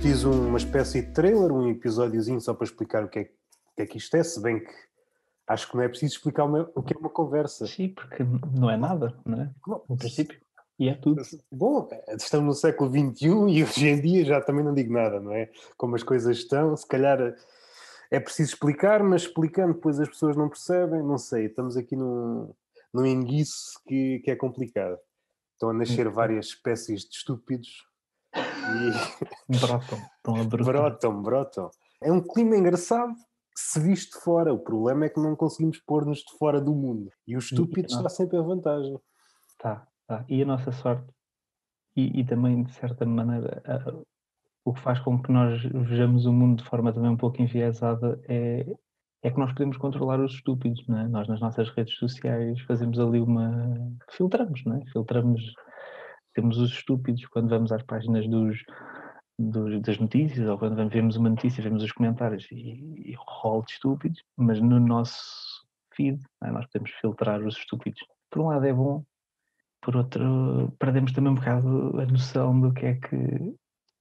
Fiz uma espécie de trailer, um episódiozinho só para explicar o que é que isto é, se bem que acho que não é preciso explicar o que é uma conversa. Sim, porque não é nada, não é? No princípio. E é tudo. Bom, estamos no século XXI e hoje em dia já também não digo nada, não é? Como as coisas estão, se calhar é preciso explicar, mas explicando depois as pessoas não percebem, não sei, estamos aqui num enguiço que é complicado. Estão a nascer várias espécies de estúpidos e Brotam, estão a brotar. brotam. É um clima engraçado se visto de fora. O problema é que não conseguimos pôr-nos de fora do mundo. E o estúpido está sempre a vantagem. Tá. E a nossa sorte, e também, de certa maneira, o que faz com que nós vejamos o mundo de forma também um pouco enviesada é que nós podemos controlar os estúpidos, não é? Nós nas nossas redes sociais fazemos ali filtramos, não é? Temos os estúpidos quando vamos às páginas das notícias, ou quando vemos uma notícia, vemos os comentários e rol de estúpidos, mas no nosso feed, não é? Nós podemos filtrar os estúpidos. Por um lado é bom, por outro perdemos também um bocado a noção do que é que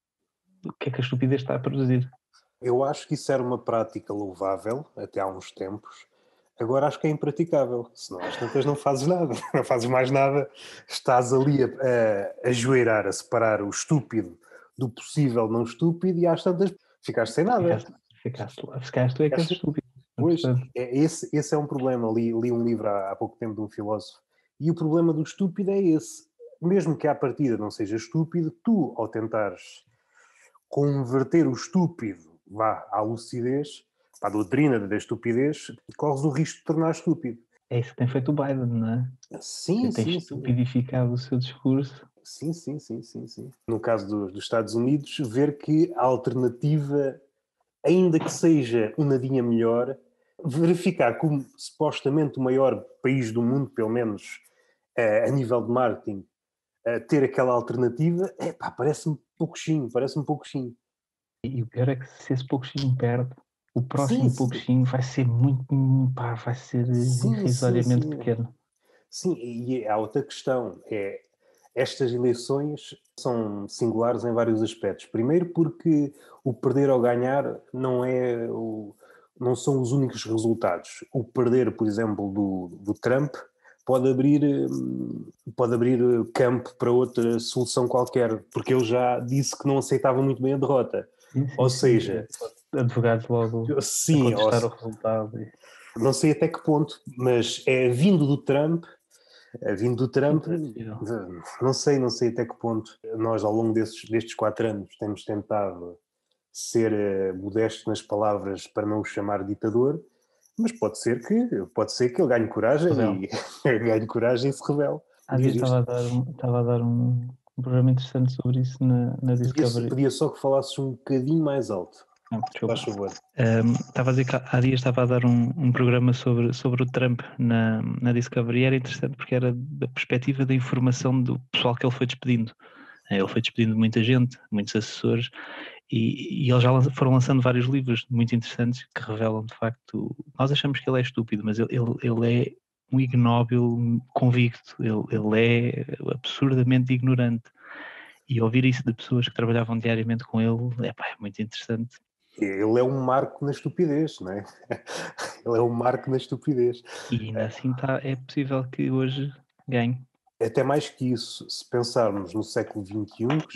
a estupidez está a produzir. Eu acho que isso era uma prática louvável até há uns tempos. Agora acho que é impraticável. Senão às tantas não fazes nada. Não fazes mais nada. Estás ali a ajoelhar, a separar o estúpido do possível não estúpido e às tantas ficaste sem nada. Ficaste tu é que és estúpido. Pois, esse é um problema. Li um livro há pouco tempo de um filósofo e o problema do estúpido é esse. Mesmo que à partida não seja estúpido, tu, ao tentares converter o estúpido à lucidez, à doutrina da estupidez, corres o risco de tornar estúpido. É isso que tem feito o Biden, não é? Sim, Tem estupidificado o seu discurso. Sim. No caso dos Estados Unidos, ver que a alternativa, ainda que seja um nadinha melhor, verificar como supostamente o maior país do mundo, pelo menos a nível de marketing, ter aquela alternativa, parece-me pouquinho. E o pior é que se esse pouquinho perde, o próximo Sim. pouquinho vai ser vai ser irrisoriamente pequeno. Sim, e há outra questão, estas eleições são singulares em vários aspectos. Primeiro porque o perder ou ganhar não são os únicos resultados. O perder, por exemplo, do Trump pode abrir campo para outra solução qualquer, porque ele já disse que não aceitava muito bem a derrota. Ou seja, advogados logo a contestar o resultado. Não sei até que ponto, mas é vindo do Trump, não sei até que ponto. Nós, ao longo destes 4 anos, temos tentado ser modesto nas palavras para não o chamar ditador, mas pode ser que ele ganhe coragem e se rebele. Há dias estava a dar um programa interessante sobre isso na Discovery. Pedia só que falasses um bocadinho mais alto. Desculpa. Faz favor. Estava a dizer que há dias estava a dar um programa sobre o Trump na Discovery e era interessante porque era da perspectiva da informação do pessoal que ele foi despedindo. Ele foi despedindo muita gente, muitos assessores, e eles já foram lançando vários livros muito interessantes que revelam de facto. Nós achamos que ele é estúpido, mas ele é um ignóbil convicto, ele é absurdamente ignorante. E ouvir isso de pessoas que trabalhavam diariamente com ele é muito interessante. Ele é um marco na estupidez, não é? Ele é um marco na estupidez. E ainda assim é possível que hoje ganhe. Até mais que isso, se pensarmos no século XXI, que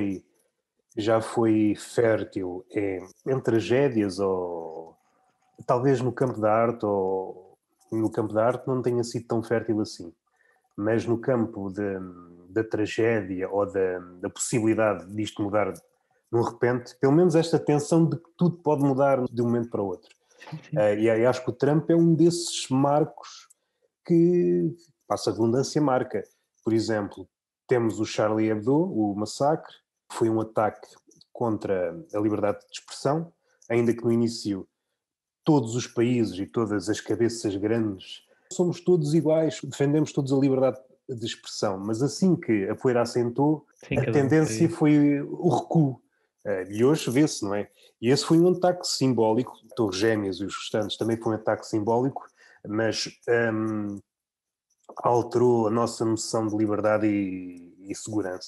já foi fértil em tragédias, ou talvez no campo da arte, ou no campo da arte não tenha sido tão fértil assim, mas no campo da tragédia ou da possibilidade disto mudar de repente, pelo menos esta tensão de que tudo pode mudar de um momento para o outro. Sim. E acho que o Trump é um desses marcos que, passa a redundância, marca. Por exemplo, temos o Charlie Hebdo, o massacre, foi um ataque contra a liberdade de expressão, ainda que no início todos os países e todas as cabeças grandes somos todos iguais, defendemos todos a liberdade de expressão, mas assim que a poeira assentou, a tendência foi o recuo. E hoje vê-se, não é? E esse foi um ataque simbólico, Torres Gêmeas e os restantes também foi um ataque simbólico, mas alterou a nossa noção de liberdade e segurança.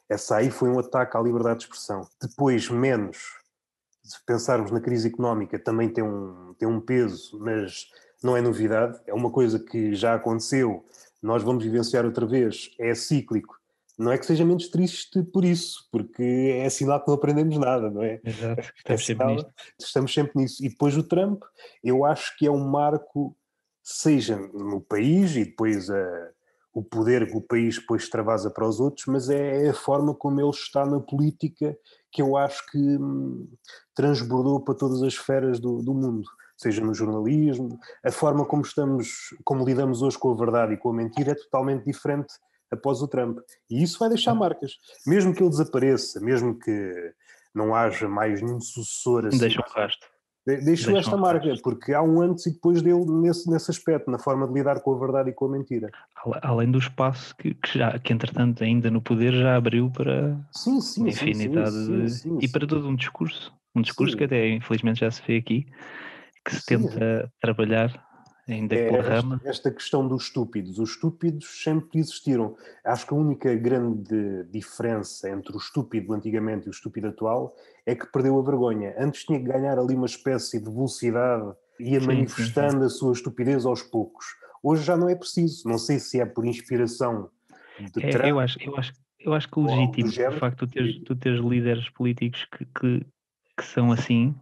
Essa aí foi um ataque à liberdade de expressão. Depois, menos, se pensarmos na crise económica, também tem um peso, mas não é novidade, é uma coisa que já aconteceu, nós vamos vivenciar outra vez, é cíclico. Não é que seja menos triste por isso, porque é sinal que não aprendemos nada, não é? Exato, É estamos sempre sinal, nisto. estamos sempre nisso. E depois o Trump, eu acho que é um marco, seja no país e depois o poder que o país depois extravasa para os outros, mas é a forma como ele está na política que eu acho que transbordou para todas as esferas do mundo, seja no jornalismo, a forma como lidamos hoje com a verdade e com a mentira é totalmente diferente após o Trump. E isso vai deixar marcas. Mesmo que ele desapareça, mesmo que não haja mais nenhum sucessor assim, Deixa um rastro. deixou esta marca, porque há um antes e depois dele nesse aspecto, na forma de lidar com a verdade e com a mentira. Além do espaço que entretanto ainda no poder já abriu para uma infinidade e para todo um discurso que até infelizmente já se vê aqui, que se tenta trabalhar ainda pela rama. Esta questão dos estúpidos. Os estúpidos sempre existiram. Acho que a única grande diferença entre o estúpido antigamente e o estúpido atual é que perdeu a vergonha. Antes tinha que ganhar ali uma espécie de velocidade e ia manifestando a sua estupidez aos poucos. Hoje já não é preciso. Não sei se é por inspiração de Trump. Eu acho que legítimo o facto de tu teres líderes políticos que são assim,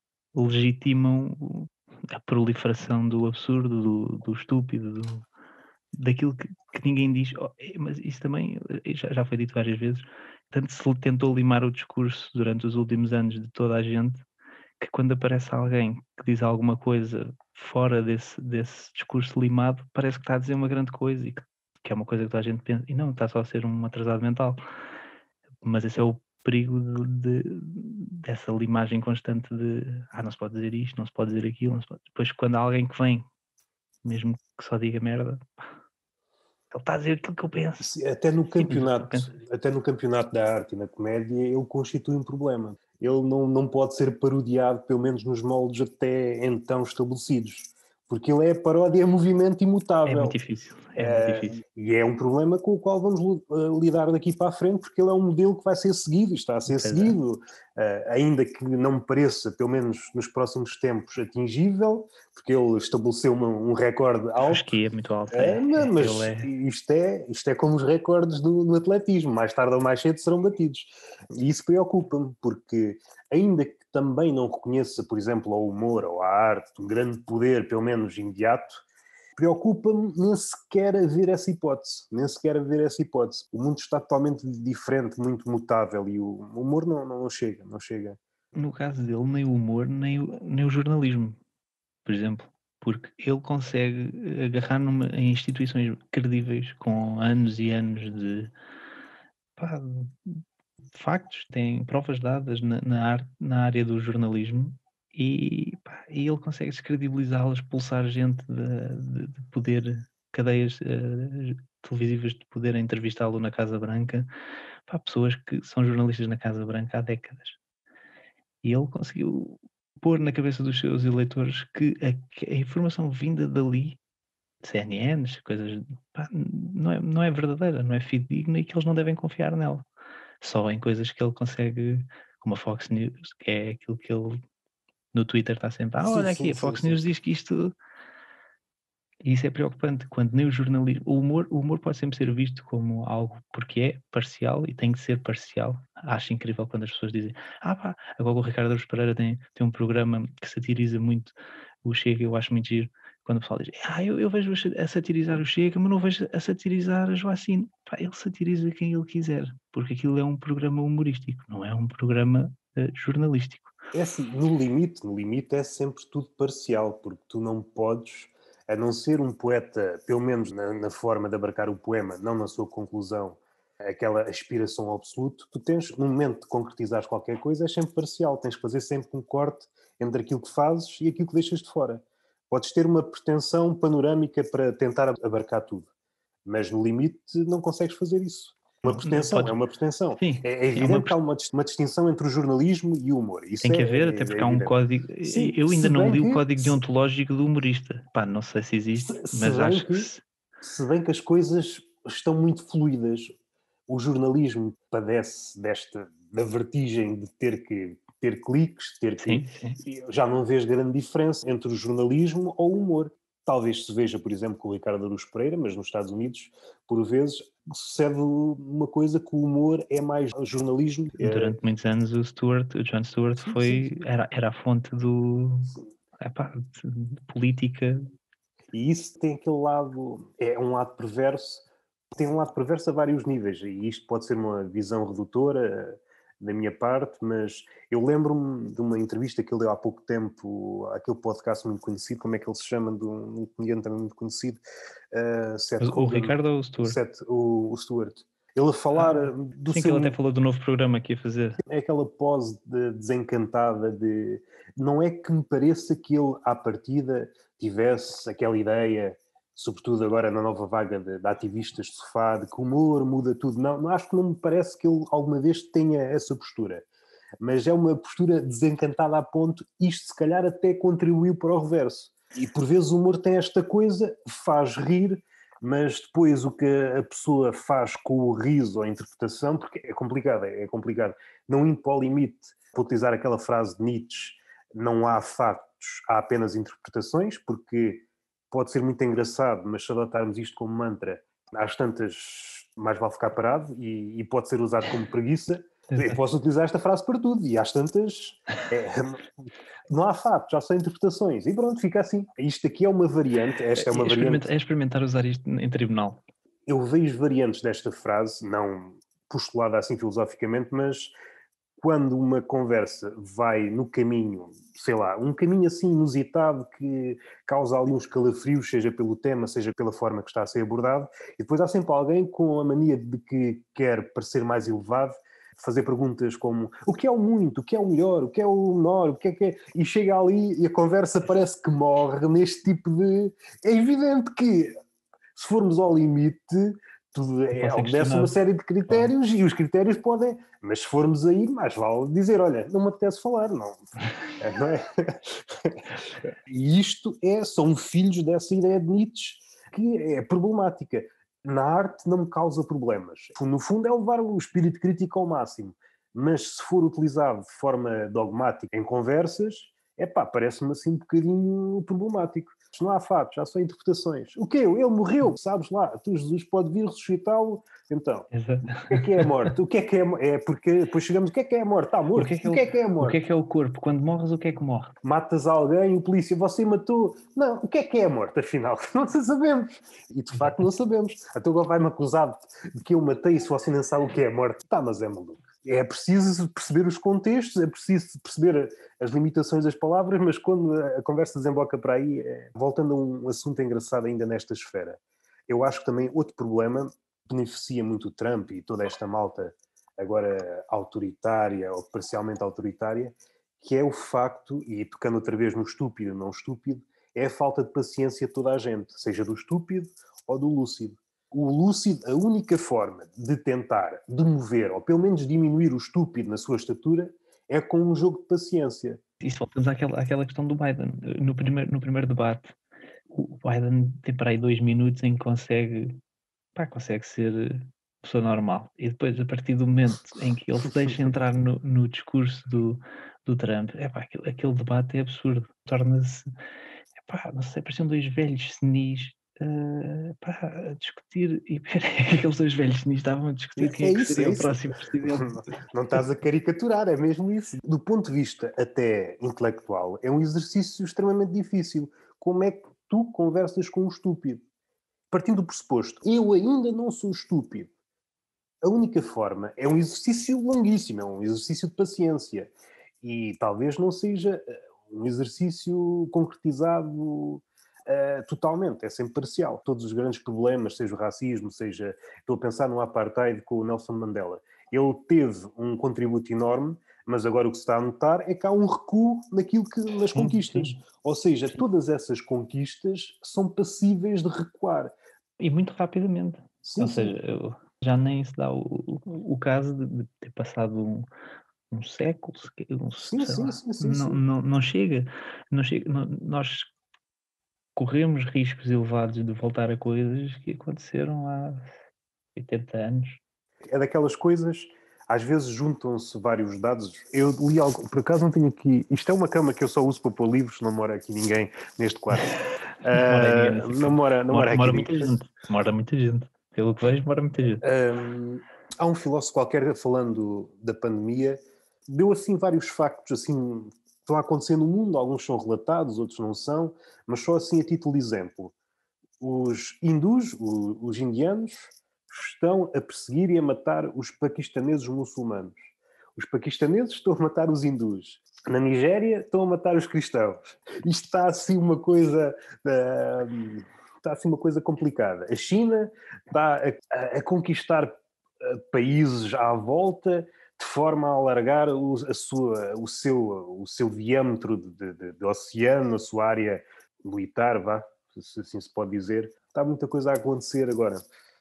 legitimam a proliferação do absurdo, do estúpido, daquilo que ninguém diz. Mas isso também já foi dito várias vezes. Tanto se tentou limar o discurso durante os últimos anos de toda a gente, que quando aparece alguém que diz alguma coisa fora desse discurso limado, parece que está a dizer uma grande coisa e que é uma coisa que toda a gente pensa, e não, está só a ser um atrasado mental. Mas esse é o perigo dessa limagem constante de não se pode dizer isto, não se pode dizer aquilo, não se pode. Depois quando há alguém que vem, mesmo que só diga merda, ele está a dizer aquilo que eu penso. Até no campeonato da arte e na comédia ele constitui um problema. Ele não pode ser parodiado, pelo menos nos moldes até então estabelecidos. Porque ele é paródia, é movimento imutável. É muito difícil. E é um problema com o qual vamos lidar daqui para a frente, porque ele é um modelo que vai ser seguido, está a ser seguido, ainda que não me pareça, pelo menos nos próximos tempos, atingível, porque ele estabeleceu um recorde alto. Acho que é muito alto. Mas isto é como os recordes no atletismo, mais tarde ou mais cedo serão batidos. E isso preocupa-me, porque ainda que também não reconheça, por exemplo, ao humor ou à arte um grande poder, pelo menos imediato, preocupa-me nem sequer haver essa hipótese. O mundo está totalmente diferente, muito mutável, e o humor não chega. No caso dele, nem o humor, nem o jornalismo, por exemplo. Porque ele consegue agarrar em instituições credíveis, com anos e anos de factos, tem provas dadas na área do jornalismo, e ele consegue descredibilizá-las, expulsar gente de poder, cadeias televisivas de poder entrevistá-lo na Casa Branca, pessoas que são jornalistas na Casa Branca há décadas. E ele conseguiu pôr na cabeça dos seus eleitores que a informação vinda dali, CNNs, coisas, não é verdadeira, não é fidedigna, e que eles não devem confiar nela. Só em coisas que ele consegue, como a Fox News, que é aquilo que ele no Twitter está sempre, olha aqui, a Fox News diz que isto... E isso é preocupante, quando nem o jornalismo... O humor pode sempre ser visto como algo, porque é parcial e tem que ser parcial. Acho incrível quando as pessoas dizem, agora o Ricardo Araújo Pereira tem um programa que satiriza muito o Chega, eu acho muito giro, quando o pessoal diz, eu vejo a satirizar o Chega, mas não vejo a satirizar a Joacine. Ele satiriza quem ele quiser, porque aquilo é um programa humorístico, não é um programa jornalístico. É assim, no limite é sempre tudo parcial, porque tu não podes, a não ser um poeta, pelo menos na forma de abarcar o poema, não na sua conclusão, aquela aspiração absoluta, tu tens, no momento de concretizares qualquer coisa, é sempre parcial, tens que fazer sempre um corte entre aquilo que fazes e aquilo que deixas de fora. Podes ter uma pretensão panorâmica para tentar abarcar tudo, mas no limite não consegues fazer isso. É uma pretensão. Sim, é evidente que há uma distinção entre o jornalismo e o humor. Isso tem que haver, até porque há um código. Sim, eu ainda não li o código deontológico do humorista. Não sei se existe, mas acho que... Se bem que as coisas estão muito fluídas. O jornalismo padece da vertigem de ter que ter cliques, Sim, sim. já não vês grande diferença entre o jornalismo ou o humor. Talvez se veja, por exemplo, com o Ricardo Araújo Pereira, mas nos Estados Unidos, por vezes, sucede uma coisa que o humor é mais jornalismo. Durante muitos anos o Jon Stewart Sim, sim, sim. era a fonte epá, de política. E isso tem aquele lado, é um lado perverso, tem um lado perverso a vários níveis, e isto pode ser uma visão redutora da minha parte, mas eu lembro-me de uma entrevista que ele deu há pouco tempo àquele podcast muito conhecido, como é que ele se chama, de um comediante também muito conhecido, Seth Mas o Rogen, Ricardo ou o Stewart? o Stewart. Ele a falar do Sim, que seu... ele até falou do novo programa que ia fazer. É aquela pose desencantada de... Não é que me pareça que ele, à partida, tivesse aquela ideia, sobretudo agora na nova vaga de ativistas de sofá, de que o humor muda tudo. Não, acho que não me parece que ele alguma vez tenha essa postura. Mas é uma postura desencantada a ponto, isto se calhar até contribuiu para o reverso. E por vezes o humor tem esta coisa, faz rir, mas depois o que a pessoa faz com o riso ou a interpretação, porque é complicado. Não indo para o limite, para utilizar aquela frase de Nietzsche, não há factos, há apenas interpretações, porque pode ser muito engraçado, mas se adotarmos isto como mantra, às tantas mais vale ficar parado e pode ser usado como preguiça. Eu posso utilizar esta frase para tudo e às tantas não há factos, já são interpretações e pronto, fica assim. Isto aqui é uma variante, esta é uma variante. É experimentar usar isto em tribunal. Eu vejo variantes desta frase, não postulada assim filosoficamente, mas quando uma conversa vai no caminho, sei lá, um caminho assim inusitado que causa ali uns calafrios, seja pelo tema, seja pela forma que está a ser abordado, e depois há sempre alguém com a mania de que quer parecer mais elevado, fazer perguntas como o que é o muito, o que é o melhor, o que é o menor, o que é... E chega ali e a conversa parece que morre neste tipo de... É evidente que, se formos ao limite, tudo Pode ser obedece uma questionado. série de Claro. critérios e os critérios podem, mas se formos aí, mais vale dizer, olha, não me apetece falar, não, não é? E isto são filhos dessa ideia de Nietzsche que é problemática. Na arte não me causa problemas. No fundo é levar o espírito crítico ao máximo, mas se for utilizado de forma dogmática em conversas, parece-me assim um bocadinho problemático. Não há fatos, há só interpretações. O quê? Ele morreu, sabes lá, tu, Jesus pode vir ressuscitá-lo. Então, Exato. o que é a morte? O que é que é? É porque depois chegamos, o que é a morte? Está morto. O que é a morte? O que é o corpo? Quando morres, o que é que morre? Matas alguém, o polícia, você matou. Não, o que é a morte, afinal? Não sabemos. E de facto não sabemos. Até agora vai-me acusar de que eu matei se você não sabe o que é a morte. Tá, mas é maluco. É preciso perceber os contextos, é preciso perceber as limitações das palavras, mas quando a conversa desemboca para aí, voltando a um assunto engraçado ainda nesta esfera, eu acho que também outro problema beneficia muito o Trump e toda esta malta agora autoritária ou parcialmente autoritária, que é o facto, e tocando outra vez no estúpido não estúpido, é a falta de paciência de toda a gente, seja do estúpido ou do lúcido. O lúcido, a única forma de tentar demover, ou pelo menos diminuir o estúpido na sua estatura, é com um jogo de paciência. Isso voltamos àquela questão do Biden. No primeiro debate, o Biden tem para aí 2 minutos em que consegue ser pessoa normal. E depois, a partir do momento em que ele se deixa entrar no discurso do Trump, aquele debate é absurdo. Torna-se, não sei, pareciam dois velhos senis a discutir. E aqueles dois velhos senis estavam a discutir quem é que seria o próximo presidente. Não estás a caricaturar, é mesmo isso. Do ponto de vista até intelectual, é um exercício extremamente difícil. Como é que tu conversas com um estúpido? Partindo do pressuposto, eu ainda não sou estúpido. A única forma é um exercício longuíssimo, é um exercício de paciência. E talvez não seja um exercício concretizado totalmente, é sempre parcial. Todos os grandes problemas, seja o racismo, seja... Estou a pensar no apartheid com o Nelson Mandela. Ele teve um contributo enorme, mas agora o que se está a notar é que há um recuo nas conquistas. Sim. Ou seja, todas essas conquistas são passíveis de recuar. E muito rapidamente. Sim, Ou sim. seja, já nem se dá o caso de ter passado um século, Sim, sei sim, lá. sim, sim, sim. Não chega. Nós corremos riscos elevados de voltar a coisas que aconteceram há 80 anos. É daquelas coisas, às vezes juntam-se vários dados. Eu li algo, por acaso não tenho aqui. Isto é uma cama que eu só uso para pôr livros, não mora aqui ninguém neste quarto. Não mora aí ninguém nessa Não casa. mora aqui Mora ninguém. muita gente. Mora muita gente. Pelo que vejo, mora muita gente. Há um filósofo qualquer falando da pandemia, deu assim vários factos assim que estão a acontecer no mundo, alguns são relatados, outros não são, mas só assim a título de exemplo. Os hindus, os indianos, estão a perseguir e a matar os paquistaneses muçulmanos. Os paquistaneses estão a matar os hindus. Na Nigéria estão a matar os cristãos. Isto está assim uma coisa... está assim uma coisa complicada. A China está a conquistar países à volta de forma a alargar o seu diâmetro de oceano, a sua área militar, vá, se assim se pode dizer. Está muita coisa a acontecer agora.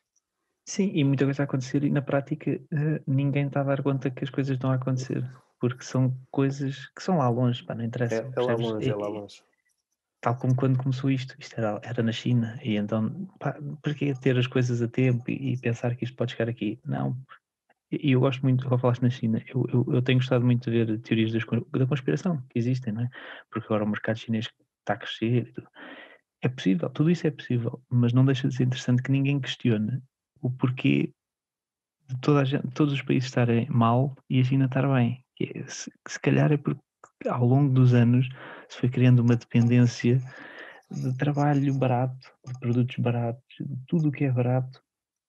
Sim, e muita coisa a acontecer e na prática ninguém está a dar conta que as coisas estão a acontecer. Porque são coisas que são lá longe, pá, não interessa, É lá percebes? longe, é lá longe. Tal como quando começou isto era na China, e então, pá, para que ter as coisas a tempo e pensar que isto pode chegar aqui? Não. E eu gosto muito, agora falaste na China, eu tenho gostado muito de ver teorias da conspiração que existem, não é? Porque agora o mercado chinês está a crescer e tudo. É possível, tudo isso é possível, mas não deixa de ser interessante que ninguém questione o porquê de toda a gente, todos os países estarem mal e a China estar bem. Se calhar é porque ao longo dos anos se foi criando uma dependência de trabalho barato, de produtos baratos, de tudo o que é barato.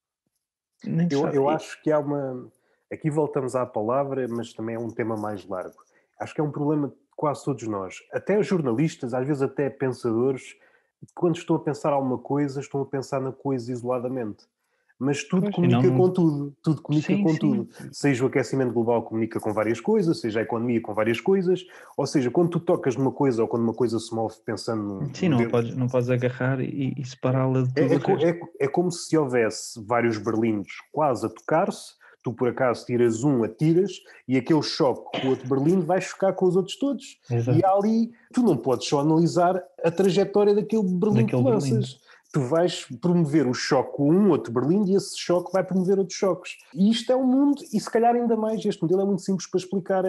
Nem se Eu sabe. acho que há uma... Aqui voltamos à palavra, mas também é um tema mais largo. Acho que é um problema de quase todos nós. Até os jornalistas, às vezes até pensadores, quando estão a pensar alguma coisa, estão a pensar na coisa isoladamente. Mas tudo Pois, e comunica não. com tudo. Tudo comunica Sim, com sim. tudo. Seja o aquecimento global comunica com várias coisas, seja a economia com várias coisas. Ou seja, quando tu tocas numa coisa ou quando uma coisa se move pensando Sim, no dentro... não podes agarrar e separá-la de tudo o resto. É como se houvesse vários berlindes quase a tocar-se, tu por acaso tiras um, atiras, e aquele choque com o outro berlinde vai chocar com os outros todos. E Exato. ali, tu não podes só analisar a trajetória daquele berlinde que Daquele berlim. lanças. Tu vais promover o choque com um outro berlinde e esse choque vai promover outros choques. E isto é um mundo, e se calhar ainda mais, este modelo é muito simples para explicar.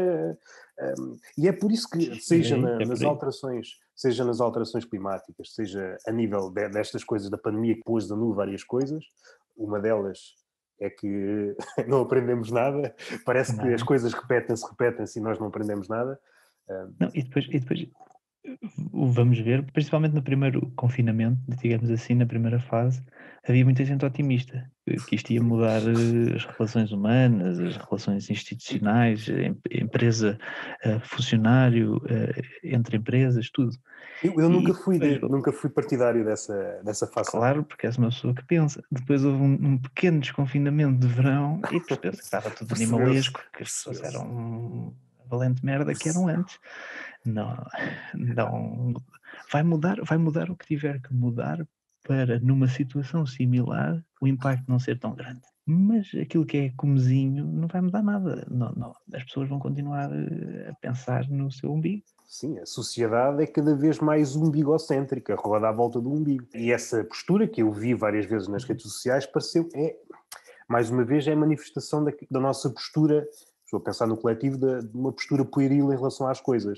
E é por isso que, seja É nas por aí. alterações, seja nas alterações climáticas, seja a nível destas coisas da pandemia que pôs de nu várias coisas, uma delas é que não aprendemos nada, parece que as Não. coisas repetem-se e nós não aprendemos nada. Não, e depois vamos ver, principalmente no primeiro confinamento, digamos assim, na primeira fase, havia muita gente otimista, que isto ia mudar as relações humanas, as relações institucionais, empresa, funcionário, entre empresas, tudo. Eu E depois, nunca fui partidário dessa fação. claro, porque és uma pessoa que pensa. Depois houve um pequeno desconfinamento de verão e percebeu-se que estava tudo Percebeu-se, animalesco, que as pessoas percebeu-se. eram a valente merda que eram antes. Não, não vai mudar o que tiver que mudar para, numa situação similar, o impacto não ser tão grande. Mas aquilo que é comezinho não vai mudar nada. Não, as pessoas vão continuar a pensar no seu umbigo. Sim, a sociedade é cada vez mais umbigocêntrica, roda à volta do umbigo. E essa postura que eu vi várias vezes nas redes sociais pareceu, mais uma vez, é a manifestação da nossa postura, estou a pensar no coletivo, de uma postura pueril em relação às coisas.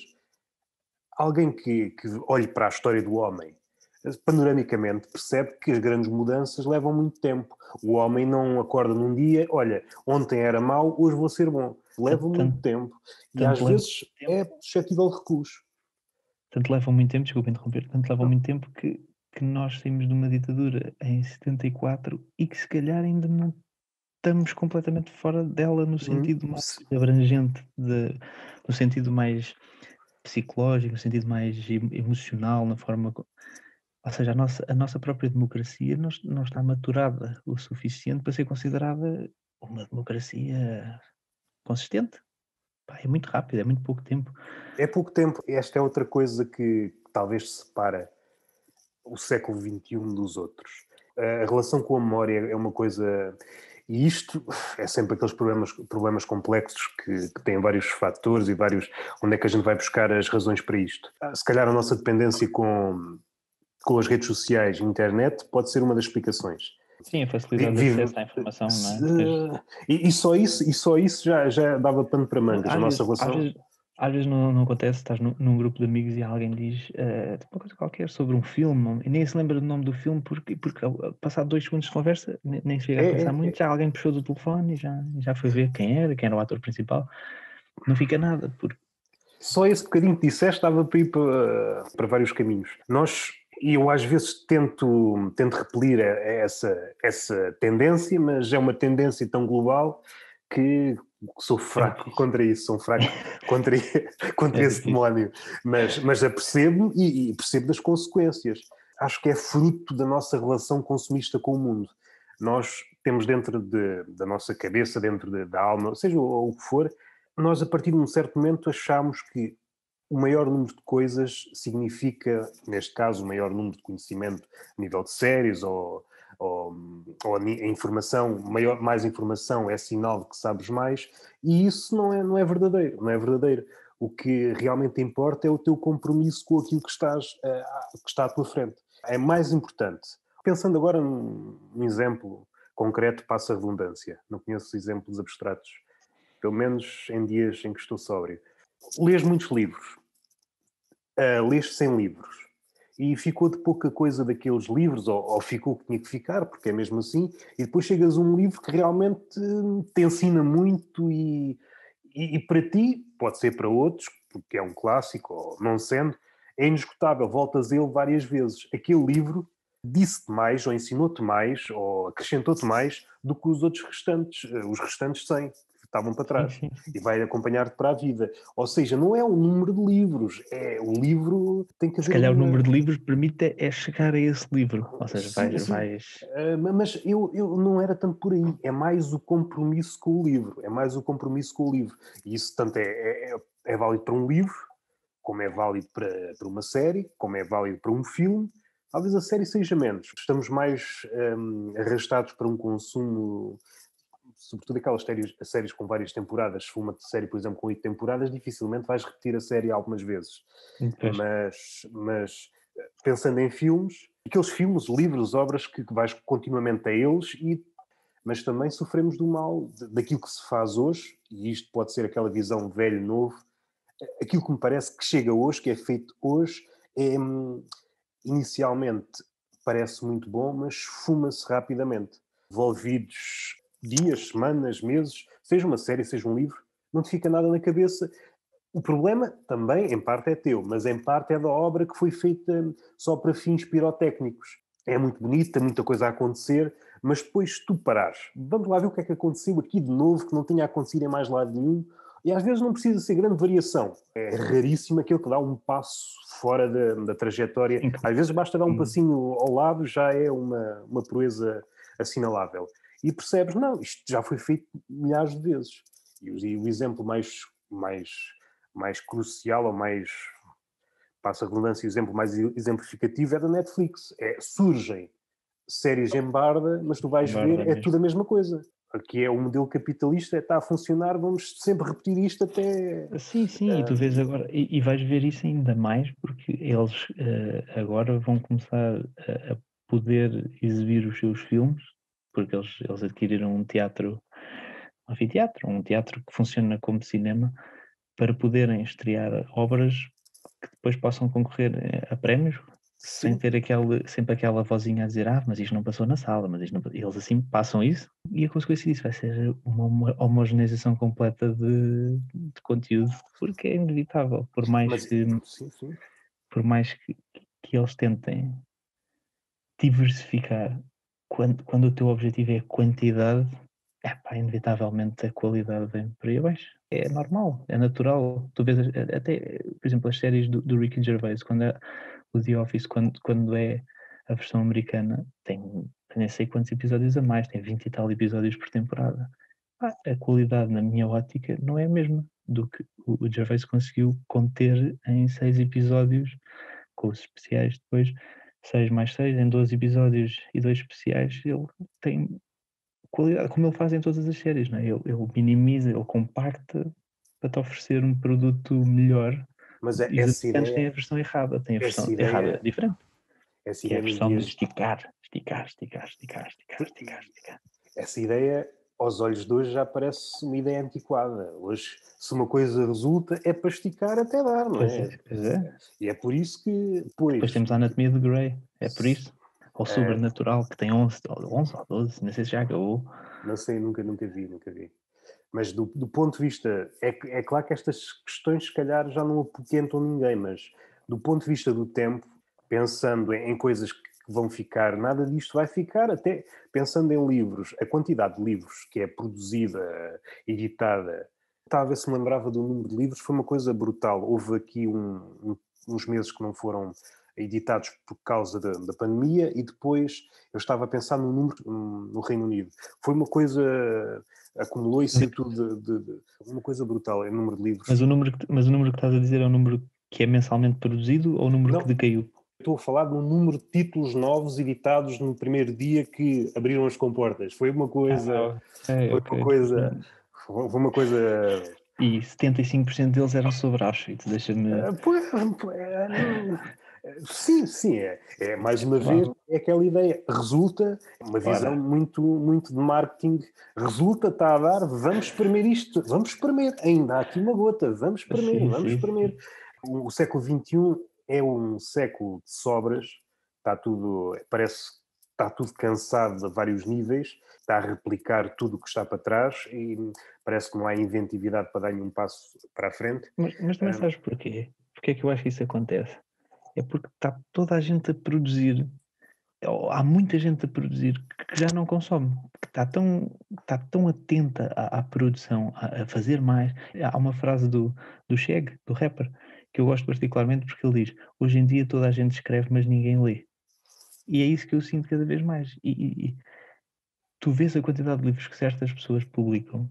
Alguém que olhe para a história do homem, panoramicamente, percebe que as grandes mudanças levam muito tempo. O homem não acorda num dia, olha, ontem era mau, hoje vou ser bom. Leva muito Tanto, tempo. E às tanto leva vezes tempo. é suscetível de recuso. Tanto levam muito tempo, desculpa interromper, tanto levam muito tempo que nós saímos de uma ditadura em 74 e que se calhar ainda não estamos completamente fora dela no sentido mais abrangente, no sentido mais psicológico, no sentido mais emocional, na forma. Ou seja, a nossa própria democracia não está maturada o suficiente para ser considerada uma democracia consistente. Pá, é muito rápido, é muito pouco tempo. É pouco tempo. Esta é outra coisa que talvez separa o século XXI dos outros. A relação com a memória é uma coisa... E isto é sempre aqueles problemas complexos que têm vários fatores e vários... Onde é que a gente vai buscar as razões para isto? Se calhar a nossa dependência com as redes sociais e internet pode ser uma das explicações. Sim, a facilidade de acesso à informação, não é? E só isso já dava pano para mangas, a nossa relação. Às vezes não acontece, estás num grupo de amigos e alguém diz uma coisa qualquer sobre um filme e nem se lembra do nome do filme porque passado 2 segundos de conversa, nem se chega a pensar muito, já alguém puxou do telefone e já foi ver quem era o ator principal. Não fica nada, porque só esse bocadinho que disseste estava para ir para vários caminhos. E eu às vezes tento repelir essa tendência, mas é uma tendência tão global que sou fraco contra isso, sou fraco contra esse demónio. Mas apercebo e percebo das consequências. Acho que é fruto da nossa relação consumista com o mundo. Nós temos dentro da nossa cabeça, dentro da alma, seja o que for, nós a partir de um certo momento achamos que o maior número de coisas significa, neste caso, o maior número de conhecimento a nível de séries ou a informação, mais informação é sinal de que sabes mais, e isso não é verdadeiro, não é verdadeiro. O que realmente importa é o teu compromisso com aquilo que está à tua frente. É mais importante. Pensando agora num exemplo concreto, passa a redundância. Não conheço exemplos abstratos, pelo menos em dias em que estou sóbrio. Lês muitos livros, lês 100 livros e ficou de pouca coisa daqueles livros, ou ficou o que tinha que ficar, porque é mesmo assim, e depois chegas a um livro que realmente te ensina muito e para ti, pode ser para outros, porque é um clássico, ou não sendo, é inesgotável, voltas a ele várias vezes. Aquele livro disse-te mais, ou ensinou-te mais, ou acrescentou-te mais do que os restantes 100 que estavam para trás. Sim. E vai acompanhar-te para a vida. Ou seja, não é o número de livros, é o livro tem que haver. Se calhar o número de livros permite chegar a esse livro. Ou seja, vais... Mas eu não era tanto por aí, é mais o compromisso com o livro, E isso tanto é válido para um livro, como é válido para uma série, como é válido para um filme. Talvez a série seja menos. Estamos mais arrastados para um consumo, sobretudo aquelas séries com várias temporadas. Se for uma série, por exemplo, com 8 temporadas, dificilmente vais repetir a série algumas vezes. Mas pensando em filmes, aqueles filmes, livros, obras que vais continuamente a eles, mas também sofremos do mal daquilo que se faz hoje, e isto pode ser aquela visão velho-novo. Aquilo que me parece que chega hoje, que é feito hoje, inicialmente parece muito bom, mas esfuma-se rapidamente. Envolvidos dias, semanas, meses, seja uma série, seja um livro, não te fica nada na cabeça. O problema também, em parte, é teu, mas em parte é da obra que foi feita só para fins pirotécnicos. É muito bonito, tem muita coisa a acontecer, mas depois se tu parares, vamos lá ver o que é que aconteceu aqui de novo, que não tinha acontecido em mais lado nenhum, e às vezes não precisa ser grande variação. É raríssimo aquele que dá um passo fora da trajetória. Às vezes basta dar um passinho ao lado, já é uma proeza assinalável. E percebes, não, isto já foi feito milhares de vezes. E o exemplo mais crucial, ou mais, passa a redundância, o exemplo mais exemplificativo é da Netflix. Surgem séries em barda, mas tu vais ver, é tudo a mesma coisa. Aqui é o modelo capitalista, está a funcionar, vamos sempre repetir isto até... Sim, e tu vês agora, e vais ver isso ainda mais, porque eles agora vão começar a poder exibir os seus filmes, porque eles adquiriram um anfiteatro, um teatro que funciona como cinema, para poderem estrear obras que depois possam concorrer a prémios, sem ter sempre aquela vozinha a dizer, mas isto não passou na sala, mas isto não... Eles assim passam isso, e a consequência disso vai ser uma homogeneização completa de conteúdo, porque é inevitável, por mais que eles tentem diversificar, quando o teu objetivo é a quantidade, inevitavelmente a qualidade vem por aí abaixo. É normal, é natural. Tu vês até, por exemplo, as séries do Ricky Gervais, o The Office, quando é a versão americana, tem nem sei quantos episódios a mais, tem 20 e tal episódios por temporada. A qualidade, na minha ótica, não é a mesma do que o Gervais conseguiu conter em 6 episódios, com os especiais depois, 6 mais 6, em 12 episódios e 2 especiais, ele tem qualidade, como ele faz em todas as séries, não é? Ele minimiza, ele compacta para te oferecer um produto melhor. Mas essa ideia tem a versão errada, tem a versão errada diferente. Essa que é a versão de esticar esticar, esticar, esticar, esticar, esticar, esticar. Essa ideia, aos olhos de hoje, já parece uma ideia antiquada. Hoje, se uma coisa resulta, é para esticar até dar, não é? Pois é. E é por isso que, Depois temos a Anatomia de Grey, é por isso. Ou É, Sobrenatural, que tem 11 ou 12, não sei se já acabou. não sei, nunca vi. Mas do ponto de vista, é claro que estas questões se calhar já não apoquentam ninguém, mas do ponto de vista do tempo, pensando em coisas que vão ficar, nada disto vai ficar, até pensando em livros, a quantidade de livros que é produzida, editada, estava a ver se me lembrava do número de livros, foi uma coisa brutal. Houve aqui uns meses que não foram editados por causa da pandemia e depois eu estava a pensar no número no Reino Unido. Foi uma coisa, acumulou e saiu tudo uma coisa brutal, é o número de livros. Mas o número que estás a dizer é o número que é mensalmente produzido ou o número que decaiu? Estou a falar de um número de títulos novos editados no primeiro dia que abriram as comportas. Foi uma coisa... Foi uma coisa... E 75% deles eram sobre Auschwitz, deixa-me... Sim, é mais uma vez, é aquela ideia, resulta, uma visão muito, muito de marketing, resulta, está a dar, vamos espremer isto, vamos espremer, ainda há aqui uma gota, vamos espremer. O século XXI é um século de sobras, está tudo, parece que está tudo cansado a vários níveis, está a replicar tudo o que está para trás e parece que não há inventividade para dar nenhum passo para a frente. Mas também sabes porquê? Porque é que eu acho que isso acontece? É porque está toda a gente a produzir, ou há muita gente a produzir que já não consome, que está tão atenta à produção, a fazer mais. Há uma frase do Cheg, do rapper, que eu gosto particularmente porque ele diz: hoje em dia toda a gente escreve, mas ninguém lê. E é isso que eu sinto cada vez mais. E tu vês a quantidade de livros que certas pessoas publicam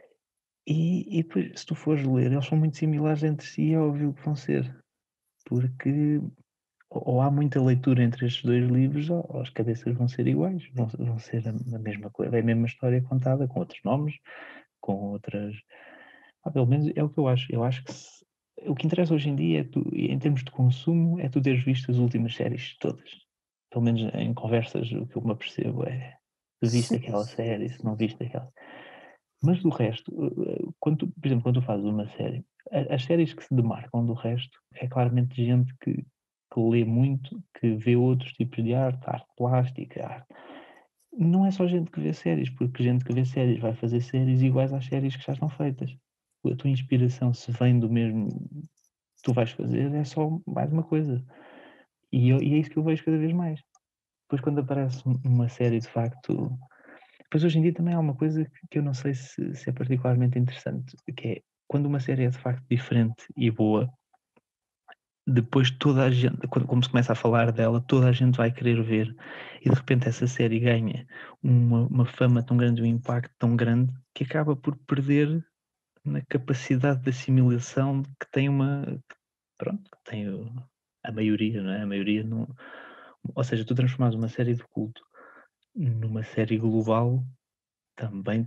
e depois, se tu fores ler, eles são muito similares entre si, é óbvio que vão ser. Porque ou há muita leitura entre estes dois livros, ou as cabeças vão ser iguais, vão ser a mesma coisa, é a mesma história contada, com outros nomes, com outras. Pelo menos é o que eu acho. Eu acho que o que interessa hoje em dia, é tu, em termos de consumo, é tu teres visto as últimas séries todas. Pelo menos em conversas, o que eu me apercebo é se viste aquela série, se não viste aquela. Mas do resto, por exemplo, quando tu fazes uma série, as séries que se demarcam do resto é claramente gente que lê muito, que vê outros tipos de arte plástica, arte. Não é só gente que vê séries, porque gente que vê séries vai fazer séries iguais às séries que já estão feitas. A tua inspiração, se vem do mesmo que tu vais fazer, é só mais uma coisa. E é isso que eu vejo cada vez mais. Depois, quando aparece uma série de facto. Depois, hoje em dia, também há uma coisa que eu não sei se é particularmente interessante, que é quando uma série é de facto diferente e boa, depois toda a gente, como se começa a falar dela, toda a gente vai querer ver e de repente essa série ganha uma fama tão grande, um impacto tão grande que acaba por perder na capacidade de assimilação que tem que tem a maioria, não é? A maioria não, ou seja, tu transformas uma série de culto numa série global também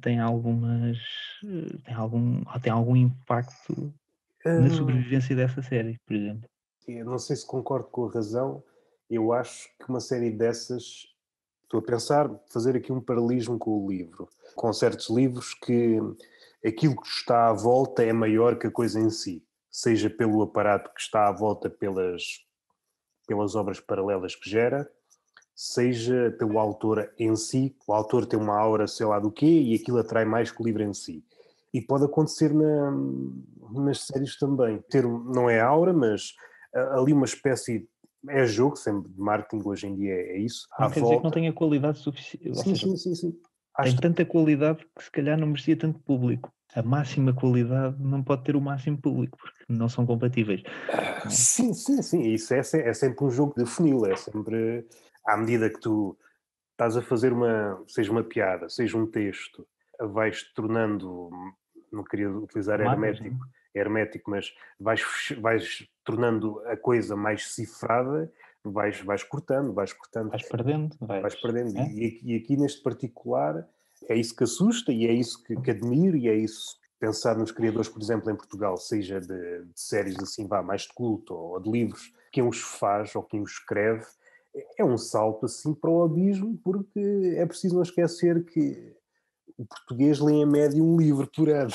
tem algum impacto na sobrevivência dessa série, por exemplo. Eu não sei se concordo com a razão, eu acho que uma série dessas, estou a pensar, fazer aqui um paralelismo com o livro, com certos livros que aquilo que está à volta é maior que a coisa em si, seja pelo aparato que está à volta pelas obras paralelas que gera, seja pelo autor em si, o autor tem uma aura sei lá do quê e aquilo atrai mais que o livro em si. E pode acontecer nas séries também. Não é aura, mas ali uma espécie, é jogo, sempre de marketing hoje em dia é isso, à Não quer dizer que não volta. tenha qualidade suficiente, ou seja, Sim. tem Acho que tanta qualidade que se calhar não merecia tanto público. A máxima qualidade não pode ter o máximo público, porque não são compatíveis. Não é? sim. Isso é sempre um jogo de funil, é sempre à medida que tu estás a fazer seja uma piada, seja um texto, vais tornando, não queria utilizar Marketing, hermético, mas vais tornando a coisa mais cifrada, vais cortando. vais perdendo, Vais perdendo. é? E aqui neste particular é isso que assusta e é isso que admiro e é isso pensar nos criadores, por exemplo, em Portugal, seja de séries assim, mais de culto ou de livros, quem os faz ou quem os escreve, é um salto assim para o abismo, porque é preciso não esquecer que o português lê em média um livro por ano.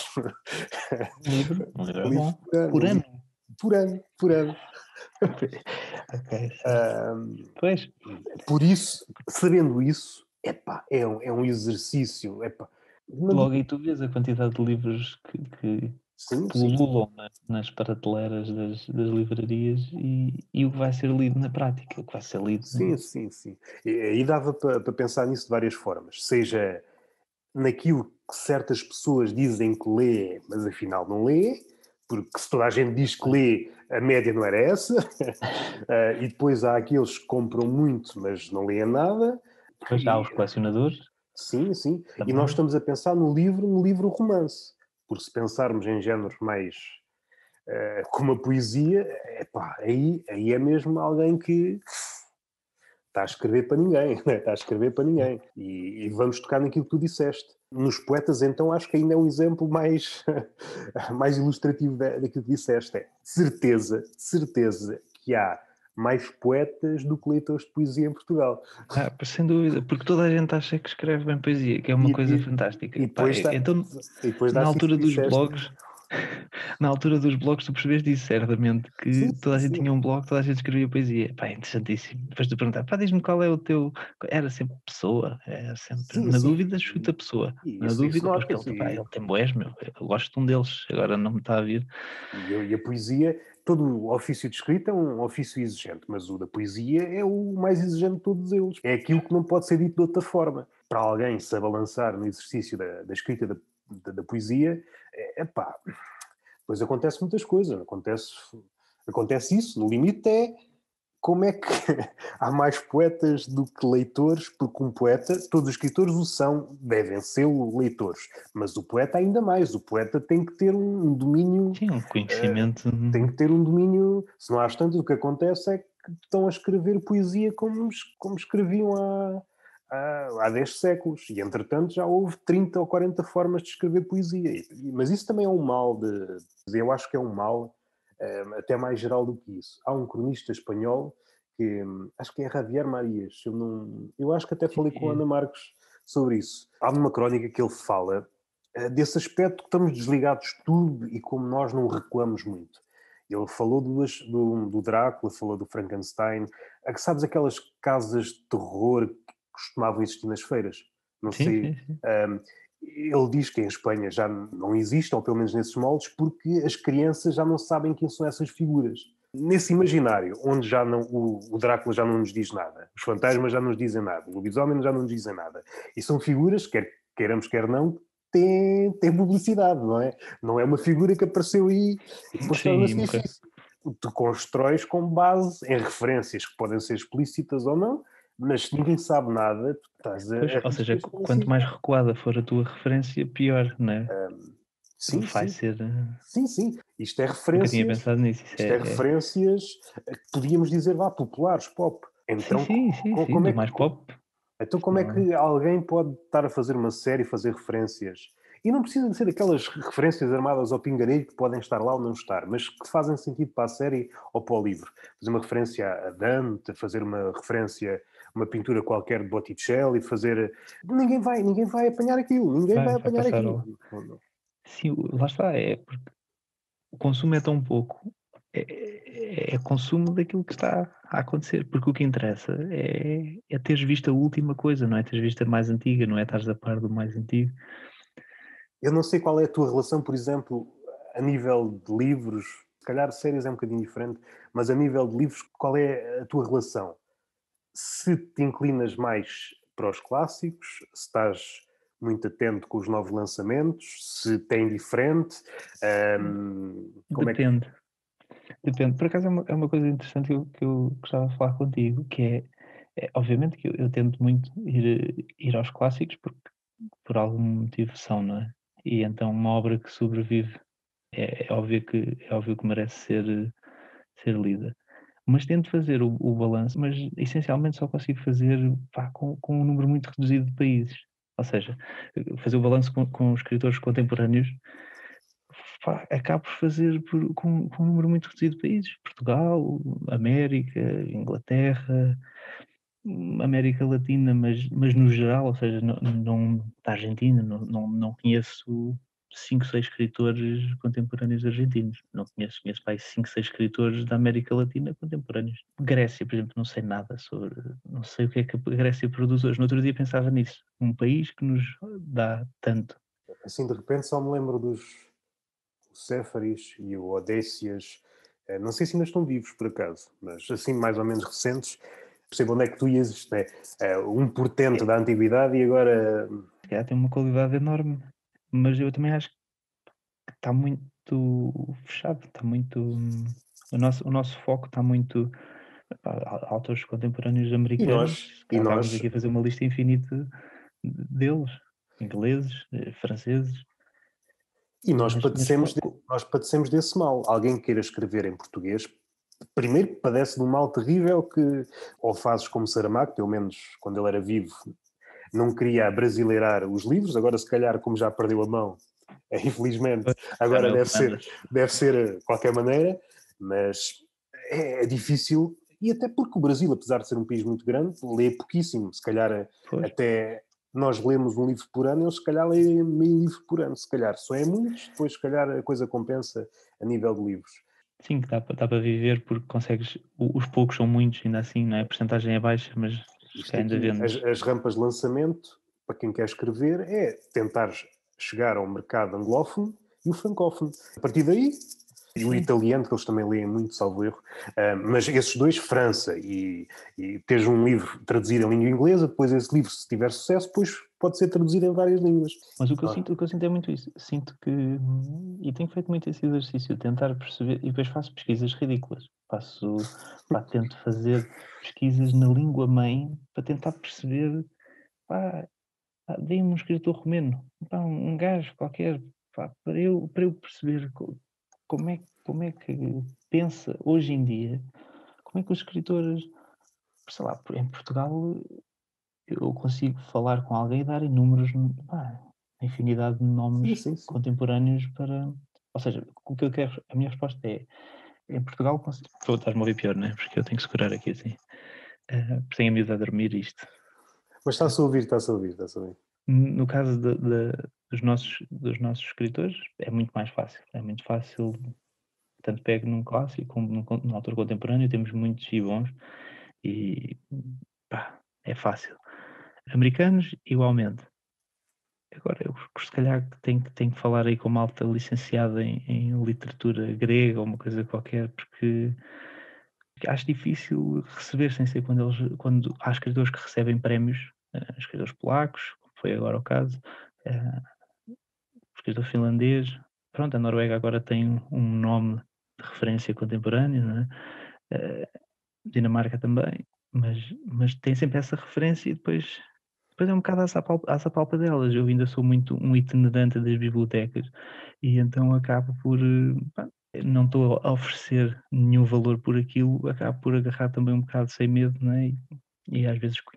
Um livro é Um livro bom. por ano, Por um ano. livro por ano, por ano. Ok, certo. Ahm, Pois, por isso, sabendo isso, epá, é um exercício. Epá, não digo, logo aí tu vês a quantidade de livros que sim, sim, pululam nas prateleiras das livrarias e o que vai ser lido na prática, o que vai ser lido. sim, sim, sim. E aí dava para pensar nisso de várias formas. Seja naquilo que certas pessoas dizem que lê, mas afinal não lê, porque se toda a gente diz que lê, a média não era essa. E depois há aqueles que compram muito, mas não leem nada. Depois há E, os colecionadores sim, sim. E nós também. estamos a pensar no livro romance. Porque se pensarmos em géneros mais como a poesia, epá, aí é mesmo alguém que está a escrever para ninguém, né? Está a escrever para ninguém. E vamos tocar naquilo que tu disseste. Nos poetas, então, acho que ainda é um exemplo mais, mais ilustrativo daquilo que disseste. É certeza, certeza que há mais poetas do que leitores de poesia em Portugal. Pois sem dúvida, porque toda a gente acha que escreve bem poesia, que é uma E, coisa e, fantástica. e depois dá, Então, e depois na dá-se isso altura que dos disseste. blogs, na altura dos blogs, tu percebeste isso certamente, Sim, que toda a gente sim. tinha um blog, toda a gente escrevia poesia. Pá, é interessantíssimo. Depois tu perguntar, pá, diz-me qual é o teu. Era sempre pessoa, era sempre. Sim, Na sim. dúvida, chuta pessoa. E Na isso dúvida, porque ele, nota-se. pá, ele tem boés, meu. Eu gosto de um deles, agora não me está a vir. E a poesia, todo o ofício de escrita é um ofício exigente, mas o da poesia é o mais exigente de todos eles. É aquilo que não pode ser dito de outra forma. Para alguém se abalançar no exercício da escrita da poesia, pá, depois acontece muitas coisas. Acontece isso. No limite é como é que há mais poetas do que leitores, porque um poeta, todos os escritores o são, devem ser leitores, mas o poeta ainda mais, o poeta tem que ter um domínio, Sim, um conhecimento. tem que ter um domínio, se não há tanto, o que acontece é que estão a escrever poesia como escreviam há 10 séculos, e entretanto já houve 30 ou 40 formas de escrever poesia, mas isso também é um mal, eu acho que é um mal até mais geral do que isso. Há um cronista espanhol que acho que é Javier Marias. Eu acho que até falei com a Ana Marques sobre isso. Há numa crónica que ele fala desse aspecto que estamos desligados de tudo e como nós não recuamos muito. Ele falou do Drácula, falou do Frankenstein. Sabes aquelas casas de terror que costumavam existir nas feiras? Não Sim, sei. sim, sim. Ele diz que em Espanha já não existe, ou pelo menos nesses moldes, porque as crianças já não sabem quem são essas figuras. Nesse imaginário, onde já não, o Drácula já não nos diz nada, os fantasmas já não nos dizem nada, o lobisomem já não nos dizem nada. E são figuras, quer queiramos, quer não, têm publicidade, não é? Não é uma figura que apareceu aí e depois Sim, torna-se difícil. Tu constróis com base em referências que podem ser explícitas ou não, mas se ninguém sabe nada, tu estás pois, a ou seja, riscas com quanto si. mais recuada for a tua referência, pior, né? Sim, Vai sim. ser. Sim, sim. Nunca tinha pensado nisso. Isso Isto é referências, podíamos dizer, vá, populares, pop. Sim, Então, sim, sim, sim, como é do que, mais pop. então, como é Não. que alguém pode estar a fazer uma série e fazer referências? E não precisa de ser aquelas referências armadas ao pinganilho que podem estar lá ou não estar, mas que fazem sentido para a série ou para o livro. Fazer uma referência a Dante, fazer uma referência a uma pintura qualquer de Botticelli, fazer... ninguém vai apanhar aquilo, ninguém vai Vai apanhar passar aquilo. ao. Sim, lá está, é porque o consumo é tão pouco. É consumo daquilo que está a acontecer, porque o que interessa é teres visto a última coisa, não é teres visto a mais antiga, não é estares a par do mais antigo. Eu não sei qual é a tua relação, por exemplo, a nível de livros, se calhar séries é um bocadinho diferente, mas a nível de livros, qual é a tua relação? Se te inclinas mais para os clássicos, se estás muito atento com os novos lançamentos, se tem diferente, como é que... Depende, depende. Por acaso é uma coisa interessante que eu gostava de falar contigo, que obviamente que eu tento muito ir aos clássicos porque por algum motivo são, não é? E então uma obra que sobrevive é óbvio que merece ser lida. Mas tento fazer o balanço, mas essencialmente só consigo fazer, pá, com um número muito reduzido de países. Ou seja, fazer o balanço com escritores contemporâneos, acaba por fazer com um número muito reduzido de países. Portugal, América, Inglaterra, América Latina, mas no geral, ou seja, não da Argentina, não conheço 5, 6 escritores contemporâneos argentinos. Não conheço para aí 5, 6 escritores da América Latina contemporâneos. Grécia, por exemplo, não sei nada sobre, não sei o que é que a Grécia produz hoje. No outro dia pensava nisso, um país que nos dá tanto. Assim, de repente, só me lembro dos Céfaris e o Odésias. Não sei se ainda estão vivos, por acaso, mas assim, mais ou menos recentes. Percebo onde é que tu ias, isto é, um portento da antiguidade e agora... Se calhar tem uma qualidade enorme, mas eu também acho que está muito fechado, está muito. O nosso foco está muito. Autores contemporâneos E americanos, nós, se e calhar estávamos nós, aqui a fazer uma lista infinita deles, ingleses, franceses, e nós mas padecemos, foco. nós padecemos desse mal. Alguém que queira escrever em português, primeiro padece de um mal terrível que ou fazes como Saramago, pelo menos quando ele era vivo, não queria brasileirar os livros, agora se calhar como já perdeu a mão, infelizmente, Já não agora é o que manda. deve ser de qualquer maneira, mas é difícil, e até porque o Brasil, apesar de ser um país muito grande, lê pouquíssimo, se calhar Pois, até nós lemos um livro por ano, eles se calhar leem meio livro por ano, se calhar só é muitos, depois se calhar a coisa compensa a nível de livros. sim, que dá para viver porque consegues. Os poucos são muitos, ainda assim, não é? A porcentagem é baixa, mas se Isto calhar ainda aqui, vendes. as rampas de lançamento, para quem quer escrever, é tentar chegar ao mercado anglófono e o francófono. A partir daí, e o Sim, italiano, que eles também leem muito, salvo erro, mas esses dois, França e teres um livro traduzido em língua inglesa, depois esse livro, se tiver sucesso, depois pode ser traduzido em várias línguas. mas Ah, o que eu sinto é muito isso. Sinto que, e tenho feito muito esse exercício, tentar perceber, e depois faço pesquisas ridículas. Tento fazer pesquisas na língua mãe para tentar perceber, pá, dê-me um escritor romeno, pá, um gajo qualquer, pá, para eu perceber como é que pensa hoje em dia, como é que os escritores, sei lá, em Portugal eu consigo falar com alguém e dar inúmeros, pá, infinidade de sim, nomes sim, sim. contemporâneos para, ou seja, o que eu quero, a minha resposta é, em Portugal consigo, estás-me a ouvir pior, não é? Porque eu tenho que segurar aqui assim, porque tenho a miúda a dormir isto. Mas está-se a ouvir, está-se a ouvir, está-se a ouvir. No caso dos nossos escritores, é muito mais fácil. É muito fácil, tanto pego num clássico como num autor contemporâneo, temos muitos e bons, e pá, é fácil. Americanos, igualmente. Agora, eu se calhar tenho que falar aí com uma malta licenciada em literatura grega ou uma coisa qualquer, porque acho difícil receber, sem ser quando há escritores que recebem prémios, escritores polacos, como foi agora o caso, eh, escritor finlandês. Pronto, a Noruega agora tem um nome de referência contemporâneo, não é? Dinamarca também, mas tem sempre essa referência e depois é um bocado às apalpadelas. Eu ainda sou muito um itinerante das bibliotecas e então acabo por, pá, não estou a oferecer nenhum valor por aquilo, acabo por agarrar também um bocado sem medo, não é? E às vezes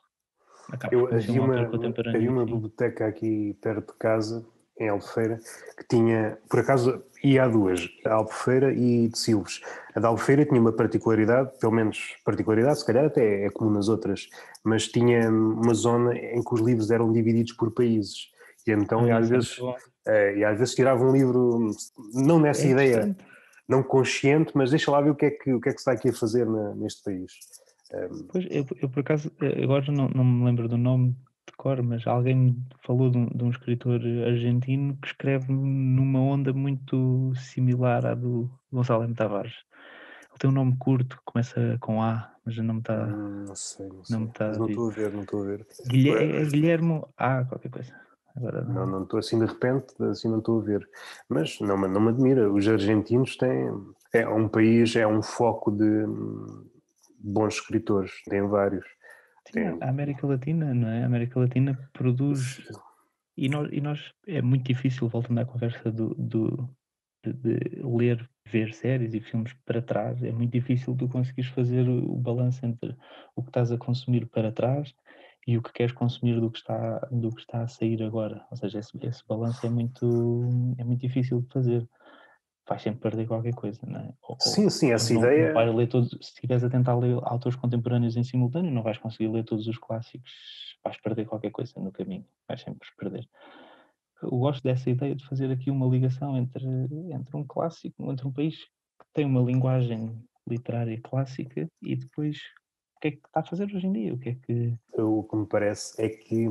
acabo por conhecer um autor Havia contemporâneo uma assim. biblioteca aqui perto de casa, em Albufeira, que tinha, por acaso, ia a duas, a Albufeira e de Silves. A da Albufeira tinha uma particularidade, pelo menos particularidade, se calhar até é comum nas outras, mas tinha uma zona em que os livros eram divididos por países. E então, Isso é muito bom. e às vezes tirava um livro, não É nessa ideia, interessante. não consciente, mas deixa lá ver o que é que se está aqui a fazer neste país. Pois, eu por acaso, agora não me lembro do nome de cor, mas alguém me falou de um escritor argentino que escreve numa onda muito similar à do Gonçalo M. Tavares. Ele tem um nome curto, começa com A, mas Não sei, não não me sei. Mas está não vivo. estou a ver, não estou a ver. É Guilhermo A, qualquer coisa. Agora Não, não. não estou assim de repente, assim não estou a ver. Mas não me admira. Os argentinos têm. É um país, é um foco de bons escritores. Tem vários. Sim, Tem, a América Latina, não é? A América Latina produz. E nós é muito difícil, voltando à conversa de ler, ver séries e filmes para trás, é muito difícil tu conseguires fazer o balanço entre o que estás a consumir para trás e o que queres consumir do que está a sair agora. Ou seja, esse balanço é muito difícil de fazer. Vais sempre perder qualquer coisa, não é? Sim, sim, essa Não ideia. vais ler todos, se estiveres a tentar ler autores contemporâneos em simultâneo, não vais conseguir ler todos os clássicos, vais perder qualquer coisa no caminho, vais sempre perder. Eu gosto dessa ideia de fazer aqui uma ligação entre um clássico, entre um país que tem uma linguagem literária clássica e depois o que é que está a fazer hoje em dia, o que é que... O que me parece é que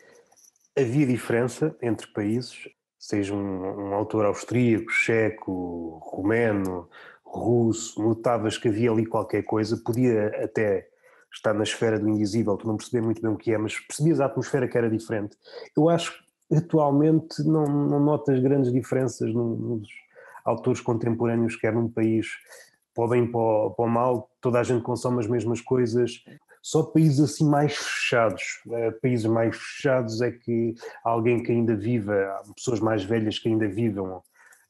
havia diferença entre países, seja um autor austríaco, checo, romeno, russo, notavas que havia ali qualquer coisa, podia até estar na esfera do indizível, tu não perceber muito bem o que é, mas percebias a atmosfera que era diferente. Eu acho que atualmente não notas grandes diferenças nos autores contemporâneos, quer num país, para o bem e para o mal, toda a gente consome as mesmas coisas. Só países assim mais fechados, países mais fechados é que alguém que ainda viva, pessoas mais velhas que ainda vivam,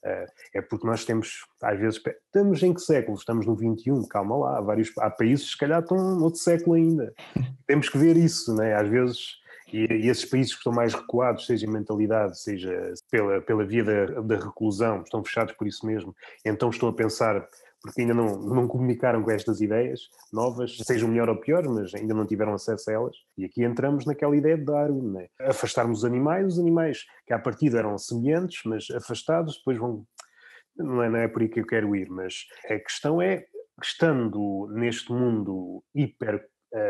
é porque nós temos, às vezes, estamos em que século? Estamos no XXI, calma lá, há países que se calhar estão noutro século ainda. Temos que ver isso, né? Às vezes, e esses países que estão mais recuados, seja em mentalidade, seja pela via da reclusão, estão fechados por isso mesmo, então estão a pensar, porque ainda não comunicaram com estas ideias novas, sejam melhor ou pior, mas ainda não tiveram acesso a elas. E aqui entramos naquela ideia de Darwin, né? Afastarmos os animais que à partida eram semelhantes, mas afastados, depois vão... Não é por aí que eu quero ir, mas a questão é, estando neste mundo hiper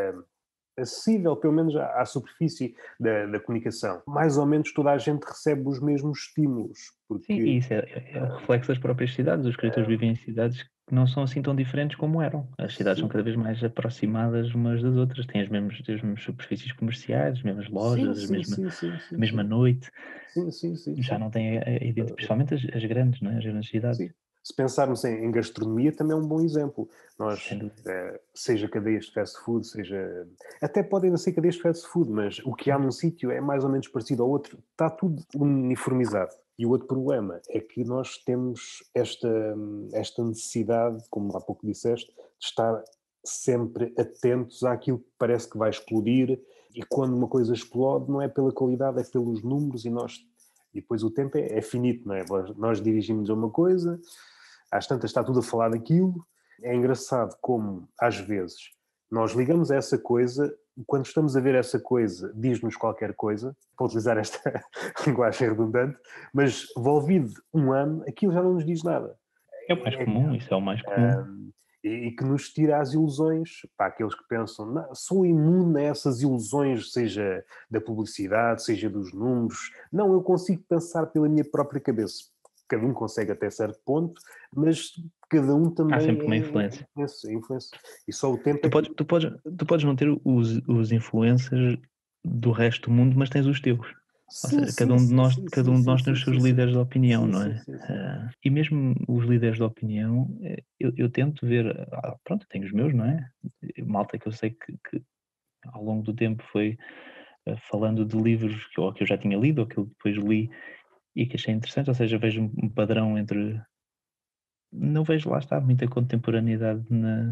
acessível, pelo menos à superfície da comunicação, mais ou menos toda a gente recebe os mesmos estímulos, Sim, e porque isso é o reflexo das próprias cidades. Os escritores vivem em cidades que não são assim tão diferentes como eram. As cidades são sim, cada vez mais aproximadas umas das outras, têm as mesmas superfícies comerciais, as mesmas sim, lojas, sim, sim, a sim, mesma sim, noite. sim, sim, sim, Já sim. não têm principalmente as grandes, não é? As grandes cidades, Sim. Se pensarmos em gastronomia, também é um bom exemplo. Nós, sem dúvida. seja cadeias de fast food, seja. Até podem não ser cadeias de fast food, mas o que há num sítio é mais ou menos parecido ao outro. Está tudo uniformizado. E o outro problema é que nós temos esta necessidade, como há pouco disseste, de estar sempre atentos àquilo que parece que vai explodir. E quando uma coisa explode, não é pela qualidade, é pelos números, e depois o tempo é finito, não é? Nós dirigimos a uma coisa, às tantas está tudo a falar daquilo. É engraçado como, às vezes, nós ligamos a essa coisa, quando estamos a ver essa coisa, diz-nos qualquer coisa, para utilizar esta linguagem redundante, mas envolvido um ano, aquilo já não nos diz nada. É o mais É, comum, isso é o mais comum. e que nos tira as ilusões, para aqueles que pensam, não, sou imune a essas ilusões, seja da publicidade, seja dos números. Não, eu consigo pensar pela minha própria cabeça. Cada um consegue até certo ponto, mas cada um Há sempre uma também influência. é influência. E só o tempo é que... Tu podes não ter os influencers do resto do mundo, mas tens os teus. Ou Sim, seja, sim, sim, sim, cada sim, um de sim, nós tem sim, os seus sim, sim. líderes de opinião, Sim, não sim, é? sim, sim. E mesmo os líderes de opinião, eu tento ver, pronto, tenho os meus, não é? Malta que eu sei que ao longo do tempo foi falando de livros que eu já tinha lido ou que eu depois li e que achei interessante, ou seja, vejo um padrão entre. Não vejo, lá está, muita contemporaneidade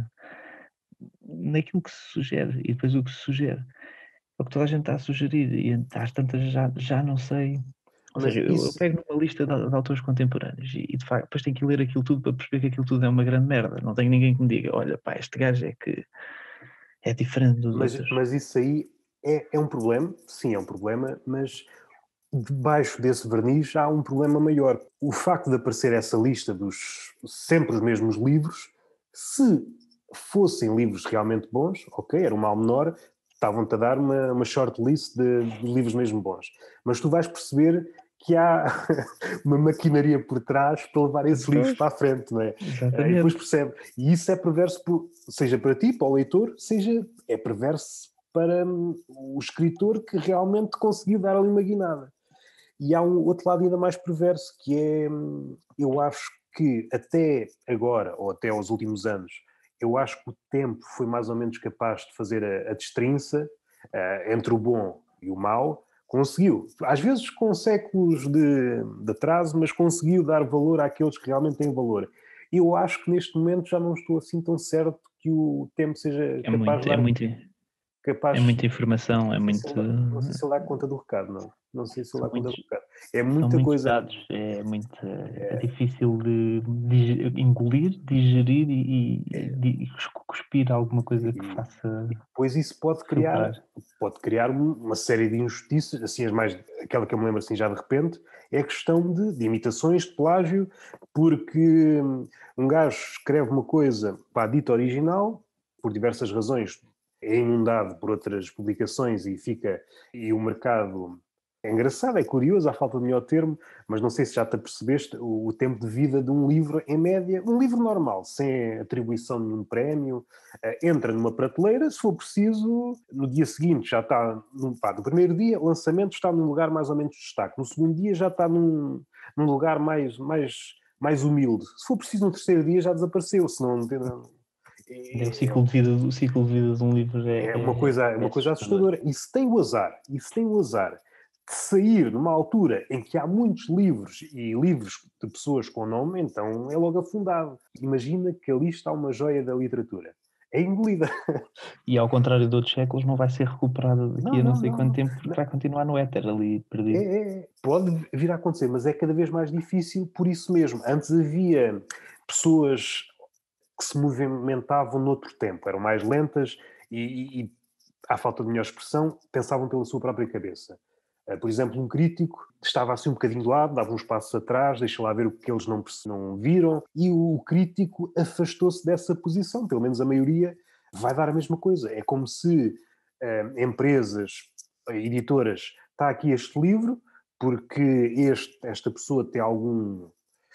naquilo que se sugere e depois o que se sugere. É o que toda a gente está a sugerir e às tantas já não sei. Ou Mas seja, eu isso, pego numa lista de autores contemporâneos e de facto depois tenho que ler aquilo tudo para perceber que aquilo tudo é uma grande merda. Não tenho ninguém que me diga, olha pá, este gajo é que é diferente dos outros. mas isso aí é um problema, sim, é um problema, mas debaixo desse verniz há um problema maior. O facto de aparecer essa lista dos sempre os mesmos livros, se fossem livros realmente bons, ok, era um mal menor, estavam-te a dar uma shortlist de livros mesmo bons. Mas tu vais perceber que há uma maquinaria por trás para levar esses livros Pois, para a frente, não é? E depois exatamente. percebe. E isso é perverso, seja para ti, para o leitor, seja é perverso para o escritor que realmente conseguiu dar ali uma guinada. E há um outro lado ainda mais perverso, que é, eu acho que até agora, ou até aos últimos anos, eu acho que o tempo foi mais ou menos capaz de fazer a destrinça entre o bom e o mau. Conseguiu, às vezes com séculos de atraso, mas conseguiu dar valor àqueles que realmente têm valor. Eu acho que neste momento já não estou assim tão certo que o tempo seja capaz de É dar, muito. capaz. É muita informação, é muito. Não sei se ele dá conta do recado, não. Não sei se ele dá conta do recado. É São muita muitos coisa. dados, é difícil de engolir, digerir e cuspir alguma coisa que faça Pois isso pode criar uma série de injustiças, assim, aquela que eu me lembro assim já de repente, é a questão de imitações, de plágio, porque um gajo escreve uma coisa para a dita original, por diversas razões, é inundado por outras publicações e o mercado é engraçado, é curioso, à falta de melhor termo, mas não sei se já te apercebeste o tempo de vida de um livro, em média, um livro normal, sem atribuição de nenhum prémio, entra numa prateleira, se for preciso, no dia seguinte já está, no primeiro dia, o lançamento está num lugar mais ou menos de destaque, no segundo dia já está num lugar mais humilde, se for preciso no terceiro dia já desapareceu, senão o ciclo de vida de um livro é uma coisa assustador. assustadora. E se tem o azar de sair numa altura em que há muitos livros e livros de pessoas com nome, então é logo afundado. Imagina que ali está uma joia da literatura. É engolida. E ao contrário de outros séculos, não vai ser recuperada daqui a não sei quanto tempo, porque não. vai continuar no éter ali perdido. Pode vir a acontecer, mas é cada vez mais difícil por isso mesmo. Antes havia pessoas que se movimentavam noutro tempo, eram mais lentas e à falta de melhor expressão, pensavam pela sua própria cabeça. Por exemplo, um crítico estava assim um bocadinho de lado, dava uns passos atrás, deixa lá ver o que eles não viram, e o crítico afastou-se dessa posição, pelo menos a maioria vai dar a mesma coisa. É como se empresas, editoras, está aqui este livro, porque esta pessoa tem algum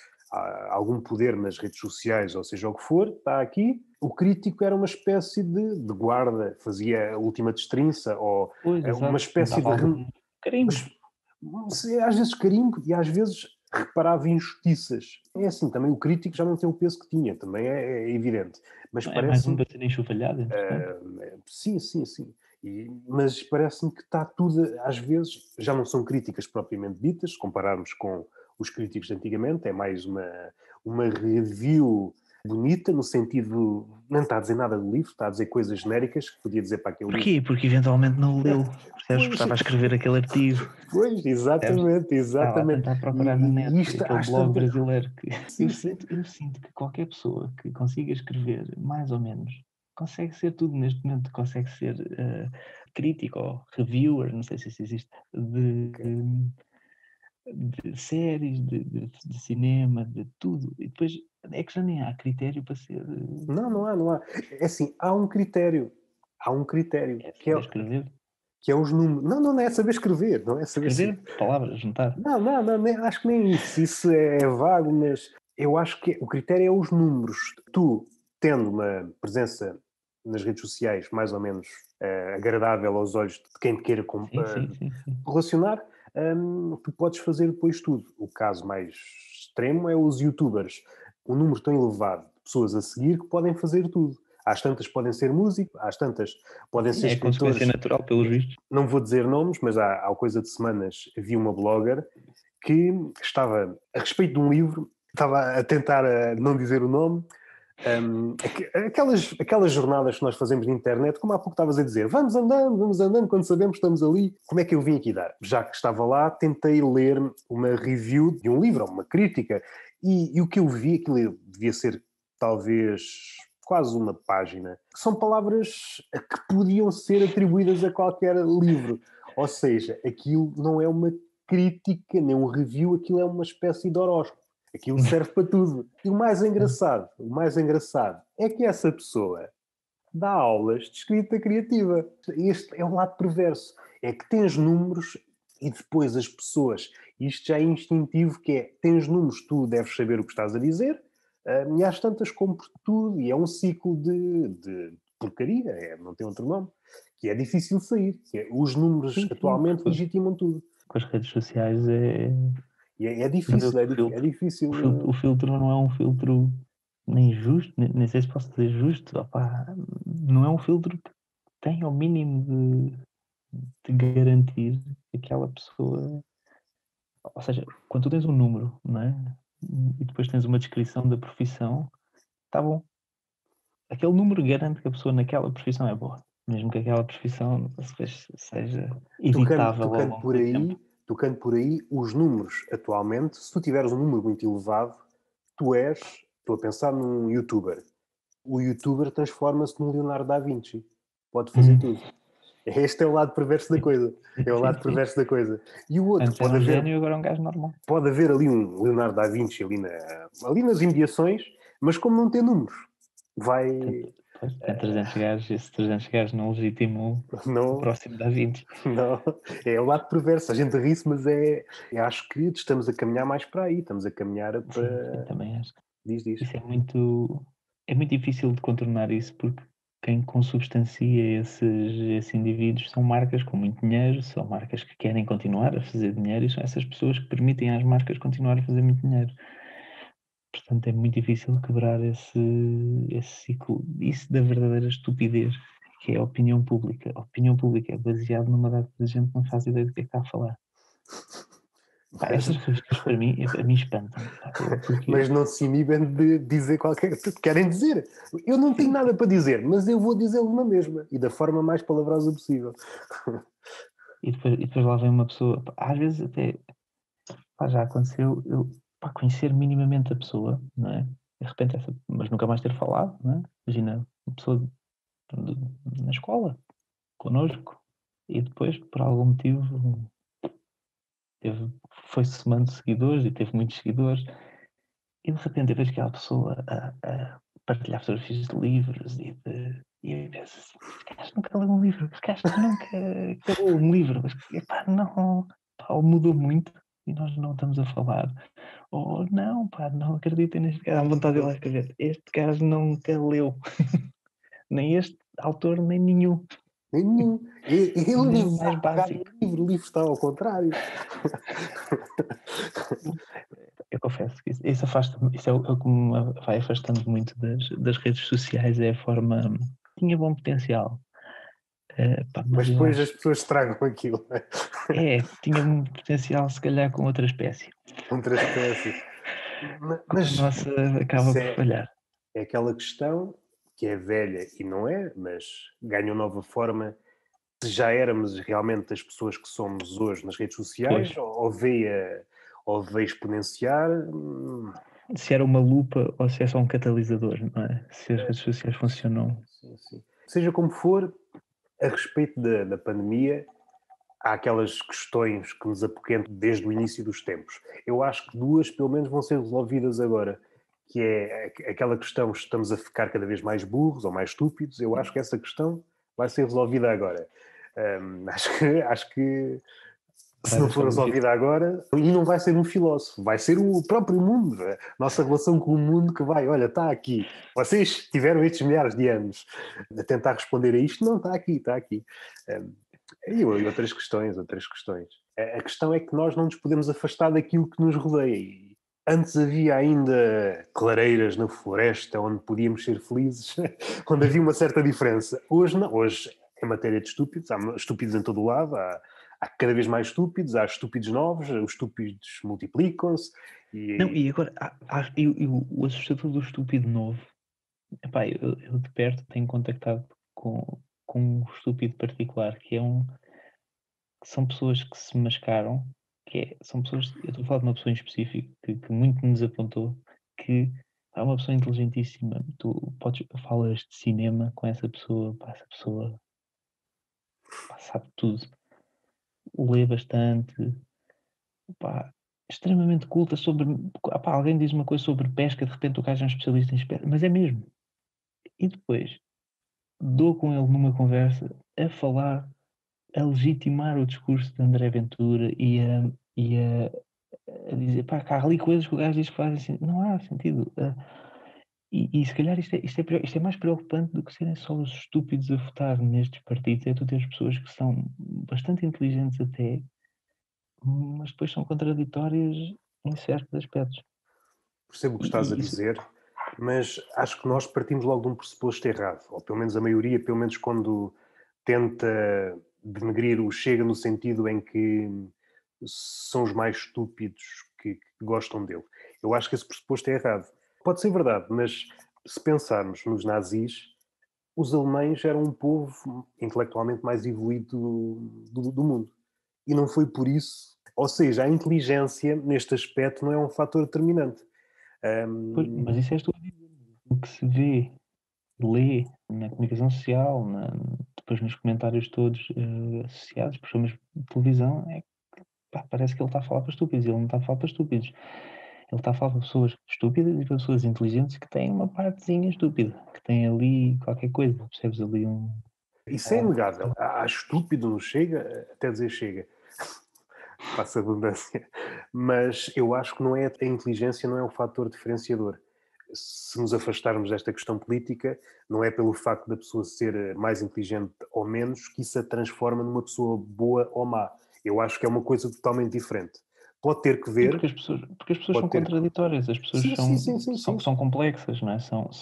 poder nas redes sociais, ou seja o que for, está aqui. O crítico era uma espécie de guarda, fazia a última destrinça, ou Pois, uma exato. espécie de... carimbo. às vezes carimbo e às vezes reparava injustiças. É assim, também o crítico já não tem o peso que tinha, também é evidente. Mas É mais um parece-me... para ser enxovalhado, entretanto. sim. Mas parece-me que está tudo, às vezes, já não são críticas propriamente ditas, se compararmos com os críticos de antigamente, é mais uma review bonita, no sentido, não está a dizer nada do livro, está a dizer coisas genéricas que podia dizer para aquele livro. Porquê? Porque eventualmente não o leu, percebes? Porque estava a escrever aquele artigo. Pois, exatamente. Estava a tentar procurar na net aquele blog brasileiro que Sim. eu sinto que qualquer pessoa que consiga escrever mais ou menos consegue ser tudo neste momento, consegue ser crítico ou reviewer, não sei se isso existe, de séries, de cinema, de tudo. E depois é que já nem há critério para ser. Não há. É assim, há um critério. É Que é, saber escrever. que é os números. Não é saber escrever, não é saber Escrever palavras, juntar. acho que nem isso. Isso é vago, mas eu acho que o critério é os números. Tu, tendo uma presença nas redes sociais mais ou menos agradável aos olhos de quem te queira Sim. relacionar, tu podes fazer depois tudo. O caso mais extremo é os youtubers. Um número tão elevado de pessoas a seguir que podem fazer tudo. Às tantas podem ser músicos, às tantas podem ser É a consequência escritores. natural, pelos vistos. Não vou dizer nomes, mas há coisa de semanas vi uma blogger que estava, a respeito de um livro, estava a tentar não dizer o nome, aquelas jornadas que nós fazemos na internet, como há pouco estavas a dizer, vamos andando, quando sabemos que estamos ali. Como é que eu vim aqui dar? Já que estava lá, tentei ler uma review de um livro, uma crítica, e o que eu vi, aquilo devia ser talvez quase uma página, que são palavras que podiam ser atribuídas a qualquer livro. Ou seja, aquilo não é uma crítica, nem um review, aquilo é uma espécie de horóscopo. Aquilo serve para tudo. E o mais engraçado é que essa pessoa dá aulas de escrita criativa. Este é o lado perverso. É que tens números e depois as pessoas, isto já é instintivo, que é, tens números, tu deves saber o que estás a dizer, e às tantas compro tudo, e é um ciclo de porcaria, não tem outro nome, que é difícil sair. Os números atualmente legitimam tudo. Com as redes sociais E é difícil, é difícil. O filtro não é um filtro nem justo, nem sei se posso dizer justo, opá, não é um filtro que tem ao mínimo de garantir que aquela pessoa, ou seja, quando tu tens um número, não é? E depois tens uma descrição da profissão, está bom. Aquele número garante que a pessoa naquela profissão é boa. mesmo que aquela profissão seja Tocando, evitável ao tocando longo por do tempo. aí, tocando por aí, os números atualmente, se tu tiveres um número muito elevado, estou a pensar num youtuber. O youtuber transforma-se num Leonardo da Vinci. Pode fazer tudo. Este é o lado perverso da coisa. É o Sim, lado sim. perverso da coisa. E o outro, Antes era um gênio, agora é um gajo normal. pode haver ali um Leonardo da Vinci ali nas imediações, mas como não tem números, vai. Tem 300 gajos, e esses 300 gajos não legitimam o Não, próximo da 20. não. É o lado perverso. A gente ri-se, mas eu acho que estamos a caminhar mais para aí. Estamos a caminhar Sim, para. também acho. Diz. Isso é muito difícil de contornar isso, porque quem consubstancia esses indivíduos são marcas com muito dinheiro, são marcas que querem continuar a fazer dinheiro e são essas pessoas que permitem às marcas continuar a fazer muito dinheiro. Portanto, é muito difícil quebrar esse ciclo. Isso da verdadeira estupidez, que é a opinião pública. A opinião pública é baseada numa data de gente que não faz ideia do que é que está a falar. Pá, Mas, essas revistas para mim espantam. Porque mas não se inibem de dizer qualquer coisa que querem dizer. Eu não tenho sim, nada para dizer, mas eu vou dizê-lo na mesma e da forma mais palavrosa possível. e depois lá vem uma pessoa, pá, às vezes até pá, já aconteceu eu pá, conhecer minimamente a pessoa, não é? De repente mas nunca mais ter falado, não é? Imagina, uma pessoa na escola, connosco, e depois, por algum motivo, foi somando seguidores e teve muitos seguidores, e de repente eu vejo aquela pessoa a partilhar fotografias de livros e eu penso assim, este gajo nunca leu um livro, este gajo nunca leu um livro, mas epá, não, pá, ou mudou muito e nós não estamos a falar, ou não, pá, não acreditem neste gajo, há vontade de ir lá escrever, este gajo nunca leu, nem este autor, nem nenhum, Nem nenhum. Ele nem nem o mais sabe pegar no básico. livro, o livro está ao contrário. Eu confesso que isso isso é o que me vai afastando muito das redes sociais, é a forma. Tinha bom potencial, pá, mas Mas eu depois acho as pessoas estragam aquilo. Né? tinha um potencial se calhar com outra espécie. Outra espécie. Com a Mas nossa acaba isso por falhar. é aquela questão que é velha e não é, mas ganhou nova forma. Se já éramos realmente as pessoas que somos hoje nas redes Pois, sociais, ou veio exponenciar, se era uma lupa ou se é só um catalisador, não é? Se as é, redes sociais funcionam. sim. Seja como for, a respeito da pandemia, há aquelas questões que nos apoquentam desde o início dos tempos. Eu acho que duas, pelo menos, vão ser resolvidas agora, que é aquela questão, estamos a ficar cada vez mais burros ou mais estúpidos. Eu acho que essa questão vai ser resolvida agora. Acho que se Vai não deixar for de existir. resolvida agora, e não vai ser um filósofo, vai ser o próprio mundo, a nossa relação com o mundo que vai, olha, está aqui. Vocês tiveram estes milhares de anos a tentar responder a isto, não, está aqui, está aqui. E outras questões, outras questões. A questão é que nós não nos podemos afastar daquilo que nos rodeia. E antes havia ainda clareiras na floresta onde podíamos ser felizes, onde havia uma certa diferença. Hoje não. Hoje, em matéria de estúpidos, há estúpidos em todo o lado, há cada vez mais estúpidos, há estúpidos novos, os estúpidos multiplicam-se. Não, E, e agora, o assustador do estúpido novo. Epá, eu de perto tenho contactado com um estúpido particular que são pessoas que se mascaram, são pessoas, eu estou a falar de uma pessoa em específico que muito me desapontou, que é uma pessoa inteligentíssima, falas de cinema com essa pessoa, pá, essa pessoa pá, sabe tudo, lê bastante, pá, extremamente culta sobre, pá, alguém diz uma coisa sobre pesca, de repente o gajo é um especialista em pesca, mas é mesmo. E depois dou com ele numa conversa a falar, a legitimar o discurso de André Ventura a dizer, pá, que há ali coisas que o gajo diz que fazem sentido. Não há sentido. E se calhar isto é mais preocupante do que serem só os estúpidos a votar nestes partidos, é tu teres pessoas que são bastante inteligentes até, mas depois são contraditórias em certos aspectos. percebo o que estás a E isso, dizer, mas acho que nós partimos logo de um pressuposto errado, ou pelo menos a maioria, pelo menos quando tenta denegrir o Chega no sentido em que são os mais estúpidos que gostam dele. Eu acho que esse pressuposto é errado. Pode ser verdade, mas se pensarmos nos nazis, os alemães eram um povo intelectualmente mais evoluído do mundo. E não foi por isso. Ou seja, a inteligência, neste aspecto, não é um fator determinante. Mas isso és tu a dizer. O que se vê, lê na comunicação social, depois nos comentários todos associados, programas de televisão, pá, parece que ele está a falar para estúpidos. Ele não está a falar para estúpidos. Ele está a falar para pessoas estúpidas e para pessoas inteligentes que têm uma partezinha estúpida, que têm ali qualquer coisa. Percebes ali um. Isso é inegável. Há estúpido no Chega, até dizer Chega. Passa a abundância. Mas eu acho que não é a inteligência, não é um fator diferenciador. Se nos afastarmos desta questão política, não é pelo facto da pessoa ser mais inteligente ou menos que isso a transforma numa pessoa boa ou má. Eu acho que é uma coisa totalmente diferente. Pode ter que Sim, ver. porque as pessoas são Pode ter. contraditórias, as pessoas Sim, sim, sim, sim, sim. são complexas, não é?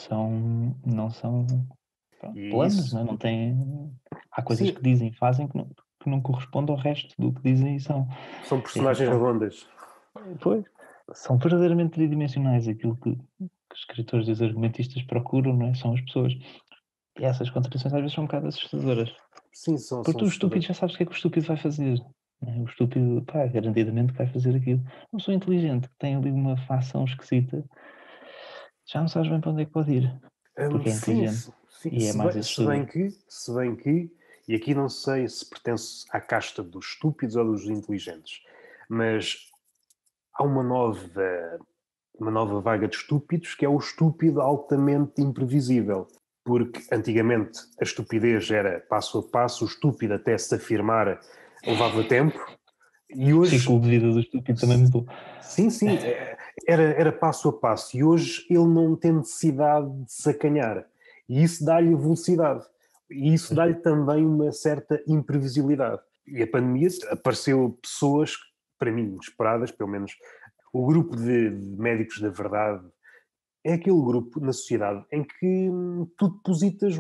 Não são pronto, E planos, não isso, é? Não têm. Há coisas sim, que dizem e fazem que não correspondem ao resto do que dizem e são. são E aquilo personagens redondas. pois, são verdadeiramente tridimensionais. Aquilo que os escritores e os argumentistas procuram, não é? São as pessoas. E essas contradições às vezes são um bocado assustadoras. Sim, são Porque tu, o estúpido, assustadores. já sabes o que é que o estúpido vai fazer. Não é? O estúpido, pá, garantidamente vai fazer aquilo. Uma pessoa inteligente que tem ali uma facção esquisita, já não sabes bem para onde é que pode ir. Porque é Sim, inteligente. sim, E é mais assustador. se bem que, e aqui não sei se pertence à casta dos estúpidos ou dos inteligentes, mas há uma nova vaga de estúpidos que é o estúpido altamente imprevisível. Porque antigamente a estupidez era passo a passo, o estúpido até se afirmar levava tempo, e O ciclo hoje, de vida do estúpido também mudou. sim, sim, era passo a passo, e hoje ele não tem necessidade de se acanhar, e isso dá-lhe velocidade, e isso dá-lhe também uma certa imprevisibilidade. E a pandemia apareceu pessoas, para mim, inesperadas, pelo menos o grupo de médicos da verdade é aquele grupo na sociedade em que tu depositas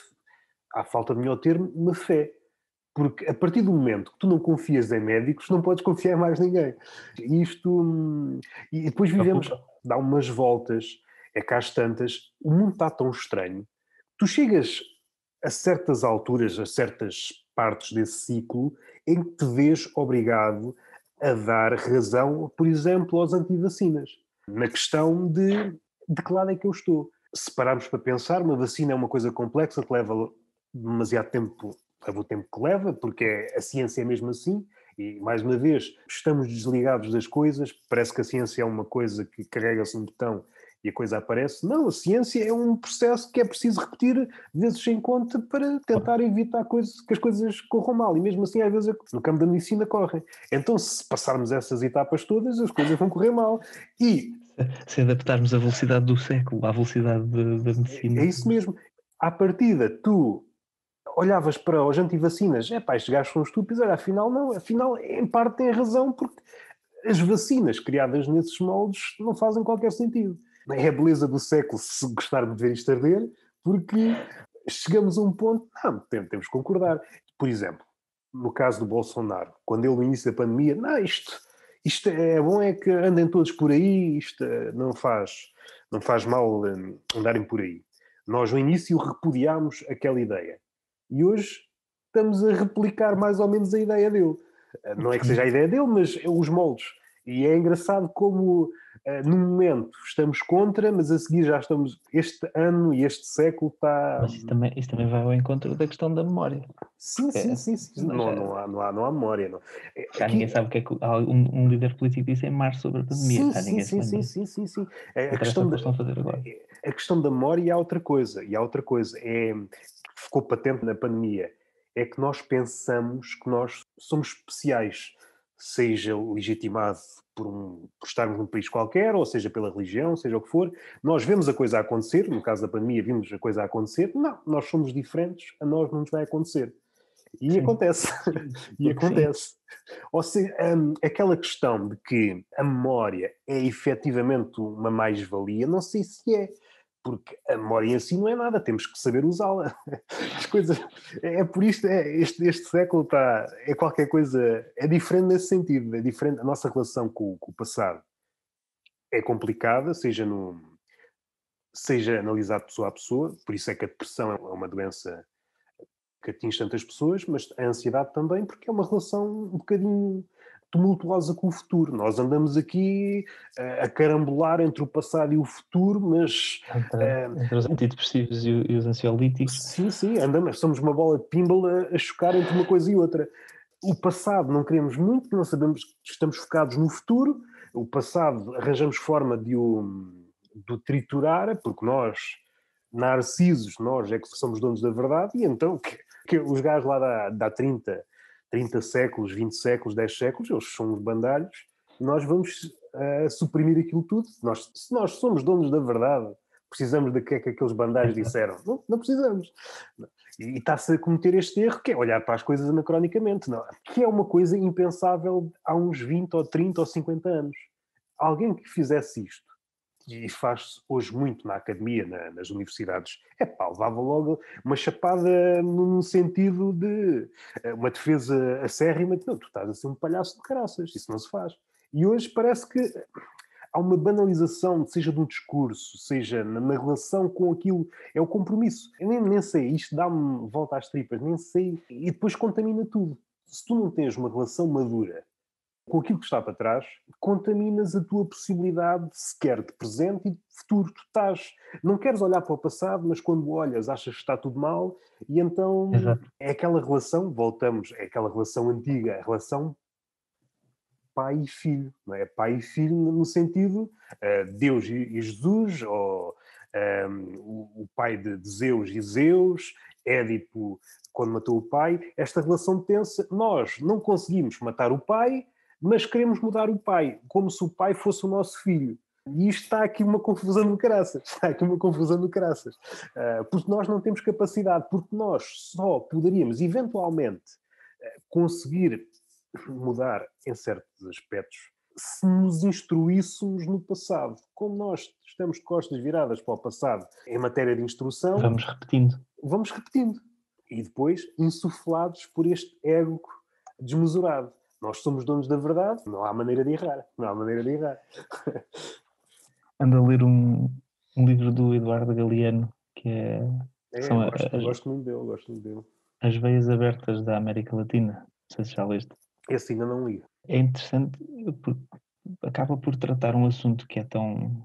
à falta de melhor termo, uma fé. Porque a partir do momento que tu não confias em médicos, não podes confiar em mais ninguém. Isto. E depois vivemos, Preocupa. dá umas voltas, é cá às tantas, o mundo está tão estranho. Tu chegas a certas alturas, a certas partes desse ciclo, em que te vês obrigado a dar razão, por exemplo, aos antivacinas. Na questão de que lado é que eu estou. Se pararmos para pensar, uma vacina é uma coisa complexa que leva demasiado tempo, leva o tempo que leva, porque a ciência é mesmo assim, e mais uma vez, estamos desligados das coisas, parece que a ciência é uma coisa que carrega-se um botão e a coisa aparece. Não, a ciência é um processo que é preciso repetir vezes sem conta para tentar evitar que as coisas corram mal. E mesmo assim, às vezes, no campo da medicina correm. Então, se passarmos essas etapas todas, as coisas vão correr mal. E Se adaptarmos a velocidade do século à velocidade da é medicina. isso mesmo. À partida, tu olhavas para os antivacinas, estes gajos são estúpidos, olha, afinal não, afinal em parte têm razão, porque as vacinas criadas nesses moldes não fazem qualquer sentido. É a beleza do século se gostarmos de ver isto arder, porque chegamos a um ponto, não, temos que concordar. Por exemplo, no caso do Bolsonaro, quando ele no início da pandemia, não, isto é bom, é que andem todos por aí, isto não faz mal andarem por aí. Nós no início repudiámos aquela ideia. E hoje estamos a replicar mais ou menos a ideia dele. Não é que seja a ideia dele, mas os moldes. E é engraçado como, no momento, estamos contra, mas a seguir já estamos. Este ano e este século está. Mas isso também vai ao encontro da questão da memória. Sim, sim, sim, sim. Não, Já, não há memória. Não. já ninguém Aqui. sabe o que é que um líder político disse em março sobre a pandemia. Sim, Já sim, ninguém se sim, sim, lembra. sim, sim, sim. E A parece que é o questão que da, eles estão a fazer agora. a questão da memória e há outra coisa. E há outra coisa. Ficou patente na pandemia. É que nós pensamos que nós somos especiais, seja legitimado por estarmos num país qualquer, ou seja pela religião, seja o que for. Nós vemos a coisa a acontecer, no caso da pandemia, vimos a coisa a acontecer. Não, nós somos diferentes, a nós não nos vai acontecer. E Sim, acontece. E porque sim. acontece. Ou seja, aquela questão de que a memória é efetivamente uma mais-valia, não sei se é. Porque a memória em si não é nada, temos que saber usá-la. As coisas. É por isto, este século está. É qualquer coisa. É diferente nesse sentido. É diferente. A nossa relação com o passado é complicada, seja seja analisado pessoa a pessoa, por isso é que a depressão é uma doença que atinge tantas pessoas, mas a ansiedade também, porque é uma relação um bocadinho tumultuosa com o futuro. Nós andamos aqui a carambolar entre o passado e o futuro, mas Entre os antidepressivos e os ansiolíticos. sim, andamos, somos uma bola de pinball a chocar entre uma coisa e outra. O passado não queremos muito, não sabemos, estamos focados no futuro. O passado arranjamos forma de o triturar, porque nós, narcisos, nós é que somos donos da verdade, e então que os gajos lá dá 30 séculos, 20 séculos, 10 séculos, eles são uns bandalhos, e nós vamos suprimir aquilo tudo. Se nós somos donos da verdade, precisamos de que é que aqueles bandalhos disseram? Não precisamos. E está-se a cometer este erro, que é olhar para as coisas anacronicamente, não? Que é uma coisa impensável há uns 20 ou 30 ou 50 anos. Alguém que fizesse isto, e faz-se hoje muito na academia, nas universidades, levava logo uma chapada no sentido de uma defesa acérrima de, não, tu estás a ser um palhaço de caraças, isso não se faz. E hoje parece que há uma banalização, seja de um discurso, seja na relação com aquilo, é o compromisso. Eu nem sei, isto dá-me volta às tripas, nem sei, e depois contamina tudo. Se tu não tens uma relação madura com aquilo que está para trás, contaminas a tua possibilidade sequer de presente e de futuro. Não queres olhar para o passado, mas quando olhas achas que está tudo mal, e então Exato. é aquela relação, voltamos, é aquela relação antiga, a relação pai e filho, não é? Pai e filho no sentido Deus e Jesus, ou o pai de Zeus e Zeus, Édipo quando matou o pai, esta relação tensa. Nós não conseguimos matar o pai, mas queremos mudar o pai, como se o pai fosse o nosso filho. E isto está aqui uma confusão do caraças. Está aqui uma confusão do caraças. Porque nós não temos capacidade, porque nós só poderíamos, eventualmente, conseguir mudar em certos aspectos se nos instruíssemos no passado. Como nós estamos de costas viradas para o passado em matéria de instrução, vamos repetindo. E depois insuflados por este ego desmesurado. Nós somos donos da verdade, não há maneira de errar. Não há maneira de errar. Ando a ler um livro do Eduardo Galeano, que são gosto muito dele. As Veias Abertas da América Latina. Não sei se já leste. Esse ainda não li. É interessante porque acaba por tratar um assunto que é tão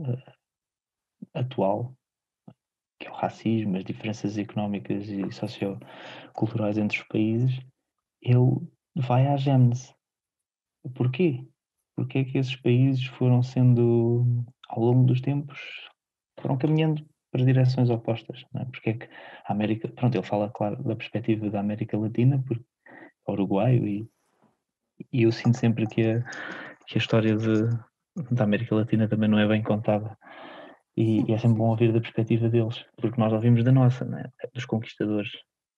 atual, que é o racismo, as diferenças económicas e socioculturais entre os países. Ele vai à gênese. Porquê? Porquê é que esses países foram sendo, ao longo dos tempos, foram caminhando para direções opostas, não é? Porque é que a América, pronto, ele fala, claro, da perspectiva da América Latina, porque é uruguaio, e eu sinto sempre que a história da América Latina também não é bem contada, e é sempre bom ouvir da perspectiva deles, porque nós ouvimos da nossa, não é? Dos conquistadores,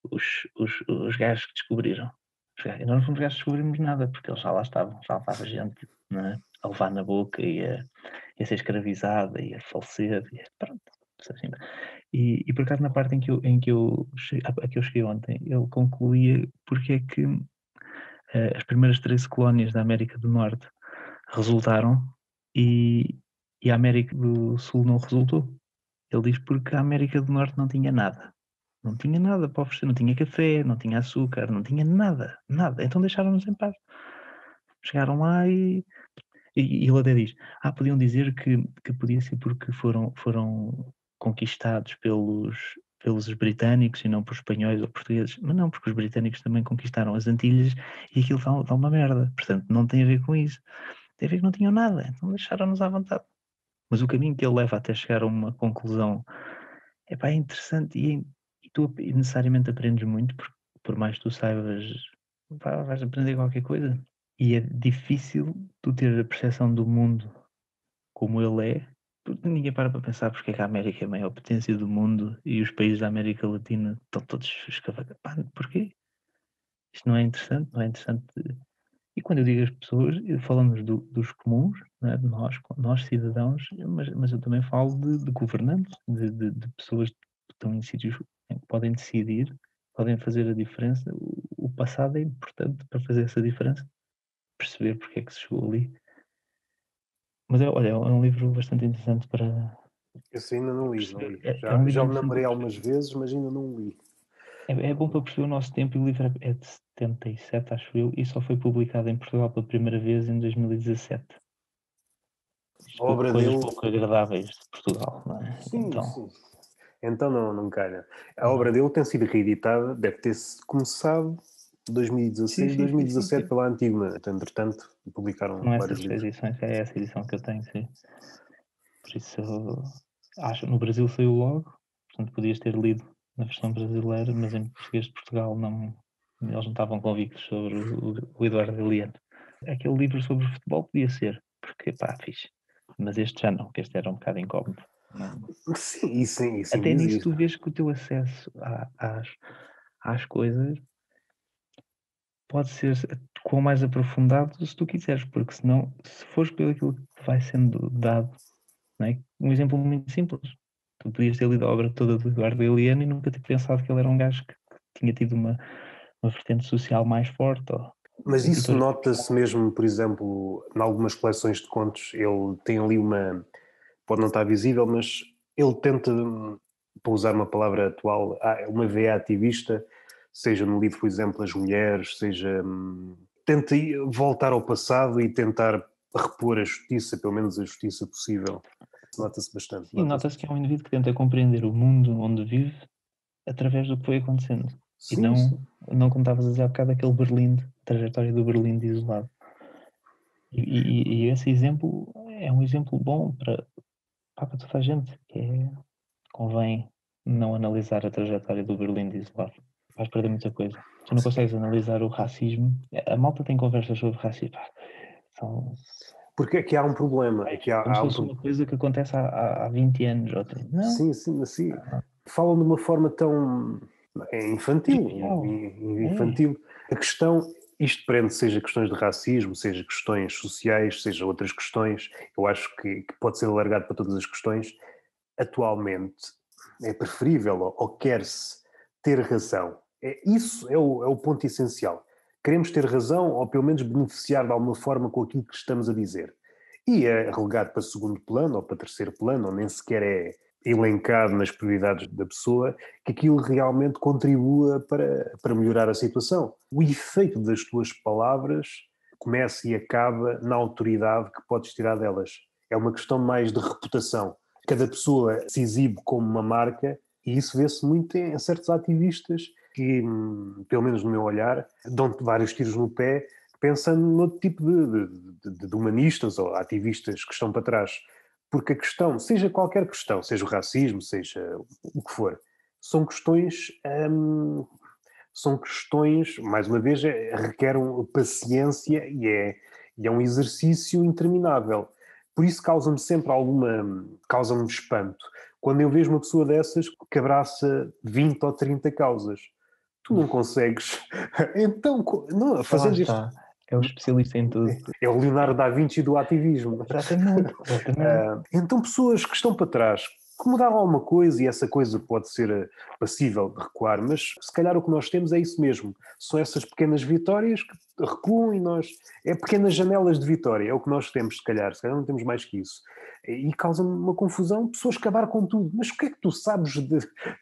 os gajos que descobriram. E nós não fomos gajos que descobrimos nada, porque eles já lá estavam, já estava gente, não é? A levar na boca e a ser escravizada e a falecer, e pronto. Assim. E por acaso na parte a que eu cheguei ontem, ele concluía porque é que as primeiras 13 colónias da América do Norte resultaram e a América do Sul não resultou. Ele diz porque a América do Norte não tinha nada. Não tinha nada para oferecer, não tinha café, não tinha açúcar, não tinha nada, nada. Então deixaram-nos em paz. Chegaram lá e ele até diz, podiam dizer que podia ser porque foram conquistados pelos britânicos e não por espanhóis ou portugueses. Mas não, porque os britânicos também conquistaram as Antilhas e aquilo dá uma merda. Portanto, não tem a ver com isso. Tem a ver que não tinham nada, então deixaram-nos à vontade. Mas o caminho que ele leva até chegar a uma conclusão é interessante e tu necessariamente aprendes muito, porque por mais que tu saibas, vais aprender qualquer coisa. E é difícil tu ter a percepção do mundo como ele é, porque ninguém para pensar porque é que a América é a maior potência do mundo e os países da América Latina estão todos escavacados. Porquê? Isto não é interessante, não é interessante. E quando eu digo as pessoas, falamos dos comuns, não é? De nós cidadãos, mas eu também falo de governantes, de pessoas que estão em sítios em que podem decidir, podem fazer a diferença. O passado é importante para fazer essa diferença, perceber porque é que se chegou ali. Mas olha, é um livro bastante interessante Esse ainda não li, não li. É um livro Já o interessante namorei para algumas perceber. vezes, mas ainda não li. É bom para perceber o nosso tempo e o livro é de 77, acho eu, e só foi publicado em Portugal pela primeira vez em 2017. A Isto obra coisas dele, pouco agradáveis de Portugal, não é? sim, Então, sim. Então não calha. A obra não. dele tem sido reeditada, deve ter começado em Sim, 2016, sim, sim, sim, 2017 sim. pela Antigma. Entretanto, publicaram São vários essas livros. edições, é essa edição que eu tenho, sim. Por isso, acho no Brasil saiu logo, portanto podias ter lido na versão brasileira, mas em português de Portugal não, eles não estavam convictos sobre o Eduardo Galeano. Aquele livro sobre o futebol podia ser, porque pá, fixe. Mas este já não, que este era um bocado incómodo. Não. Sim, isso Até ainda nisso tu existe. vês que o teu acesso às coisas pode ser quão mais aprofundado se tu quiseres, porque senão, se fores pelo aquilo que vai sendo dado, não é? Um exemplo muito simples. Tu podias ter lido a obra toda do Eduardo Galeano e nunca ter pensado que ele era um gajo que tinha tido uma vertente social mais forte. Ou Mas isso editoras. nota-se mesmo, por exemplo, em algumas coleções de contos, ele tem ali uma. Pode não estar visível, mas ele tenta, para usar uma palavra atual, uma veia ativista, seja no livro, por exemplo, As Mulheres, seja. Tenta voltar ao passado e tentar repor a justiça, pelo menos a justiça possível. Nota-se bastante. E Nota-se. nota-se que é um indivíduo que tenta compreender o mundo onde vive através do que foi acontecendo. E Sim, sim. não como estavas a dizer há bocado, aquele Berlim, a trajetória do Berlim de isolado. E esse exemplo é um exemplo bom para toda a gente, que é, convém não analisar a trajetória do Berlim de isolado. Vais perder muita coisa. Tu não consegues analisar o racismo. A malta tem conversas sobre racismo. Pá, são Porque aqui há um problema. Aqui como se há um fosse problema. uma coisa que acontece há 20 anos. Ou 30. Não, Sim, sim, assim. Falam de uma forma tão infantil, trivial. É. infantil. A questão, isto prende, seja questões de racismo, seja questões sociais, seja outras questões, eu acho que pode ser alargado para todas as questões. Atualmente é preferível ou quer-se ter razão. Isso é o ponto essencial. Queremos ter razão ou pelo menos beneficiar de alguma forma com aquilo que estamos a dizer. E é relegado para segundo plano ou para terceiro plano, ou nem sequer é elencado nas prioridades da pessoa, que aquilo realmente contribua para melhorar a situação. O efeito das tuas palavras começa e acaba na autoridade que podes tirar delas. É uma questão mais de reputação. Cada pessoa se exibe como uma marca e isso vê-se muito em certos ativistas que, pelo menos no meu olhar, dão-te vários tiros no pé pensando noutro tipo de humanistas ou ativistas que estão para trás. Porque a questão, seja qualquer questão, seja o racismo, seja o que for, são questões, são questões, mais uma vez, requerem paciência e é um exercício interminável. Por isso causa-me espanto. Quando eu vejo uma pessoa dessas que abraça 20 ou 30 causas, tu não consegues. Então, não, Lá fazendo isto. está. É o especialista em tudo. É o Leonardo da Vinci do ativismo. Exatamente, exatamente. Então, pessoas que estão para trás, que mudaram alguma coisa e essa coisa pode ser passível de recuar, mas se calhar o que nós temos é isso mesmo. São essas pequenas vitórias que recuam e nós. É pequenas janelas de vitória, é o que nós temos, se calhar não temos mais que isso. E causa-me uma confusão, pessoas acabar com tudo. Mas o que é que tu sabes de.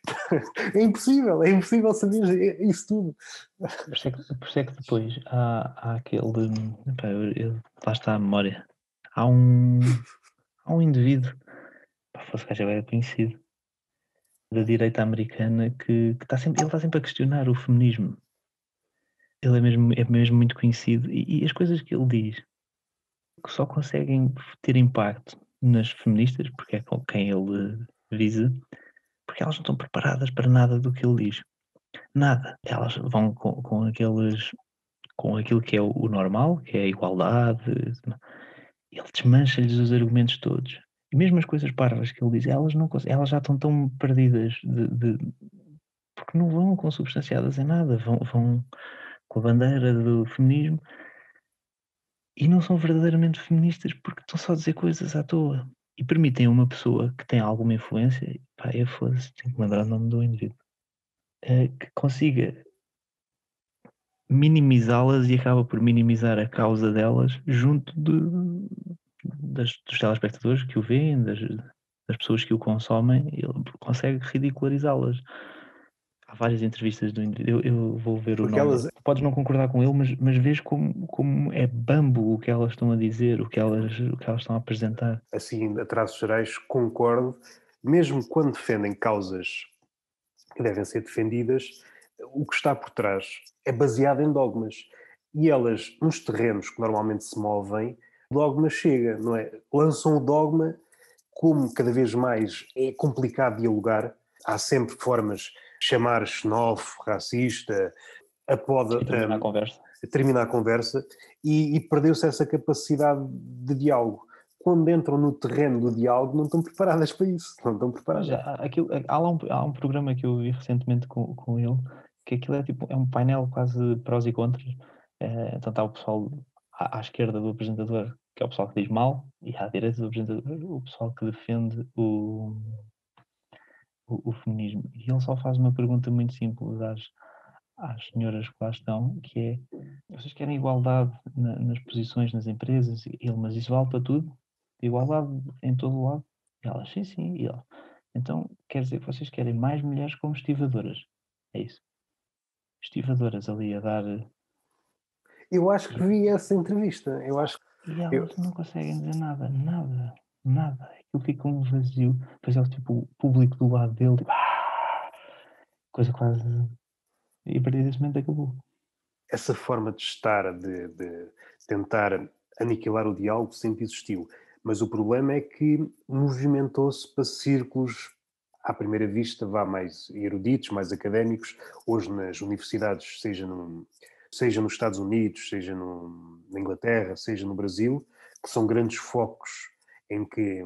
É impossível saber isso tudo. Por isso é que depois há aquele. Epá, lá está a memória. Há um indivíduo, pá, fosse gajo é bem conhecido, da direita americana que ele está sempre a questionar o feminismo. Ele é mesmo muito conhecido e as coisas que ele diz que só conseguem ter impacto nas feministas, porque é com quem ele visa, porque elas não estão preparadas para nada do que ele diz. Nada. Elas vão com aquilo que é o normal, que é a igualdade. Ele desmancha-lhes os argumentos todos. E mesmo as coisas parvas que ele diz, elas não elas já estão tão perdidas porque não vão consubstanciadas em nada, vão com a bandeira do feminismo e não são verdadeiramente feministas porque estão só a dizer coisas à toa. E permitem a uma pessoa que tem alguma influência, pá, eu fosse, tenho que lembrar o nome do indivíduo, que consiga minimizá-las e acaba por minimizar a causa delas junto dos telespectadores que o veem, as pessoas que o consomem, ele consegue ridicularizá-las. Há várias entrevistas do indivíduo, eu vou ver o Porque nome. elas, Podes não concordar com ele, mas vês como é bambo o que elas estão a dizer, o que elas estão a apresentar. assim, a traços gerais, concordo, mesmo quando defendem causas que devem ser defendidas, o que está por trás é baseado em dogmas. E elas, nos terrenos que normalmente se movem, o dogma chega, não é? Lançam o dogma, como cada vez mais é complicado dialogar, há sempre formas de chamar xenófobo, racista, E termina a conversa. terminar a conversa, e perdeu-se essa capacidade de diálogo. Quando entram no terreno do diálogo, não estão preparadas para isso, não estão Mas preparadas. há um programa que eu vi recentemente com ele, que aquilo é um painel quase prós e contras. Então está o pessoal à esquerda do apresentador, que é o pessoal que diz mal, e à direita do apresentador, o pessoal que defende o feminismo. E ele só faz uma pergunta muito simples às senhoras que lá estão, que é: vocês querem igualdade nas posições nas empresas? E ele: mas isso vale para tudo? Igualdade em todo o lado? E ela: sim, sim. E ele: então quer dizer que vocês querem mais mulheres como estivadoras? É isso. Estivadoras ali a dar. Eu acho que vi essa entrevista. Eu acho E eu, elas não conseguem dizer nada, nada, nada. Aquilo fica um vazio. Depois é tipo o público do lado dele, tipo, coisa quase. E a partir desse momento acabou. essa forma de estar, de tentar aniquilar o diálogo, sempre existiu. Mas o problema é que movimentou-se para círculos, à primeira vista, vá mais eruditos, mais académicos. Hoje nas universidades, seja nos Estados Unidos, seja na Inglaterra, seja no Brasil, que são grandes focos em que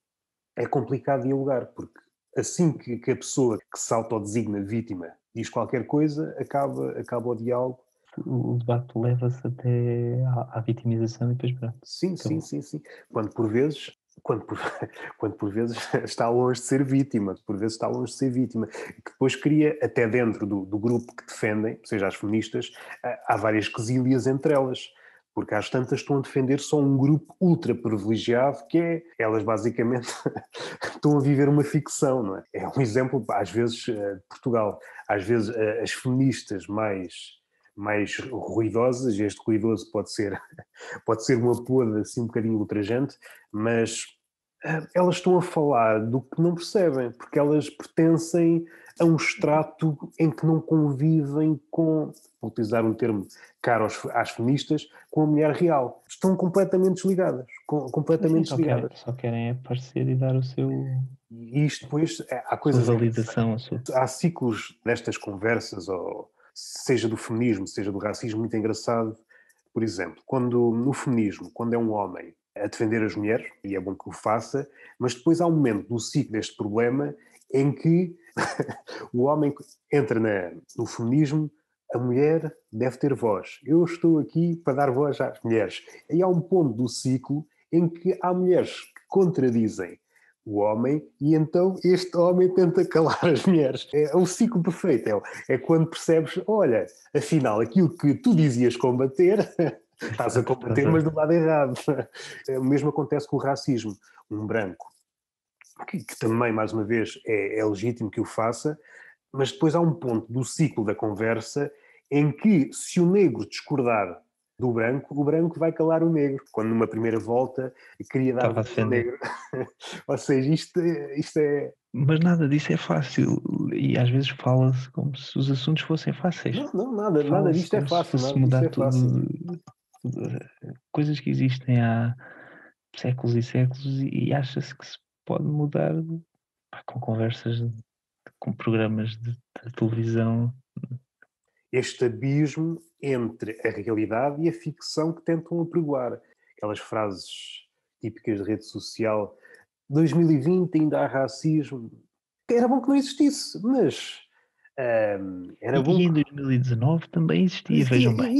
é complicado dialogar, porque assim que a pessoa que se autodesigna vítima diz qualquer coisa, acaba o diálogo. O debate leva-se até à vitimização e depois pronto, Sim, sim, acabou. sim, sim. Quando por vezes, quando por, quando por vezes está longe de ser vítima, por vezes está longe de ser vítima, que depois cria, até dentro do grupo que defendem, seja as feministas, há várias quesílias entre elas, porque às tantas estão a defender só um grupo ultra privilegiado, que é, elas basicamente estão a viver uma ficção, não é? É um exemplo, às vezes, de Portugal, às vezes as feministas mais ruidosas, e este ruidoso pode ser uma poda assim um bocadinho ultrajante, mas elas estão a falar do que não percebem, porque elas pertencem a um extrato em que não convivem com, vou utilizar um termo caro às feministas, com a mulher real. Estão completamente desligadas, Sim, completamente desligadas. só querem aparecer e dar E isto depois, há a sua coisas engraçadas. validação, a sua. Há ciclos destas conversas, ou seja do feminismo, seja do racismo, muito engraçado. Por exemplo, quando no feminismo, quando é um homem a defender as mulheres, e é bom que o faça, mas depois há um momento no ciclo deste problema em que o homem entra no feminismo, a mulher deve ter voz. Eu estou aqui para dar voz às mulheres. E há um ponto do ciclo em que há mulheres que contradizem o homem, e então este homem tenta calar as mulheres. É o ciclo perfeito. É quando percebes, olha, afinal, aquilo que tu dizias combater, estás a Exato, combater, mas do lado errado. O mesmo acontece com o racismo. Um branco, que também, mais uma vez, é legítimo que o faça, mas depois há um ponto do ciclo da conversa em que, se o negro discordar do branco, o branco vai calar o negro, quando numa primeira volta queria dar estava a voz ao defender. negro. Ou seja, isto é... Mas nada disso é fácil e às vezes fala-se como se os assuntos fossem fáceis. Não, não, nada Fala-se disto é como se fácil, fosse nada disto mudar é fácil. coisas que existem há séculos e séculos e acha-se que se pode mudar, pá, com conversas, com programas de televisão. Este abismo entre a realidade e a ficção que tentam apregoar. Aquelas frases típicas de rede social, 2020 ainda há racismo. Era bom que não existisse, mas era bom E em que 2019 também existia, existia. vejam bem.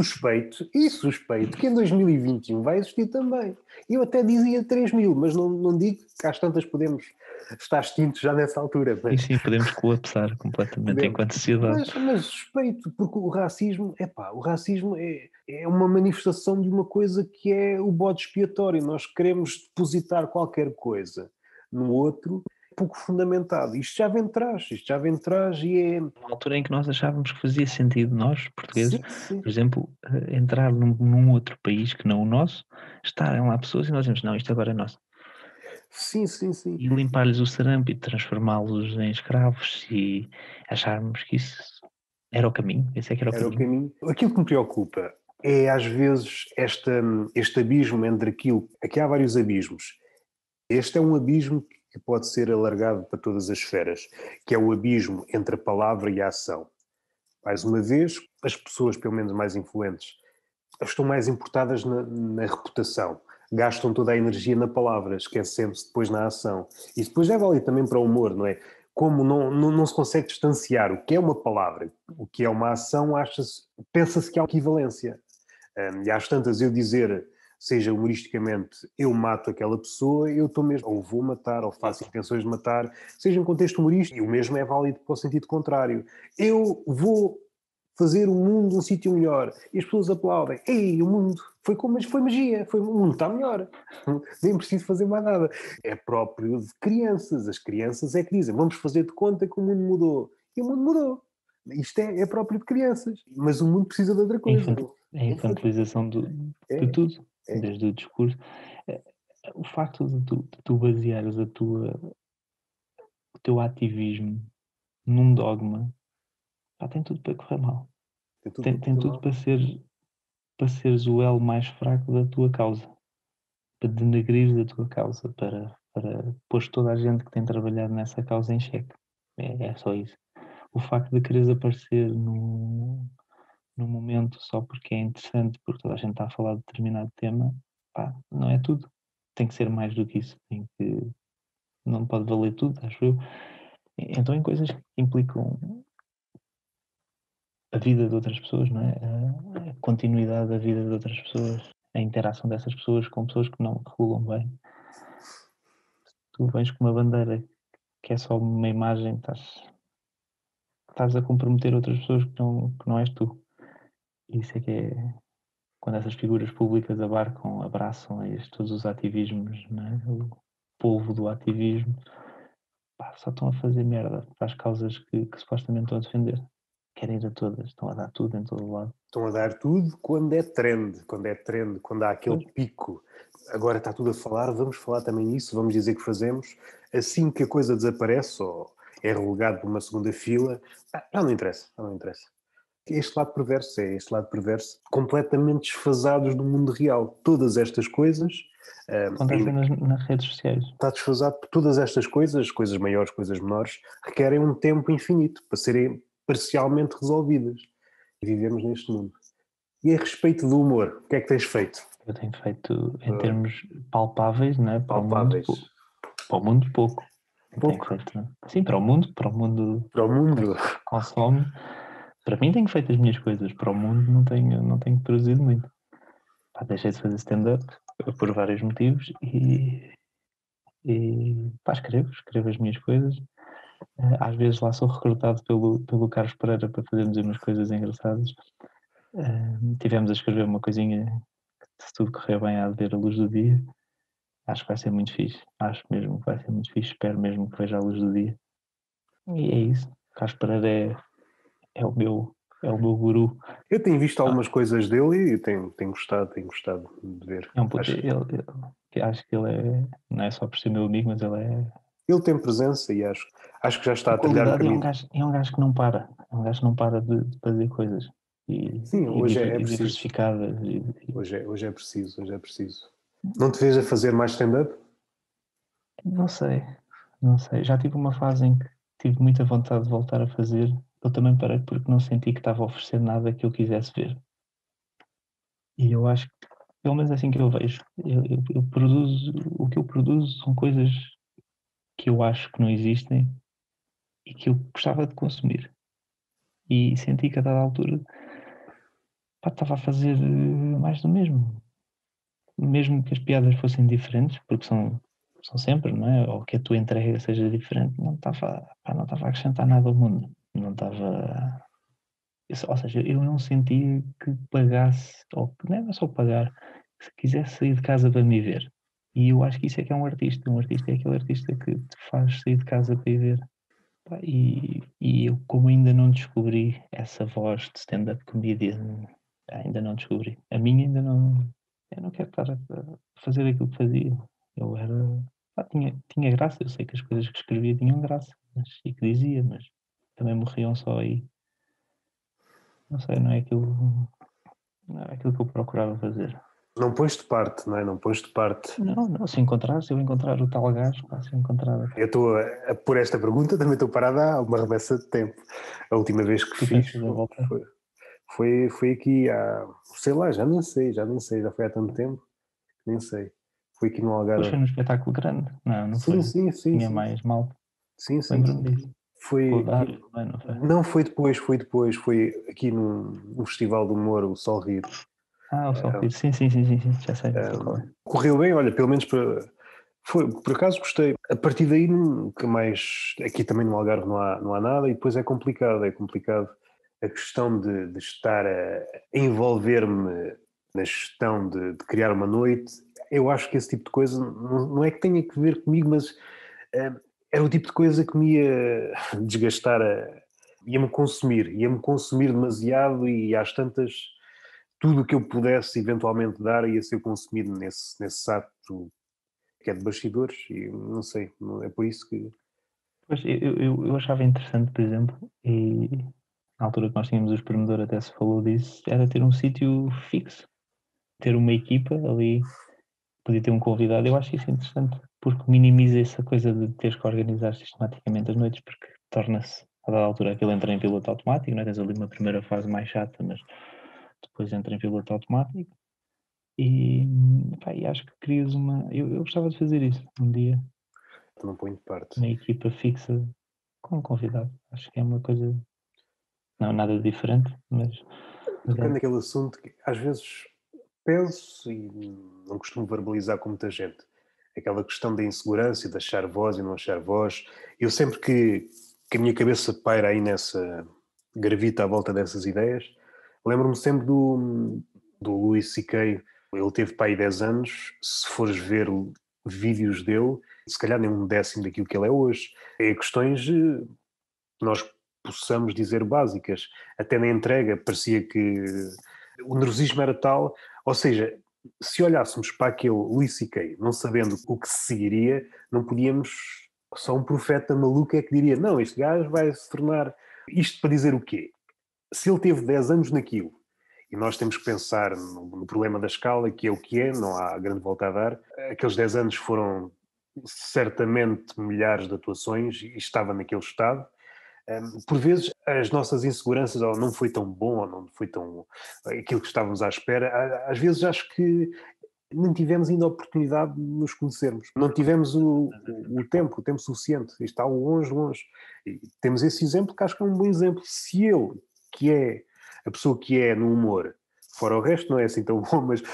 E suspeito que em 2021 vai existir também. Eu até dizia 3.000, mas não digo que às tantas podemos estar extintos já nessa altura, E mas sim, podemos colapsar completamente podemos. enquanto sociedade. Mas suspeito, porque o racismo é uma manifestação de uma coisa que é o bode expiatório. Nós queremos depositar qualquer coisa no outro, pouco fundamentado. Isto já vem de trás e é... Na altura em que nós achávamos que fazia sentido nós, portugueses, Sim, sim. por exemplo, entrar num outro país que não o nosso, estarem lá pessoas e nós dizemos, não, isto agora é nosso. Sim, sim, sim. E limpar-lhes o sarampo e transformá-los em escravos e acharmos que isso era o caminho, esse é que era o Era o caminho. caminho. Aquilo que me preocupa é, às vezes, este abismo entre aquilo... Aqui há vários abismos. Este é um abismo que pode ser alargado para todas as esferas, que é o abismo entre a palavra e a ação. Mais uma vez, as pessoas, pelo menos mais influentes, estão mais importadas na reputação. Gastam toda a energia na palavra, esquecem-se depois na ação. E depois é válido também para o humor, não é? Como não se consegue distanciar o que é uma palavra, o que é uma ação, pensa-se que há equivalência. E às tantas eu dizer, seja humoristicamente, eu mato aquela pessoa, eu estou mesmo, ou vou matar, ou faço intenções de matar, seja em contexto humorístico, e o mesmo é válido para o sentido contrário. Eu vou fazer o mundo um sítio melhor. E as pessoas aplaudem. Ei, o mundo mas foi magia, o mundo está melhor. Nem preciso fazer mais nada. É próprio de crianças. As crianças é que dizem, vamos fazer de conta que o mundo mudou. E o mundo mudou. Isto é próprio de crianças. Mas o mundo precisa de outra coisa. A infantilização de É, tudo, é. desde o discurso. Eh, O facto de tu baseares o teu ativismo num dogma, pá, tem tudo para correr mal. Tem tudo Tem, para tem correr tudo mal. para seres o elo mais fraco da tua causa, para denegrires a tua causa, para pôr toda a gente que tem trabalhado nessa causa em xeque. É só isso. O facto de quereres aparecer num momento só porque é interessante, porque toda a gente está a falar de determinado tema, pá, não é tudo. Tem que ser mais do que isso. Não pode valer tudo, acho eu. Então, em coisas que implicam a vida de outras pessoas, não é? A continuidade da vida de outras pessoas, a interação dessas pessoas com pessoas que não regulam bem. Tu vens com uma bandeira que é só uma imagem, estás a comprometer outras pessoas que não és tu. Isso é que é quando essas figuras públicas abraçam todos os ativismos, não é? O povo do ativismo, pá, só estão a fazer merda para as causas que supostamente estão a defender. Querem ir a todas, estão a dar tudo em todo lado. Estão a dar tudo quando há aquele Pois. pico. Agora está tudo a falar, vamos falar também nisso, vamos dizer que fazemos. Assim que a coisa desaparece ou é relegado para uma segunda fila, já não interessa, já não interessa. Este lado perverso, completamente desfasados do mundo real. Todas estas coisas, Acontece nas redes sociais. está desfasado por todas estas coisas maiores, coisas menores, requerem um tempo infinito para serem parcialmente resolvidas. E vivemos neste mundo. E a respeito do humor, o que é que tens feito? Eu tenho feito em termos palpáveis, né? Palpáveis. Para o mundo pouco. Tenho Pouco. feito, né? Sim, para o mundo Para o mundo. consome. Para mim tenho feito as minhas coisas, para o mundo não tenho produzido muito. Pá, deixei de fazer stand-up por vários motivos e pá, escrevo as minhas coisas. Às vezes lá sou recrutado pelo Carlos Pereira para fazermos umas coisas engraçadas. Tivemos a escrever uma coisinha que, se tudo correr bem, há de ver a luz do dia. Acho que vai ser muito fixe. Acho mesmo que vai ser muito fixe. Espero mesmo que veja a luz do dia. E é isso. Carlos Pereira é o meu guru. Eu tenho visto Ah, algumas coisas dele e tenho gostado de ver. é um puto, acho que ele não é só por ser meu amigo, mas ele Ele tem presença e acho que já está é a trilhar o qualidade, caminho. é um gajo que não para. É um gajo que não para de fazer coisas e, Sim, e, hoje é preciso. diversificadas. Hoje é preciso, hoje é preciso. Não te vês a fazer mais stand-up? Não sei, não sei. Já tive uma fase em que tive muita vontade de voltar a fazer. Eu também parei porque não senti que estava a oferecer nada que eu quisesse ver. E eu acho que, pelo menos é assim que eu vejo, eu produzo, o que eu produzo são coisas que eu acho que não existem e que eu gostava de consumir. E senti que a dada altura, pá, estava a fazer mais do mesmo. Mesmo que as piadas fossem diferentes, porque são sempre, não é? Ou que a tua entrega seja diferente, não estava a acrescentar nada ao mundo. Não estava. Ou seja, eu não sentia que pagasse, ou que não era só pagar, que se quisesse sair de casa para me ver. E eu acho que isso é que é um artista. Um artista é aquele artista que te faz sair de casa para ir ver. Pá, e eu, como ainda não descobri essa voz de stand-up comedian, ainda não descobri. A minha ainda não. Eu não quero estar a fazer aquilo que fazia. Eu era. Pá, tinha graça, eu sei que as coisas que escrevia tinham graça, e que dizia, mas também morriam só aí. Não sei, não é aquilo que eu procurava fazer. Não pões de parte, não é? Não pões de parte. Não, se eu encontrar o tal gajo, pá, se eu encontrar. Eu estou a pôr esta pergunta, também estou parada há uma remessa de tempo. A última vez que Tu fiz pensas a volta? foi aqui há, sei lá, já nem sei, já foi há tanto tempo, nem sei. Foi aqui no Depois foi Algarve. num espetáculo grande. Não Sim, foi. sim, sim, Tinha sim. mais mal. Sim, sim, sim. Lembro-me disso. Com o Foi, Dário também, não foi? não foi aqui num festival do humor, o Sol Rir. O Sol Rio. Sim, já sei qual é. Correu bem, olha, pelo menos foi, por acaso gostei. A partir daí nunca mais, aqui também no Algarve não há nada e depois é complicado a questão de estar a envolver-me na gestão de criar uma noite. Eu acho que esse tipo de coisa não é que tenha que ver comigo, mas eh, era o tipo de coisa que me ia desgastar, ia-me consumir demasiado e às tantas tudo o que eu pudesse eventualmente dar ia ser consumido nesse ato que é de bastidores e não sei, é por isso que... Pois, eu achava interessante, por exemplo, e na altura que nós tínhamos o espremedor até se falou disso, era ter um sítio fixo, ter uma equipa ali, podia ter um convidado. Eu acho isso interessante, porque minimiza essa coisa de teres que organizar sistematicamente as noites, porque torna-se, a dada altura, aquilo entra em piloto automático, não é? Tens ali uma primeira fase mais chata, mas depois entra em piloto automático. E, pá, e acho que crias uma. Eu gostava de fazer isso um dia, Não ponho de parte. uma equipa fixa com um convidado. Acho que é uma coisa. Não, nada diferente, mas Tocando é. naquele assunto que às vezes penso e não costumo verbalizar com muita gente, aquela questão da insegurança e de achar voz e não achar voz. Eu sempre que a minha cabeça paira aí gravita à volta dessas ideias, lembro-me sempre do Louis C.K. Ele teve para aí 10 anos, se fores ver vídeos dele, se calhar nem um décimo daquilo que ele é hoje. É questões que nós possamos dizer básicas. Até na entrega parecia que o nervosismo era tal, ou seja, se olhássemos para aquele Louis C.K. não sabendo o que se seguiria, não podíamos, só um profeta maluco é que diria, não, este gajo vai se tornar, isto para dizer o quê? Se ele teve 10 anos naquilo, e nós temos que pensar no problema da escala, que é o que é, não há grande volta a dar, aqueles 10 anos foram certamente milhares de atuações e estava naquele estado. Por vezes as nossas inseguranças, ou não foi tão bom, ou não foi tão aquilo que estávamos à espera, às vezes acho que não tivemos ainda a oportunidade de nos conhecermos. Não tivemos o tempo suficiente. Está longe, longe. E temos esse exemplo que acho que é um bom exemplo. Se ele, que é a pessoa que é no humor, fora o resto não é assim tão bom, mas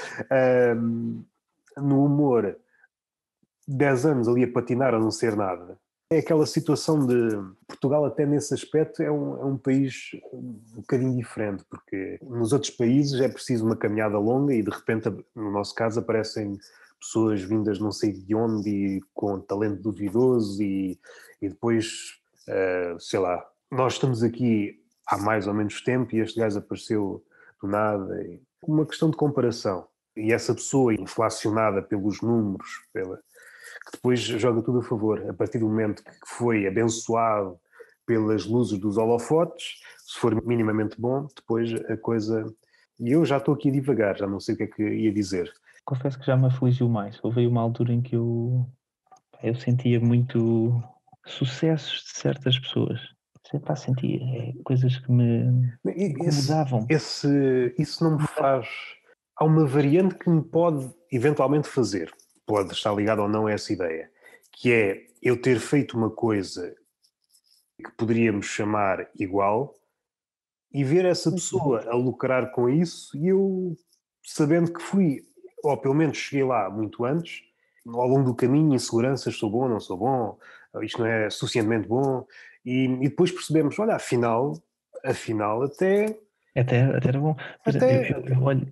no humor, 10 anos ali a patinar a não ser nada, é aquela situação de Portugal, até nesse aspecto, é um país um bocadinho diferente, porque nos outros países é preciso uma caminhada longa e de repente, no nosso caso, aparecem pessoas vindas não sei de onde e com talento duvidoso e depois, sei lá, nós estamos aqui há mais ou menos tempo e este gajo apareceu do nada. Uma questão de comparação. E essa pessoa inflacionada pelos números, que depois joga tudo a favor. A partir do momento que foi abençoado pelas luzes dos holofotes, se for minimamente bom, depois a coisa... E eu já estou aqui a divagar, já não sei o que é que ia dizer. Confesso que já me afligiu mais. Houve uma altura em que eu sentia muito sucessos de certas pessoas. Sempre sentia coisas que me incomodavam. Isso não me faz... Há uma variante que me pode eventualmente fazer, pode estar ligado ou não a essa ideia, que é eu ter feito uma coisa que poderíamos chamar igual e ver essa pessoa a lucrar com isso e eu, sabendo que fui, ou pelo menos cheguei lá muito antes, ao longo do caminho, inseguranças, sou bom, não sou bom, isto não é suficientemente bom, e depois percebemos, olha, afinal Até era bom. Por exemplo, até eu olho,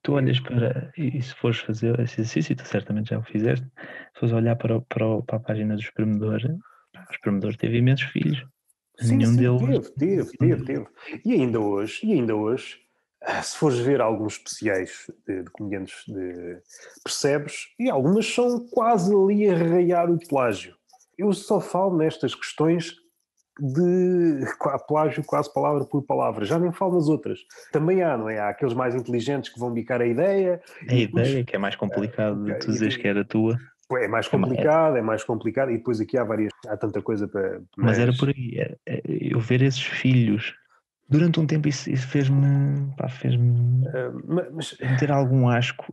Tu olhas para, e se fores fazer esse exercício, tu certamente já o fizeste, se fores olhar para a página do espremedor, o espremedor teve imensos filhos. Sim, Nenhum sim, deles. teve. E ainda hoje, se fores ver alguns especiais de comediantes, percebes, e algumas são quase ali a raiar o plágio. Eu só falo nestas questões de plágio quase palavra por palavra, já nem falo nas outras. Também há, não é? Há aqueles mais inteligentes que vão bicar a ideia A e depois ideia, que é mais complicado de tu dizeres que e- era tua. é mais complicado, e depois aqui há tanta coisa para, Mas era por mas aí. Eu ver esses filhos. Durante um tempo isso fez-me mas meter algum asco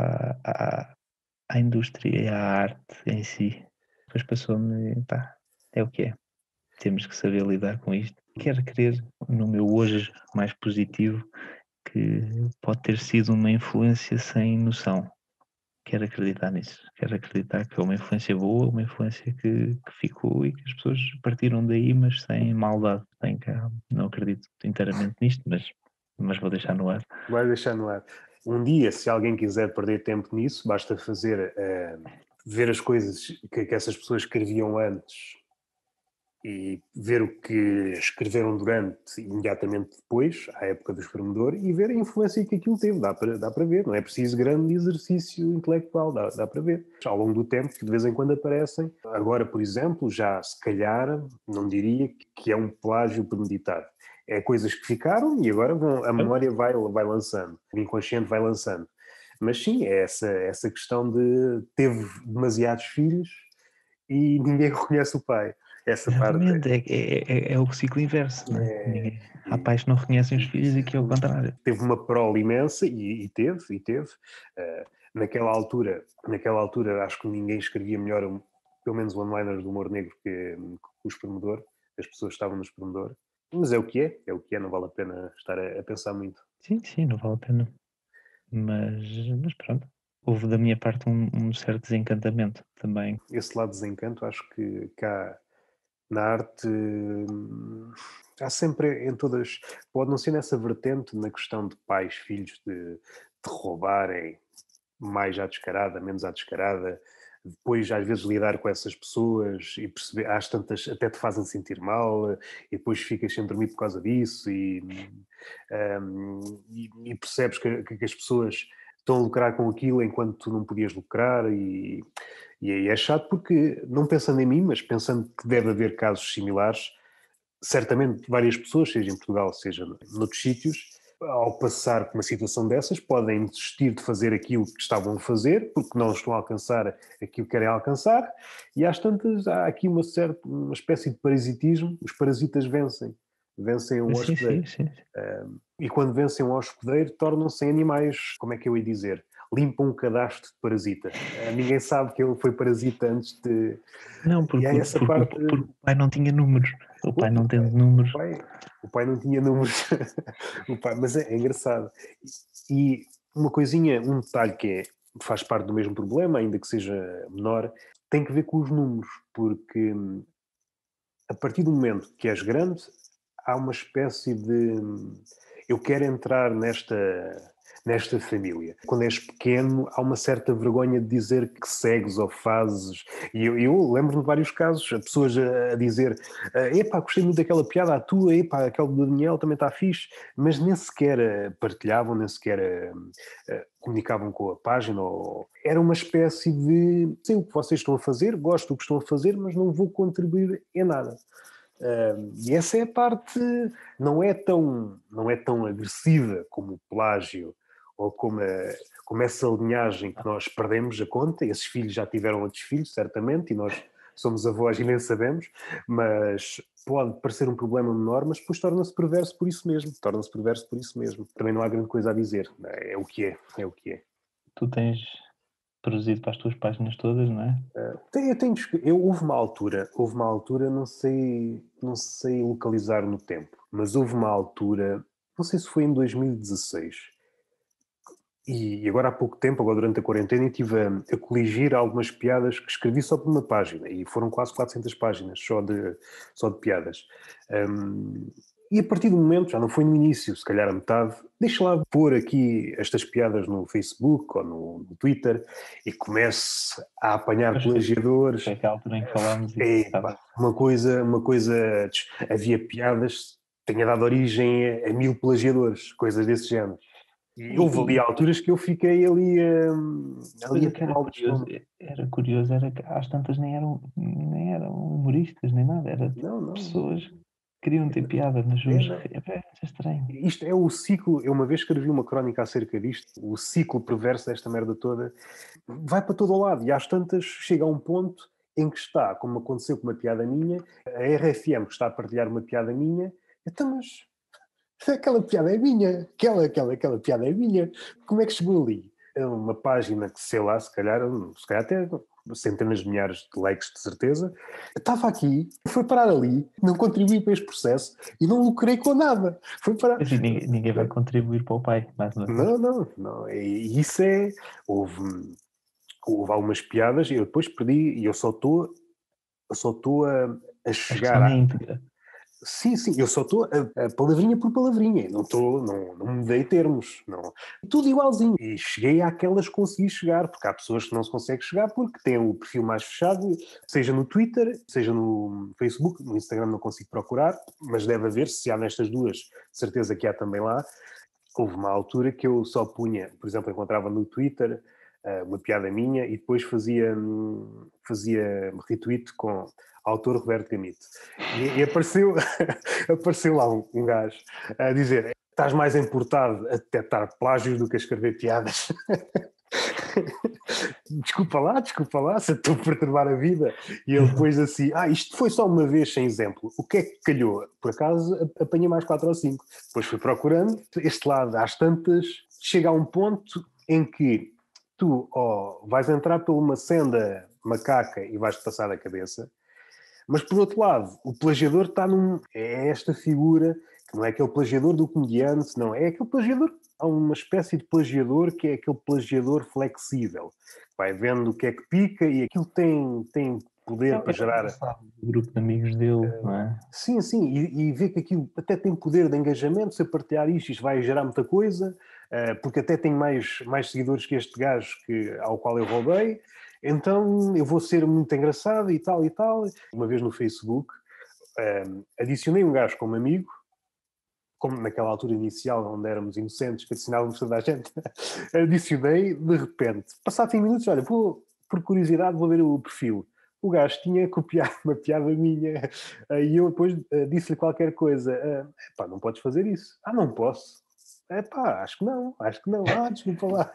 à indústria e à arte em si. Depois passou-me, pá, é o que é. Temos que saber lidar com isto. Quero crer no meu hoje mais positivo que pode ter sido uma influência sem noção. Quero acreditar nisso. Quero acreditar que é uma influência boa, uma influência que ficou e que as pessoas partiram daí, mas sem maldade. Não acredito inteiramente nisto, mas vou deixar no ar. vai deixar no ar. Um dia, se alguém quiser perder tempo nisso, basta ver as coisas que essas pessoas escreviam antes e ver o que escreveram durante e imediatamente depois, à época do espremedor, e ver a influência que aquilo teve. Dá para ver, não é preciso grande exercício intelectual, dá para ver. Ao longo do tempo, que de vez em quando aparecem. Agora, por exemplo, já se calhar, não diria que é um plágio premeditado. É coisas que ficaram e agora a memória vai lançando, o inconsciente vai lançando. Mas sim, é essa questão de teve demasiados filhos e ninguém reconhece o pai. Essa parte Exatamente, é o ciclo inverso, não é? Há pais que não reconhecem os filhos e que é o contrário. teve uma prole imensa e teve. Uh, naquela altura acho que ninguém escrevia melhor, pelo menos one-liners do humor negro que o Espremedor. As pessoas estavam no Espremedor. Mas é o que é, não vale a pena estar a pensar muito. Sim, não vale a pena. Mas pronto. Houve da minha parte um certo desencantamento também. Esse lado de desencanto, acho que cá na arte há sempre em todas, pode não ser nessa vertente, na questão de pais, filhos, de roubarem mais à descarada, menos à descarada, depois às vezes lidar com essas pessoas e perceber, às tantas até te fazem sentir mal e depois ficas sem dormir por causa disso e percebes que as pessoas estão a lucrar com aquilo enquanto tu não podias lucrar e aí é chato porque, não pensando em mim, mas pensando que deve haver casos similares, certamente várias pessoas, seja em Portugal, seja noutros sítios, ao passar por uma situação dessas, podem desistir de fazer aquilo que estavam a fazer, porque não estão a alcançar aquilo que querem alcançar, e às tantas há aqui uma espécie de parasitismo, os parasitas vencem um hospedeiro. Sim. E quando vencem um hospedeiro, tornam-se animais, como é que eu ia dizer? Limpam um cadastro de parasita. Ninguém sabe que ele foi parasita antes de... Não, E há porque, essa porque, parte... porque o pai não tinha números. O pai Pois, não tendo números. o pai não tinha números. Mas é engraçado. E uma coisinha, um detalhe que faz parte do mesmo problema, ainda que seja menor, tem que ver com os números, porque a partir do momento que és grande, há uma espécie de eu quero entrar nesta família. Quando és pequeno, há uma certa vergonha de dizer que segues ou fazes. E eu lembro-me de vários casos, pessoas a dizer epá, gostei muito daquela piada, a tua, epá, aquela do Daniel também está fixe, mas nem sequer partilhavam, nem sequer comunicavam com a página. Era uma espécie de sei o que vocês estão a fazer, gosto do que estão a fazer, mas não vou contribuir em nada. E essa é a parte, não é tão agressiva como o plágio ou como essa linhagem que nós perdemos a conta. Esses filhos já tiveram outros filhos, certamente, e nós somos avós e nem sabemos, mas pode parecer um problema menor, mas depois torna-se perverso por isso mesmo. Também não há grande coisa a dizer. É o que é. Tu tens produzido para as tuas páginas todas, não é? Houve uma altura, não sei localizar no tempo, mas houve uma altura, não sei se foi em 2016, e agora há pouco tempo, agora durante a quarentena, estive a coligir algumas piadas que escrevi só por uma página, e foram quase 400 páginas só de piadas. E a partir do momento, já não foi no início, se calhar a metade, deixa lá pôr aqui estas piadas no Facebook ou no Twitter e comece a apanhar plagiadores. Foi aquela altura em que falámos e Epá, uma coisa, havia piadas, tenha dado origem a 1000 plagiadores, coisas desse género. E houve ali alturas que eu fiquei ali a que era curioso, era que às tantas nem eram humoristas, nem nada, era pessoas que queriam ter piada, mas é estranho. Isto é o ciclo, eu uma vez escrevi uma crónica acerca disto, o ciclo perverso desta merda toda, vai para todo o lado e às tantas chega a um ponto em que está, como aconteceu com uma piada minha, a RFM que está a partilhar uma piada minha, então mas aquela piada é minha, aquela piada é minha, como é que chegou ali? É uma página que, sei lá, se calhar até centenas de milhares de likes de certeza, estava aqui, foi parar ali, não contribuí para este processo e não lucrei com nada. Foi parar... Assim, ninguém vai contribuir para o pai, mais uma vez. Não. E isso é... Houve algumas piadas e eu depois perdi e eu só estou a chegar a íntegra. Sim, eu só estou a palavrinha por palavrinha, não mudei termos, não. Tudo igualzinho. E cheguei àquelas que consegui chegar, porque há pessoas que não se conseguem chegar porque têm o perfil mais fechado, seja no Twitter, seja no Facebook, no Instagram não consigo procurar, mas deve haver, se há nestas duas, certeza que há também lá. Houve uma altura que eu só punha, por exemplo, encontrava no Twitter uma piada minha e depois fazia retweet com autor Roberto Gamito. E apareceu, apareceu lá um gajo a dizer: estás mais importado a detectar plágios do que a escrever piadas. Desculpa lá, se eu estou a perturbar a vida. E ele depois assim, isto foi só uma vez sem exemplo. O que é que calhou? Por acaso apanhei mais 4 ou 5. Depois fui procurando. Este lado, às tantas, chega a um ponto em que tu vais entrar por uma senda macaca e vais-te passar a cabeça. Mas, por outro lado, o plagiador está é esta figura, que não é aquele plagiador do comediante, não, é aquele plagiador, há uma espécie de plagiador que é aquele plagiador flexível, que vai vendo o que é que pica e aquilo tem poder para gerar... O grupo de amigos dele, não é? Sim, e vê que aquilo até tem poder de engajamento, se eu partilhar isto vai gerar muita coisa, porque até tem mais seguidores que este gajo ao qual eu roubei, então eu vou ser muito engraçado e tal. Uma vez no Facebook, adicionei um gajo como amigo, como naquela altura inicial onde éramos inocentes, que adicionávamos toda a gente, adicionei de repente. Passado 5 minutos, olha, por curiosidade vou ver o perfil. O gajo tinha copiado uma piada minha e eu depois disse-lhe qualquer coisa. Não podes fazer isso. Não posso. Acho que não. Desculpa lá.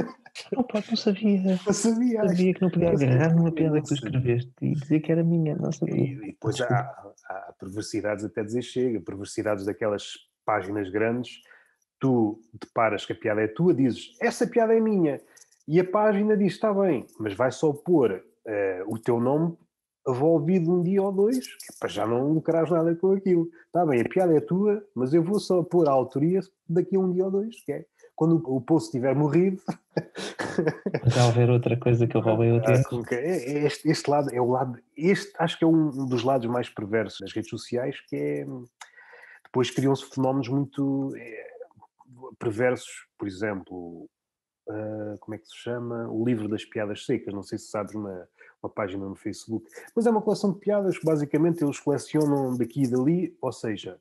Não sabia. Não sabia. Sabia que não podia agarrar numa piada que tu escreveste e dizer que era minha, não sabia. E depois há perversidades até dizer chega, perversidades daquelas páginas grandes, tu deparas que a piada é tua, dizes, essa piada é minha, e a página diz, está bem, mas vai só pôr o teu nome envolvido um dia ou dois, que é para já não lucrares nada com aquilo. Está bem, a piada é tua, mas eu vou só pôr a autoria daqui a um dia ou dois, que é quando o poço tiver morrido. Mas há haver outra coisa que eu roubei outro dia. Este lado é o lado, acho que é um dos lados mais perversos das redes sociais, que é depois criam-se fenómenos muito perversos, por exemplo, como é que se chama? O livro das piadas secas, não sei se sabes, uma página no Facebook, mas é uma coleção de piadas que basicamente eles colecionam daqui e dali, ou seja,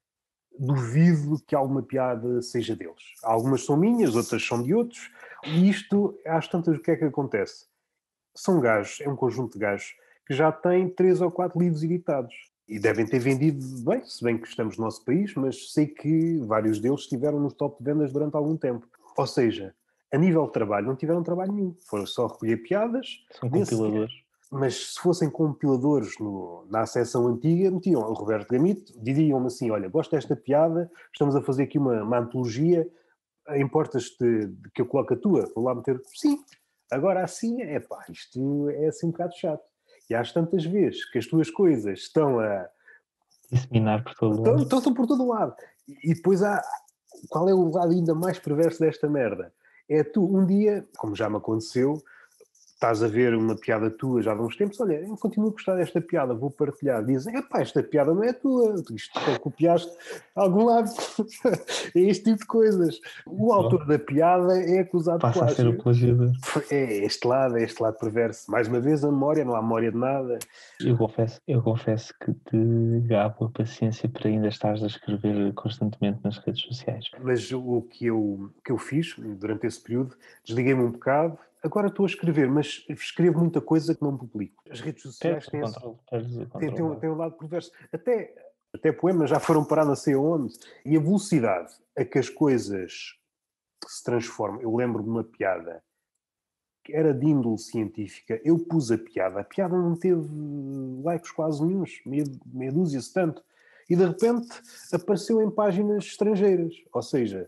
duvido que alguma piada seja deles. Algumas são minhas, outras são de outros, e isto, às tantas, o que é que acontece? São gajos, é um conjunto de gajos que já têm 3 ou 4 livros editados. E devem ter vendido bem, se bem que estamos no nosso país, mas sei que vários deles estiveram nos top de vendas durante algum tempo. Ou seja, a nível de trabalho, não tiveram trabalho nenhum. Foram só recolher piadas. São compiladores. Mas se fossem compiladores na acessão antiga, metiam o Roberto Gamito, diziam-me assim, olha, gosto desta piada, estamos a fazer aqui uma antologia, importas-te de que eu coloque a tua? Vou lá meter, sim. Agora assim, isto é assim um bocado chato. E às tantas vezes que as tuas coisas estão a... disseminar por todo lado. Estão por todo lado. E depois qual é o lado ainda mais perverso desta merda? É tu, um dia, como já me aconteceu, estás a ver uma piada tua já há uns tempos, olha, eu continuo a gostar desta piada, vou partilhar. Dizem, epá, esta piada não é tua, isto copiaste a algum lado. É este tipo de coisas. O autor da piada é acusado de Passa a ser o plágio. plagiador. É este lado perverso. Mais uma vez, a memória, não há memória de nada. Eu confesso que te gabo a paciência para ainda estares a escrever constantemente nas redes sociais. Mas o que eu fiz durante esse período, desliguei-me um bocado. Agora estou a escrever, mas escrevo muita coisa que não publico. As redes sociais Perdes o controle, têm um lado perverso. Até poemas já foram parar não sei aonde. E a velocidade a que as coisas se transformam. Eu lembro de uma piada que era de índole científica. Eu pus a piada não teve likes quase nenhuns, meia dúzia, se tanto. E de repente apareceu em páginas estrangeiras. Ou seja,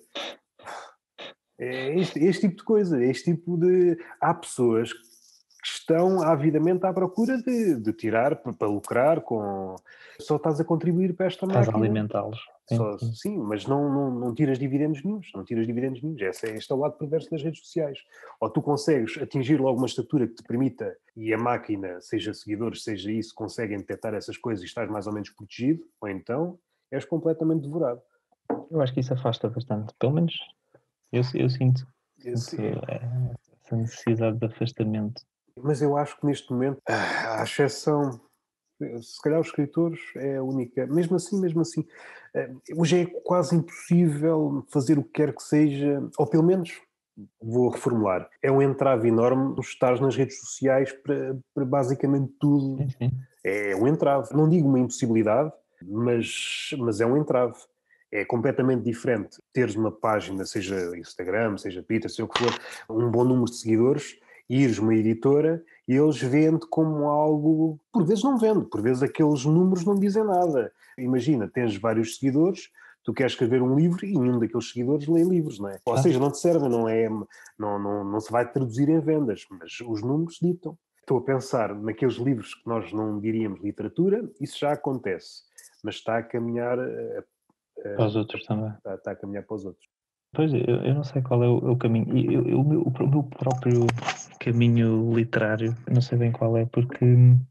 é este tipo de coisa, este tipo de. Há pessoas que estão avidamente à procura de tirar para lucrar com. Só estás a contribuir para esta estás a máquina. alimentá-los. Sim, sim. Sim, mas não tiras dividendos nenhuns. Não tiras dividendos nenhuns. Este é o lado perverso das redes sociais. Ou tu consegues atingir logo uma estatura que te permita, e a máquina, seja seguidores, seja isso, conseguem detectar essas coisas e estás mais ou menos protegido, ou então és completamente devorado. Eu acho que isso afasta bastante. Pelo menos eu sinto Esse- essa necessidade de afastamento. Mas eu acho que neste momento, à exceção, se calhar os escritores é a única, mesmo assim, hoje é quase impossível fazer o que quer que seja, ou pelo menos, vou reformular, é um entrave enorme estar nas redes sociais para basicamente tudo. Sim, sim. É um entrave, não digo uma impossibilidade, mas é um entrave. É completamente diferente teres uma página, seja Instagram, seja Twitter, seja o que for, um bom número de seguidores, e ires uma editora e eles vendem como algo, por vezes não vende, por vezes aqueles números não dizem nada. Imagina, tens vários seguidores, tu queres escrever um livro e nenhum daqueles seguidores lê livros, não é? Ou seja, não te serve, não se vai traduzir em vendas, mas os números ditam. Estou a pensar naqueles livros que nós não diríamos literatura, isso já acontece, mas está a caminhar, Para os outros também. está a caminhar para os outros. Pois, eu não sei qual é o caminho. O meu próprio caminho literário, eu não sei bem qual é, porque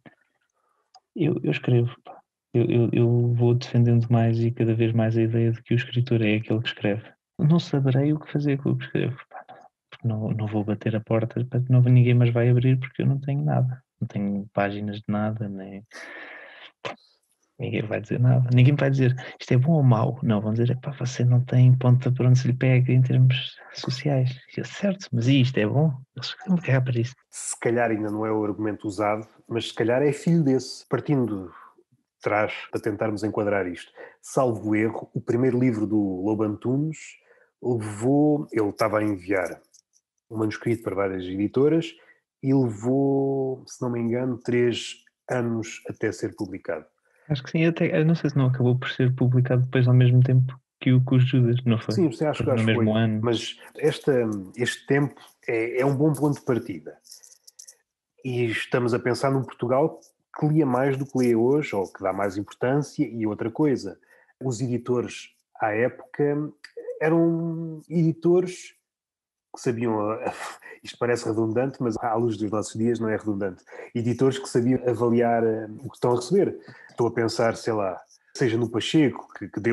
eu escrevo. Pá. Eu vou defendendo mais e cada vez mais a ideia de que o escritor é aquele que escreve. Não saberei o que fazer com o que escrevo. Pá, porque não vou bater a porta, ninguém mais vai abrir porque eu não tenho nada. Não tenho páginas de nada, nem. Ninguém vai dizer nada. Ninguém vai dizer isto é bom ou mau. Não, vão dizer, pá, você não tem ponta para onde se lhe pega em termos sociais. Eu, certo, mas isto é bom? Eles vão cagar para isso. Se calhar ainda não é o argumento usado, mas se calhar é filho desse. Partindo de trás para tentarmos enquadrar isto. Salvo erro, o primeiro livro do Lobo Antunes ele estava a enviar um manuscrito para várias editoras e levou, se não me engano, 3 anos até ser publicado. Acho que sim, até, eu não sei se não acabou por ser publicado depois ao mesmo tempo que o Judas, não foi? Sim, acho Foi no que foi. mesmo ano. Mas este tempo é um bom ponto de partida. E estamos a pensar num Portugal que lia mais do que lê hoje, ou que dá mais importância. E outra coisa, os editores à época eram editores que sabiam, isto parece redundante, mas à luz dos nossos dias não é redundante, editores que sabiam avaliar o que estão a receber. Estou a pensar, sei lá, seja no Pacheco,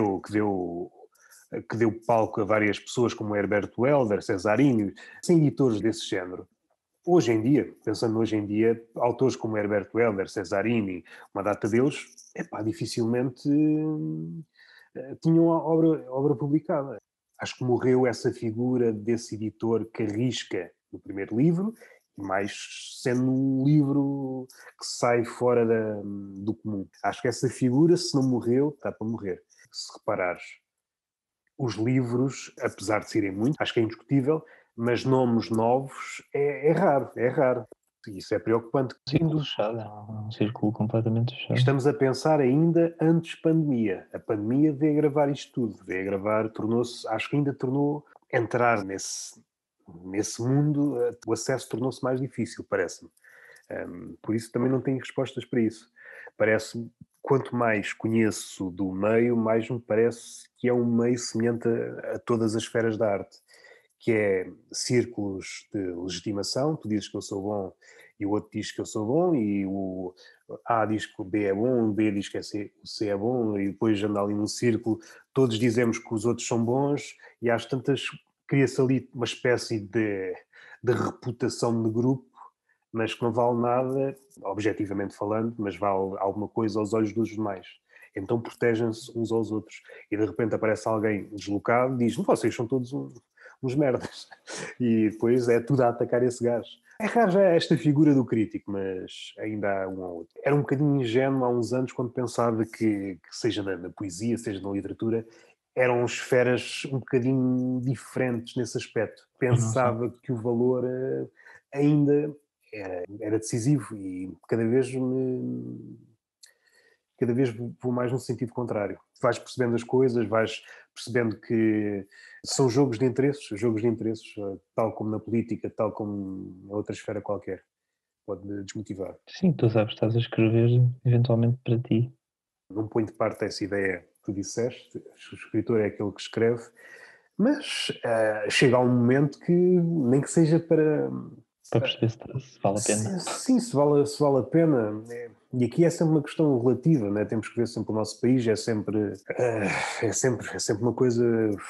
que deu palco a várias pessoas como Herberto Helder, Cesarini, sem editores desse género. Hoje em dia, pensando hoje em dia, autores como Herberto Helder, Cesarini, uma data deles, dificilmente tinham a obra publicada. Acho que morreu essa figura desse editor que arrisca no primeiro livro, mais sendo um livro que sai fora do comum. Acho que essa figura, se não morreu, está para morrer. Se reparares, os livros, apesar de serem muitos, acho que é indiscutível, mas nomes novos é raro, é raro. E isso é preocupante. Um círculo fechado, é um círculo completamente E fechado. estamos a pensar ainda antes pandemia. A pandemia veio agravar isto tudo, acho que ainda tornou entrar nesse mundo, o acesso tornou-se mais difícil, parece-me. Por isso também não tenho respostas para isso. Parece-me, quanto mais conheço do meio, mais me parece que é um meio semelhante a todas as esferas da arte, que é círculos de legitimação. Tu dizes que eu sou bom e o outro diz que eu sou bom, e o A diz que o B é bom, o B diz que o C é bom, e depois anda ali num círculo, todos dizemos que os outros são bons, e às tantas cria-se ali uma espécie de reputação de grupo, mas que não vale nada, objetivamente falando, mas vale alguma coisa aos olhos dos demais. Então protegem-se uns aos outros. E de repente aparece alguém deslocado e diz: vocês são todos uns merdas. E depois é tudo a atacar esse gajo. É raro já esta figura do crítico, mas ainda há um ou outro. Era um bocadinho ingênuo há uns anos quando pensava que seja na poesia, seja na literatura, eram esferas um bocadinho diferentes nesse aspecto. Mas não são. Pensava que o valor ainda era decisivo, e cada vez vou mais no sentido contrário. Vais percebendo as coisas, vais percebendo que são jogos de interesses, tal como na política, tal como em outra esfera qualquer. Pode desmotivar. Sim, tu sabes, estás a escrever eventualmente para ti. Não ponho de parte essa ideia que tu disseste, o escritor é aquele que escreve, mas chega a um momento que nem que seja Para perceber se vale a pena. sim, se vale a pena. E aqui é sempre uma questão relativa, né? Temos que ver sempre o nosso país, é sempre uma coisa,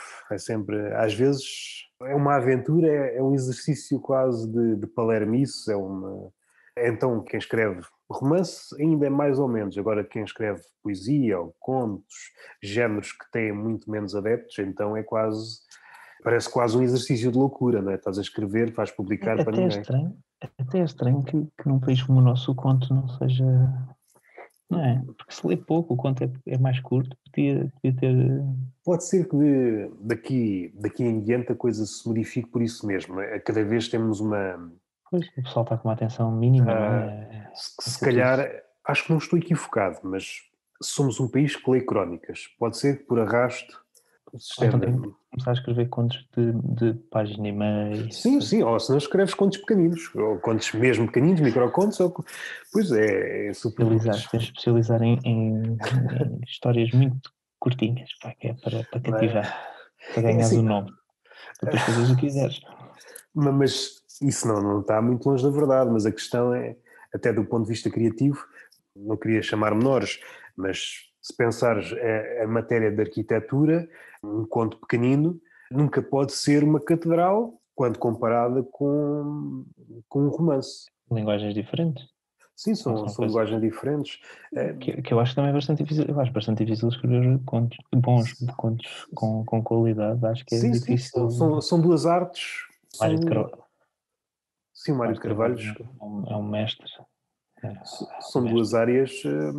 às vezes é uma aventura, é um exercício quase de palermice, então quem escreve romance ainda é mais ou menos, agora quem escreve poesia ou contos, géneros que têm muito menos adeptos, então parece quase um exercício de loucura, não é? Estás a escrever, vais publicar para Até é ninguém. estranho, até é estranho que num país como o nosso o conto não seja. Não é? Porque se lê pouco, o conto é mais curto, podia ter. Pode ser que daqui em diante a coisa se modifique por isso mesmo, não é? Cada vez temos uma. Pois, o pessoal está com uma atenção mínima, não ah, é? se É tudo. calhar, acho que não estou equivocado, mas somos um país que lê crónicas. Pode ser que por arrasto se Ou então tem estenda. que começar a escrever contos de página e meia. Sim, sim, ou se não escreves contos pequeninos, ou contos mesmo pequeninos, microcontos, pois é super. Especializar, tens de especializar em histórias muito curtinhas, pá, que é para cativar, para É ganhares o assim, nome, para depois fazeres o que quiseres. mas isso não está muito longe da verdade, mas a questão é, até do ponto de vista criativo, não queria chamar menores, mas se pensares a matéria de arquitetura, um conto pequenino nunca pode ser uma catedral quando comparada com um romance. Linguagens diferentes, Sim, não são, são são coisas. linguagens diferentes. Que eu acho também bastante difícil. Eu acho bastante difícil escrever contos, bons contos com qualidade. Acho que é Sim, sim, são, difícil. são, são duas artes. Mário de São, Carvalho, sim, Mário Mário de de Carvalho Carvalho. é um mestre. É um São duas mestre. áreas,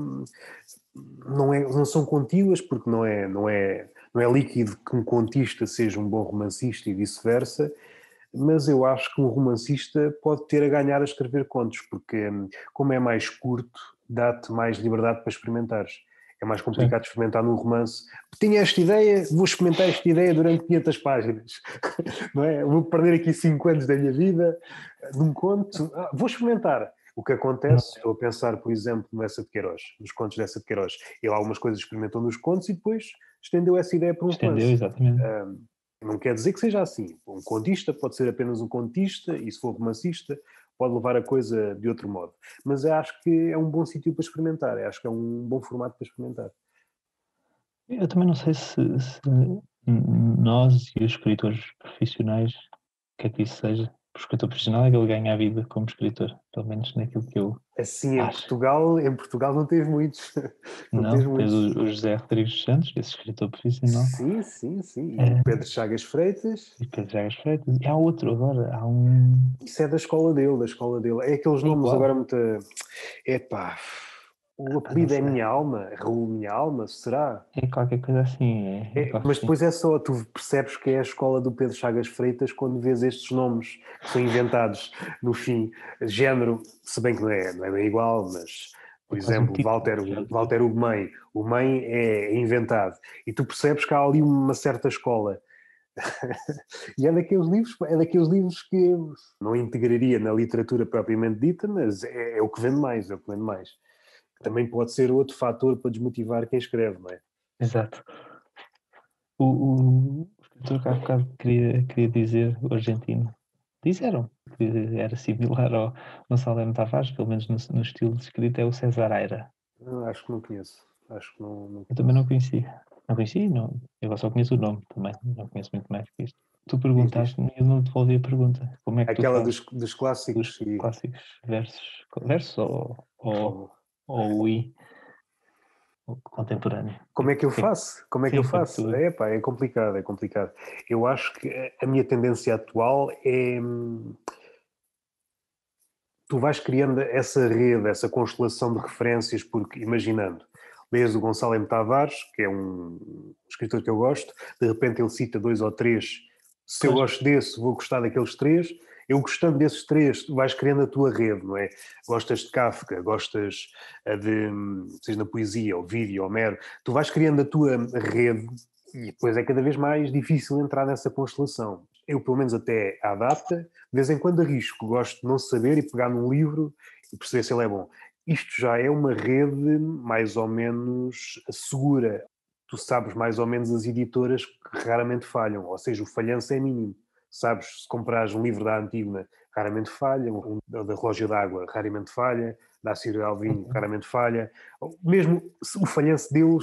não são contíguas, porque não é líquido que um contista seja um bom romancista e vice-versa, mas eu acho que um romancista pode ter a ganhar a escrever contos, porque como é mais curto, dá-te mais liberdade para experimentares. É mais Sim. complicado experimentar num romance. Tinha esta ideia, vou experimentar esta ideia durante 500 páginas. Não é? Vou perder aqui 5 anos da minha vida num conto. Vou experimentar. O que Não, acontece, estou a pensar, por exemplo, no Essa de Queiroz, nos contos dessa de Queiroz. Ele algumas coisas experimentou nos contos e depois estendeu essa ideia para um estendeu, romance. exatamente. Não quer dizer que seja assim. Um contista pode ser apenas um contista e, se for romancista, pode levar a coisa de outro modo. Mas eu acho que é um bom sítio para experimentar. Eu acho que é um bom formato para experimentar. Eu também não sei se nós e os escritores profissionais, o que é que isso seja. O escritor profissional é que ele ganha a vida como escritor, pelo menos naquilo que eu Assim, em acho. Portugal, em Portugal não teve muitos. Não teve Não, tens muitos. o José Rodrigues Santos, esse escritor profissional, Sim, sim, sim. E o é, Pedro Chagas Freitas, e Pedro Chagas Freitas. E há outro agora, há um. isso é da escola dele, da escola dele. É aqueles É nomes agora igual. muito. Epá, o Ah, não apelido é sei. Minha Alma, Raul Minha Alma, será? É qualquer coisa assim, é qualquer Mas assim. depois é só, tu percebes que é a escola do Pedro Chagas Freitas quando vês estes nomes que são inventados no fim. Género, se bem que não é bem igual, mas, É por quase um exemplo, título. Walter Ugumem. O Mãe é inventado. E tu percebes que há ali uma certa escola. E é daqueles livros que não integraria na literatura propriamente dita, mas é o que vende mais, é o que vende mais. Também pode ser outro fator para desmotivar quem escreve, não é? Exato. O Eu há bocado queria dizer o argentino. Disseram que era similar ao Gonçalo M. Tavares, pelo menos no estilo de escrita, é o César Aira. Acho que não conheço. Acho que não Eu também não conheço. conhecia. Não conheci, não. Eu só conheço o nome também. Não conheço muito mais que isto. Tu Diz, diz. perguntaste-me e eu não devolvi a pergunta. Como é que tu Aquela fazes dos os clássicos e. clássicos versos Oh, ou I, ou contemporâneo? como é que eu Que- faço? Como é que eu sim, para que faço? tu... É pá, é complicado, é complicado. Eu acho que a minha tendência atual é. Tu vais criando essa rede, essa constelação de referências, porque imaginando, lês o Gonçalo M. Tavares, que é um escritor que eu gosto, de repente ele cita 2 ou 3. Se eu Claro. gosto desse, vou gostar daqueles 3. Eu gostando desses 3, tu vais criando a tua rede, não é? Gostas de Kafka, gostas de, seja na poesia, ou vídeo, Homero, tu vais criando a tua rede e depois é cada vez mais difícil entrar nessa constelação. Eu, pelo menos até à data, de vez em quando arrisco, gosto de não saber e pegar num livro e perceber se ele é bom. Isto já é uma rede mais ou menos segura. Tu sabes mais ou menos as editoras que raramente falham, ou seja, o falhanço é mínimo. Sabes, se comprares um livro da Antígona, raramente falha, um da Relógio d'Água, raramente falha, da Ciro Alvim, raramente falha. Mesmo o falhanço deles,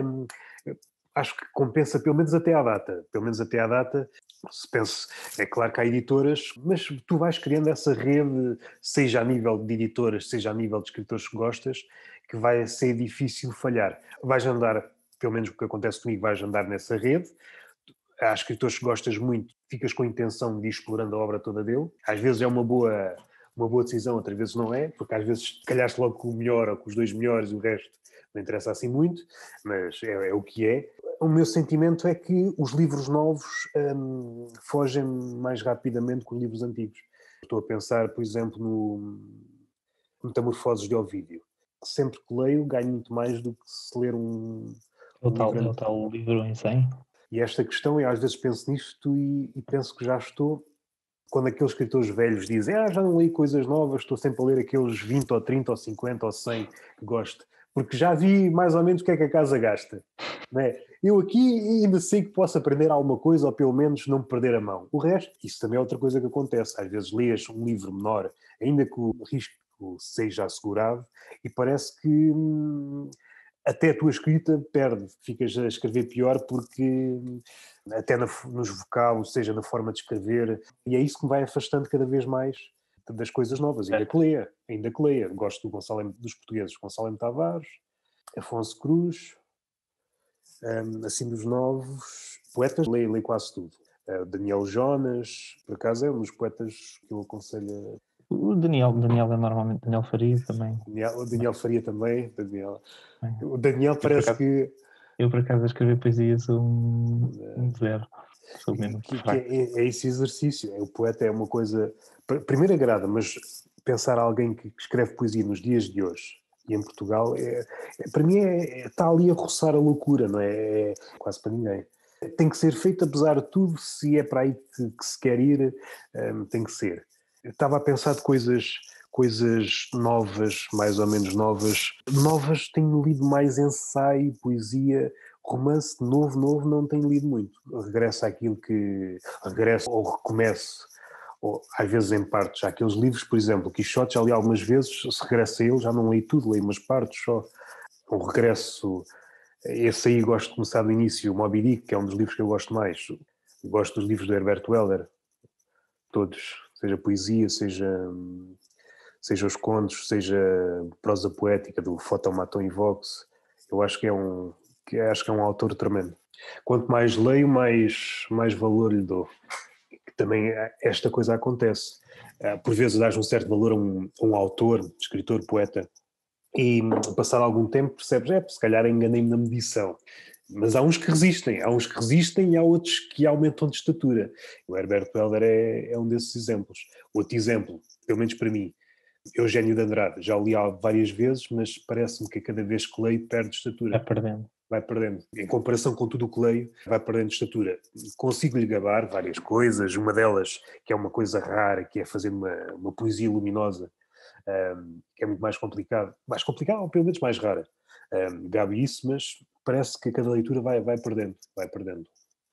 acho que compensa pelo menos até à data. Pelo menos até à data, se penso, é claro que há editoras, mas tu vais criando essa rede, seja a nível de editoras, seja a nível de escritores que gostas, que vai ser difícil falhar. Vais andar, pelo menos o que acontece comigo, vais andar nessa rede. Há escritores que gostas muito, ficas com a intenção de ir explorando a obra toda dele. Às vezes é uma boa decisão, outras vezes não é, porque às vezes calhaste logo com o melhor ou com os dois melhores e o resto não interessa assim muito, mas é o que é. O meu sentimento é que os livros novos fogem mais rapidamente que os livros antigos. Estou a pensar, por exemplo, no Metamorfoses de Ovídio. Sempre que leio, ganho muito mais do que se ler um livro É o tal livro em 100. e esta questão, eu às vezes penso nisto e penso que já estou, quando aqueles escritores velhos dizem já não li coisas novas, estou sempre a ler aqueles 20 ou 30 ou 50 ou 100 que gosto, porque já vi mais ou menos o que é que a casa gasta. Não é? Eu aqui ainda sei que posso aprender alguma coisa ou pelo menos não me perder a mão. O resto, isso também é outra coisa que acontece. Às vezes lês um livro menor, ainda que o risco seja assegurado, e parece que até a tua escrita perde, ficas a escrever pior porque até nos vocábulos, seja na forma de escrever, e é isso que me vai afastando cada vez mais das coisas novas, ainda que leia. Gosto dos portugueses, Gonçalo M. Tavares, Afonso Cruz, assim dos novos poetas, leio quase tudo. Daniel Jonas, por acaso é um dos poetas que eu aconselho. O Daniel é normalmente Daniel Faria também. O Daniel Faria também. Também. O Daniel Eu, por parece acaso, que eu, por acaso, a escrever poesia sou um zero. Sou mesmo que fraco. é esse exercício. O poeta é uma coisa. Primeiro agrada, mas pensar alguém que escreve poesia nos dias de hoje e em Portugal, para mim, está ali a roçar a loucura, não é? É quase para ninguém. Tem que ser feito, apesar de tudo, se é para aí que se quer ir, tem que ser. Eu estava a pensar de coisas novas, mais ou menos novas. Novas, tenho lido mais ensaio, poesia, romance novo, não tenho lido muito. Regresso àquilo que. Regresso ou recomeço, ou às vezes em partes. Há aqueles livros, por exemplo, o Quixote, já li algumas vezes, se regresso a ele, já não li tudo, li umas partes só. Um regresso. Esse aí gosto de começar do início, o Moby Dick, que é um dos livros que eu gosto mais. Gosto dos livros do Herbert Welder, todos, seja poesia, seja os contos, seja prosa poética do Fotomaton e Vox. Eu acho acho que é um autor tremendo. Quanto mais leio, mais valor lhe dou. Que também esta coisa acontece. Por vezes dás um certo valor a um autor, escritor, poeta, e passado algum tempo percebes, se calhar enganei-me na medição. Mas há uns que resistem e há outros que aumentam de estatura. O Herbert Welder é um desses exemplos. Outro exemplo, pelo menos para mim, Eugénio de Andrade. Já o li várias vezes, mas parece-me que cada vez que leio perde Vai estatura. perdendo. Vai perdendo. Em comparação com tudo o que leio, vai perdendo estatura. Consigo-lhe gabar várias coisas, uma delas que é uma coisa rara, que é fazer uma poesia luminosa, que é muito mais complicado ou pelo menos mais rara. Gabo isso, mas parece que a cada leitura vai perdendo.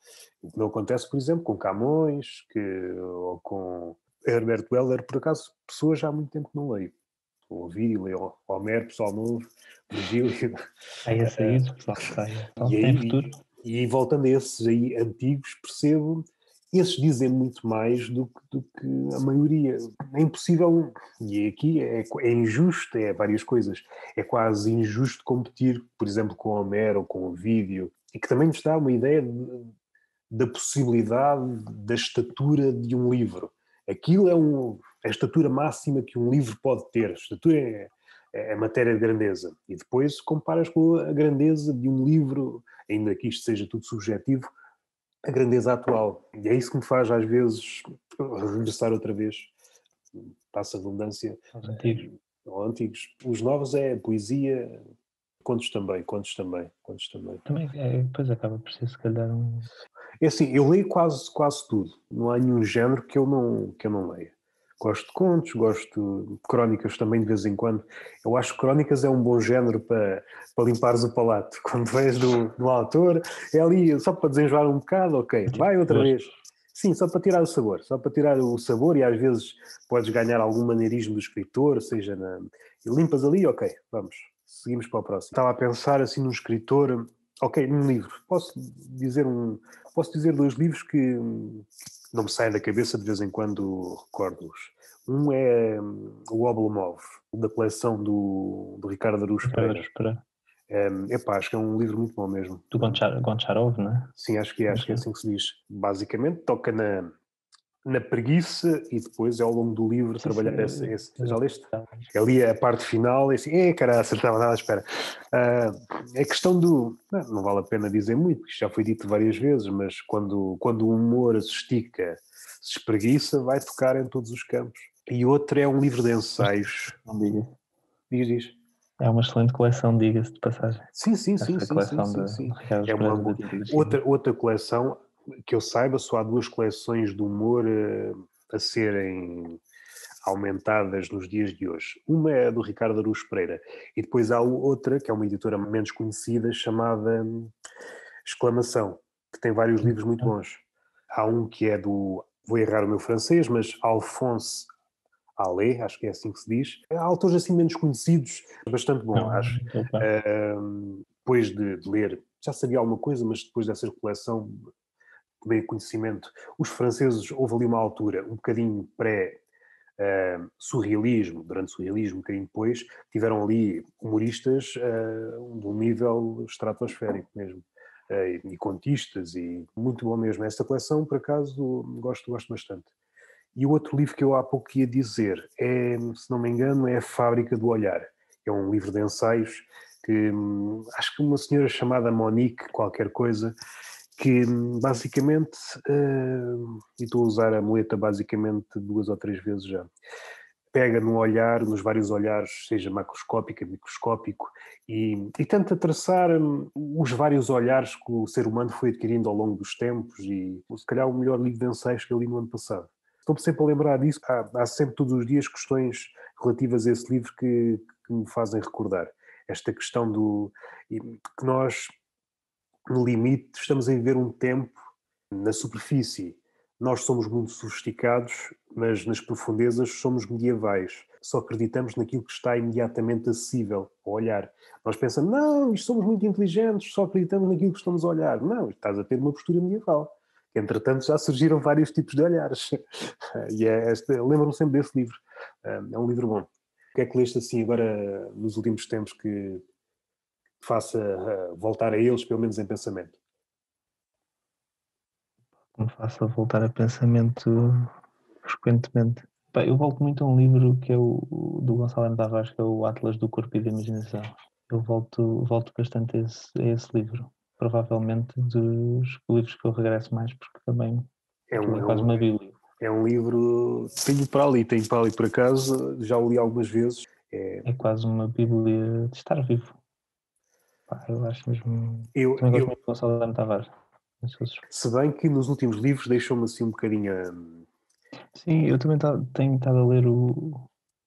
O que não acontece, por exemplo, com Camões ou com Herbert Weller, por acaso, pessoas já há muito tempo que não leio. O Ovídio, leio Homero, Pessoal Novo, Virgílio. Aí a sair, o pessoal sai. Então, E tem aí, futuro. e voltando a esses aí antigos, percebo, esses dizem muito mais do que a maioria. É impossível, e aqui é injusto, é várias coisas. É quase injusto competir, por exemplo, com o Homero ou com o Ovídio, e que também nos dá uma ideia da possibilidade da estatura de um livro. Aquilo é a estatura máxima que um livro pode ter. A estatura é matéria de grandeza. E depois comparas com a grandeza de um livro, ainda que isto seja tudo subjetivo, a grandeza atual. E é isso que me faz, às vezes, regressar outra vez, passa a redundância, Os antigos. antigos. Os novos é poesia, contos também, contos também, contos também. Também, depois acaba por ser, se calhar, É assim, eu leio quase tudo. Não há nenhum género que eu não leia. Gosto de contos, gosto de crónicas também de vez em quando. Eu acho que crónicas é um bom género para limpares o palato. Quando vês do autor, é ali só para desenjoar um bocado, ok, vai outra vez. Sim, só para tirar o sabor, e às vezes podes ganhar algum maneirismo do escritor, seja e limpas ali, ok, vamos, seguimos para o próximo. Estava a pensar assim num escritor, ok, num livro. Posso dizer 2 livros que não me saem da cabeça, de vez em quando recordo-os. Um é o Oblomov, da coleção do Ricardo Araújo Pereira. Acho que é um livro muito bom mesmo. Do Goncharov, não é? Sim, acho que é assim que se diz. Basicamente toca na preguiça e depois é ao longo do livro trabalhar esse. Já leste? Ali a parte final é assim, caraca, estava nada à espera. A questão não vale a pena dizer muito, porque já foi dito várias vezes, mas quando o humor se estica, se espreguiça, vai tocar em todos os campos. E outro é um livro de ensaios. Não diga. Diz. É uma excelente coleção, diga-se de passagem. Sim. Essa coleção de Ricardo É uma Pereira. outra coleção, que eu saiba, só há 2 coleções de humor a serem aumentadas nos dias de hoje. Uma é do Ricardo Araújo Pereira e depois há outra, que é uma editora menos conhecida, chamada Exclamação, que tem vários livros muito bons. Há um que é vou errar o meu francês, mas Alphonse Allais, acho que é assim que se diz. Há autores assim menos conhecidos, bastante bom, acho. Depois de ler, já sabia alguma coisa, mas depois dessa coleção tomei conhecimento. Os franceses, houve ali uma altura, um bocadinho surrealismo, durante o surrealismo, um bocadinho depois, tiveram ali humoristas de um nível estratosférico mesmo. E contistas, e muito bom mesmo. Esta coleção, por acaso, gosto bastante. E o outro livro que eu há pouco ia dizer se não me engano, é A Fábrica do Olhar. É um livro de ensaios que acho que uma senhora chamada Monique, qualquer coisa, que basicamente, e estou a usar a muleta basicamente 2 ou 3 vezes já, pega no olhar, nos vários olhares, seja macroscópico, microscópico, e tenta traçar os vários olhares que o ser humano foi adquirindo ao longo dos tempos, e se calhar o melhor livro de ensaios que eu li no ano passado. Estou-me sempre a lembrar disso, há sempre todos os dias questões relativas a esse livro que me fazem recordar. Esta questão que nós, no limite, estamos a viver um tempo na superfície. Nós somos muito sofisticados, mas nas profundezas somos medievais. Só acreditamos naquilo que está imediatamente acessível ao olhar. Nós pensamos, não, isto somos muito inteligentes, só acreditamos naquilo que estamos a olhar. Não, estás a ter uma postura medieval. Entretanto, já surgiram vários tipos de olhares. E lembro-me sempre desse livro. É um livro bom. O que é que leste assim agora nos últimos tempos que faça voltar a eles, pelo menos em pensamento? Me faça voltar a pensamento frequentemente. Eu volto muito a um livro que é do Gonçalo M. Tavares, que é o Atlas do Corpo e da Imaginação. Eu volto bastante a esse livro. Provavelmente dos livros que eu regresso mais, porque também é quase uma bíblia. É um livro, tenho para ali por acaso, já o li algumas vezes. É quase uma bíblia de estar vivo. Eu acho mesmo... Também gosto muito do Gonçalo M. Tavares. Se bem que nos últimos livros deixou-me assim um bocadinho... Sim, eu também tenho estado a ler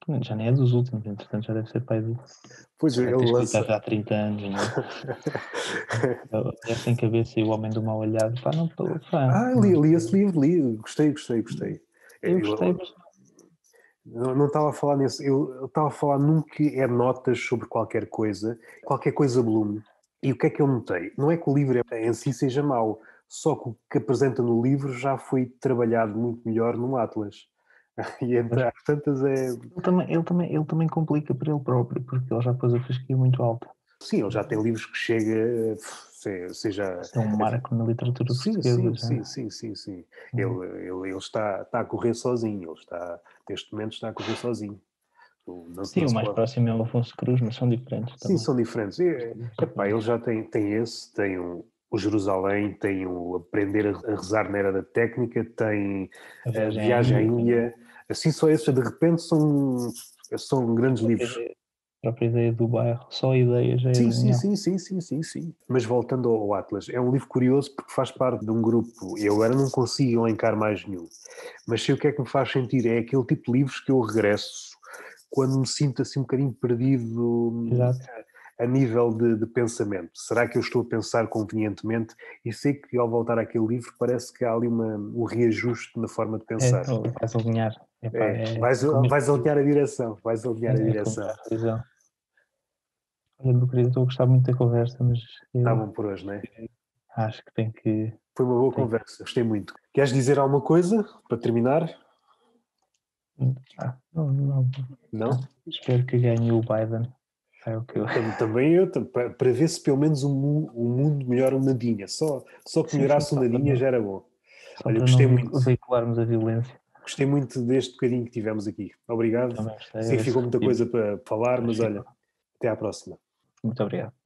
Já nem é dos últimos, entretanto já deve ser pai do. Pois Deve ele ter escrito lança. há 30 anos, não é? Mulher sem cabeça e o homem do mal olhado. Pá, não estou fã. Li esse livro, li, gostei. Eu gostei, mas Não estava a falar nesse, eu estava a falar num que é notas sobre qualquer coisa Bloom. E o que é que eu notei? Não é que o livro em si seja mau, só que o que apresenta no livro já foi trabalhado muito melhor no Atlas. E entre as tantas é. ele também complica para ele próprio, porque ele já pôs a fasquia muito alta. Sim, ele já tem livros que chega, seja. Isso é um marco na literatura Sim, portuguesa sim, já. sim. Ele está a correr sozinho, neste momento está a correr sozinho. Não, Sim, não o se mais pode. próximo é o Afonso Cruz, mas são diferentes Sim, também. são diferentes. Epá, ele já tem esse, tem o Jerusalém, tem o Aprender a Rezar na Era da Técnica, tem A a viagem à Viagem à Índia, Índia. Assim, só esses, de repente, são grandes livros. a própria ideia do bairro, só a ideia já é Sim, sim, genial. sim, sim, sim, sim, sim. Mas voltando ao Atlas, é um livro curioso porque faz parte de um grupo. Eu agora não consigo elencar mais nenhum, mas sei o que é que me faz sentir. É aquele tipo de livros que eu regresso quando me sinto assim um bocadinho perdido Exato. a nível de pensamento. Será que eu estou a pensar convenientemente? E sei que ao voltar àquele livro parece que há ali um reajuste na forma de pensar. Vais alinhar. Epá, Vais alinhar a direção, vais alinhar a com direção. muita razão. Olha, meu querido, estou a gostar muito da conversa, mas Está eu bom por hoje, não é? acho que tenho que. Foi uma boa Tenho, conversa, gostei muito. Queres dizer alguma coisa para terminar? não. Não? Espero que ganhe o Biden. É o que eu. Também eu, para ver se pelo menos o mundo melhora um nadinha. Só que Sim, sim, melhorasse um nadinha já era bom. só Olha, eu para não veicularmos a violência. gostei muito deste bocadinho que tivemos aqui. Obrigado. Também gostei, a Sei que ver se ficou muita coisa repetimos. para falar, Mas mas olha, ficou. até à próxima. Muito obrigado.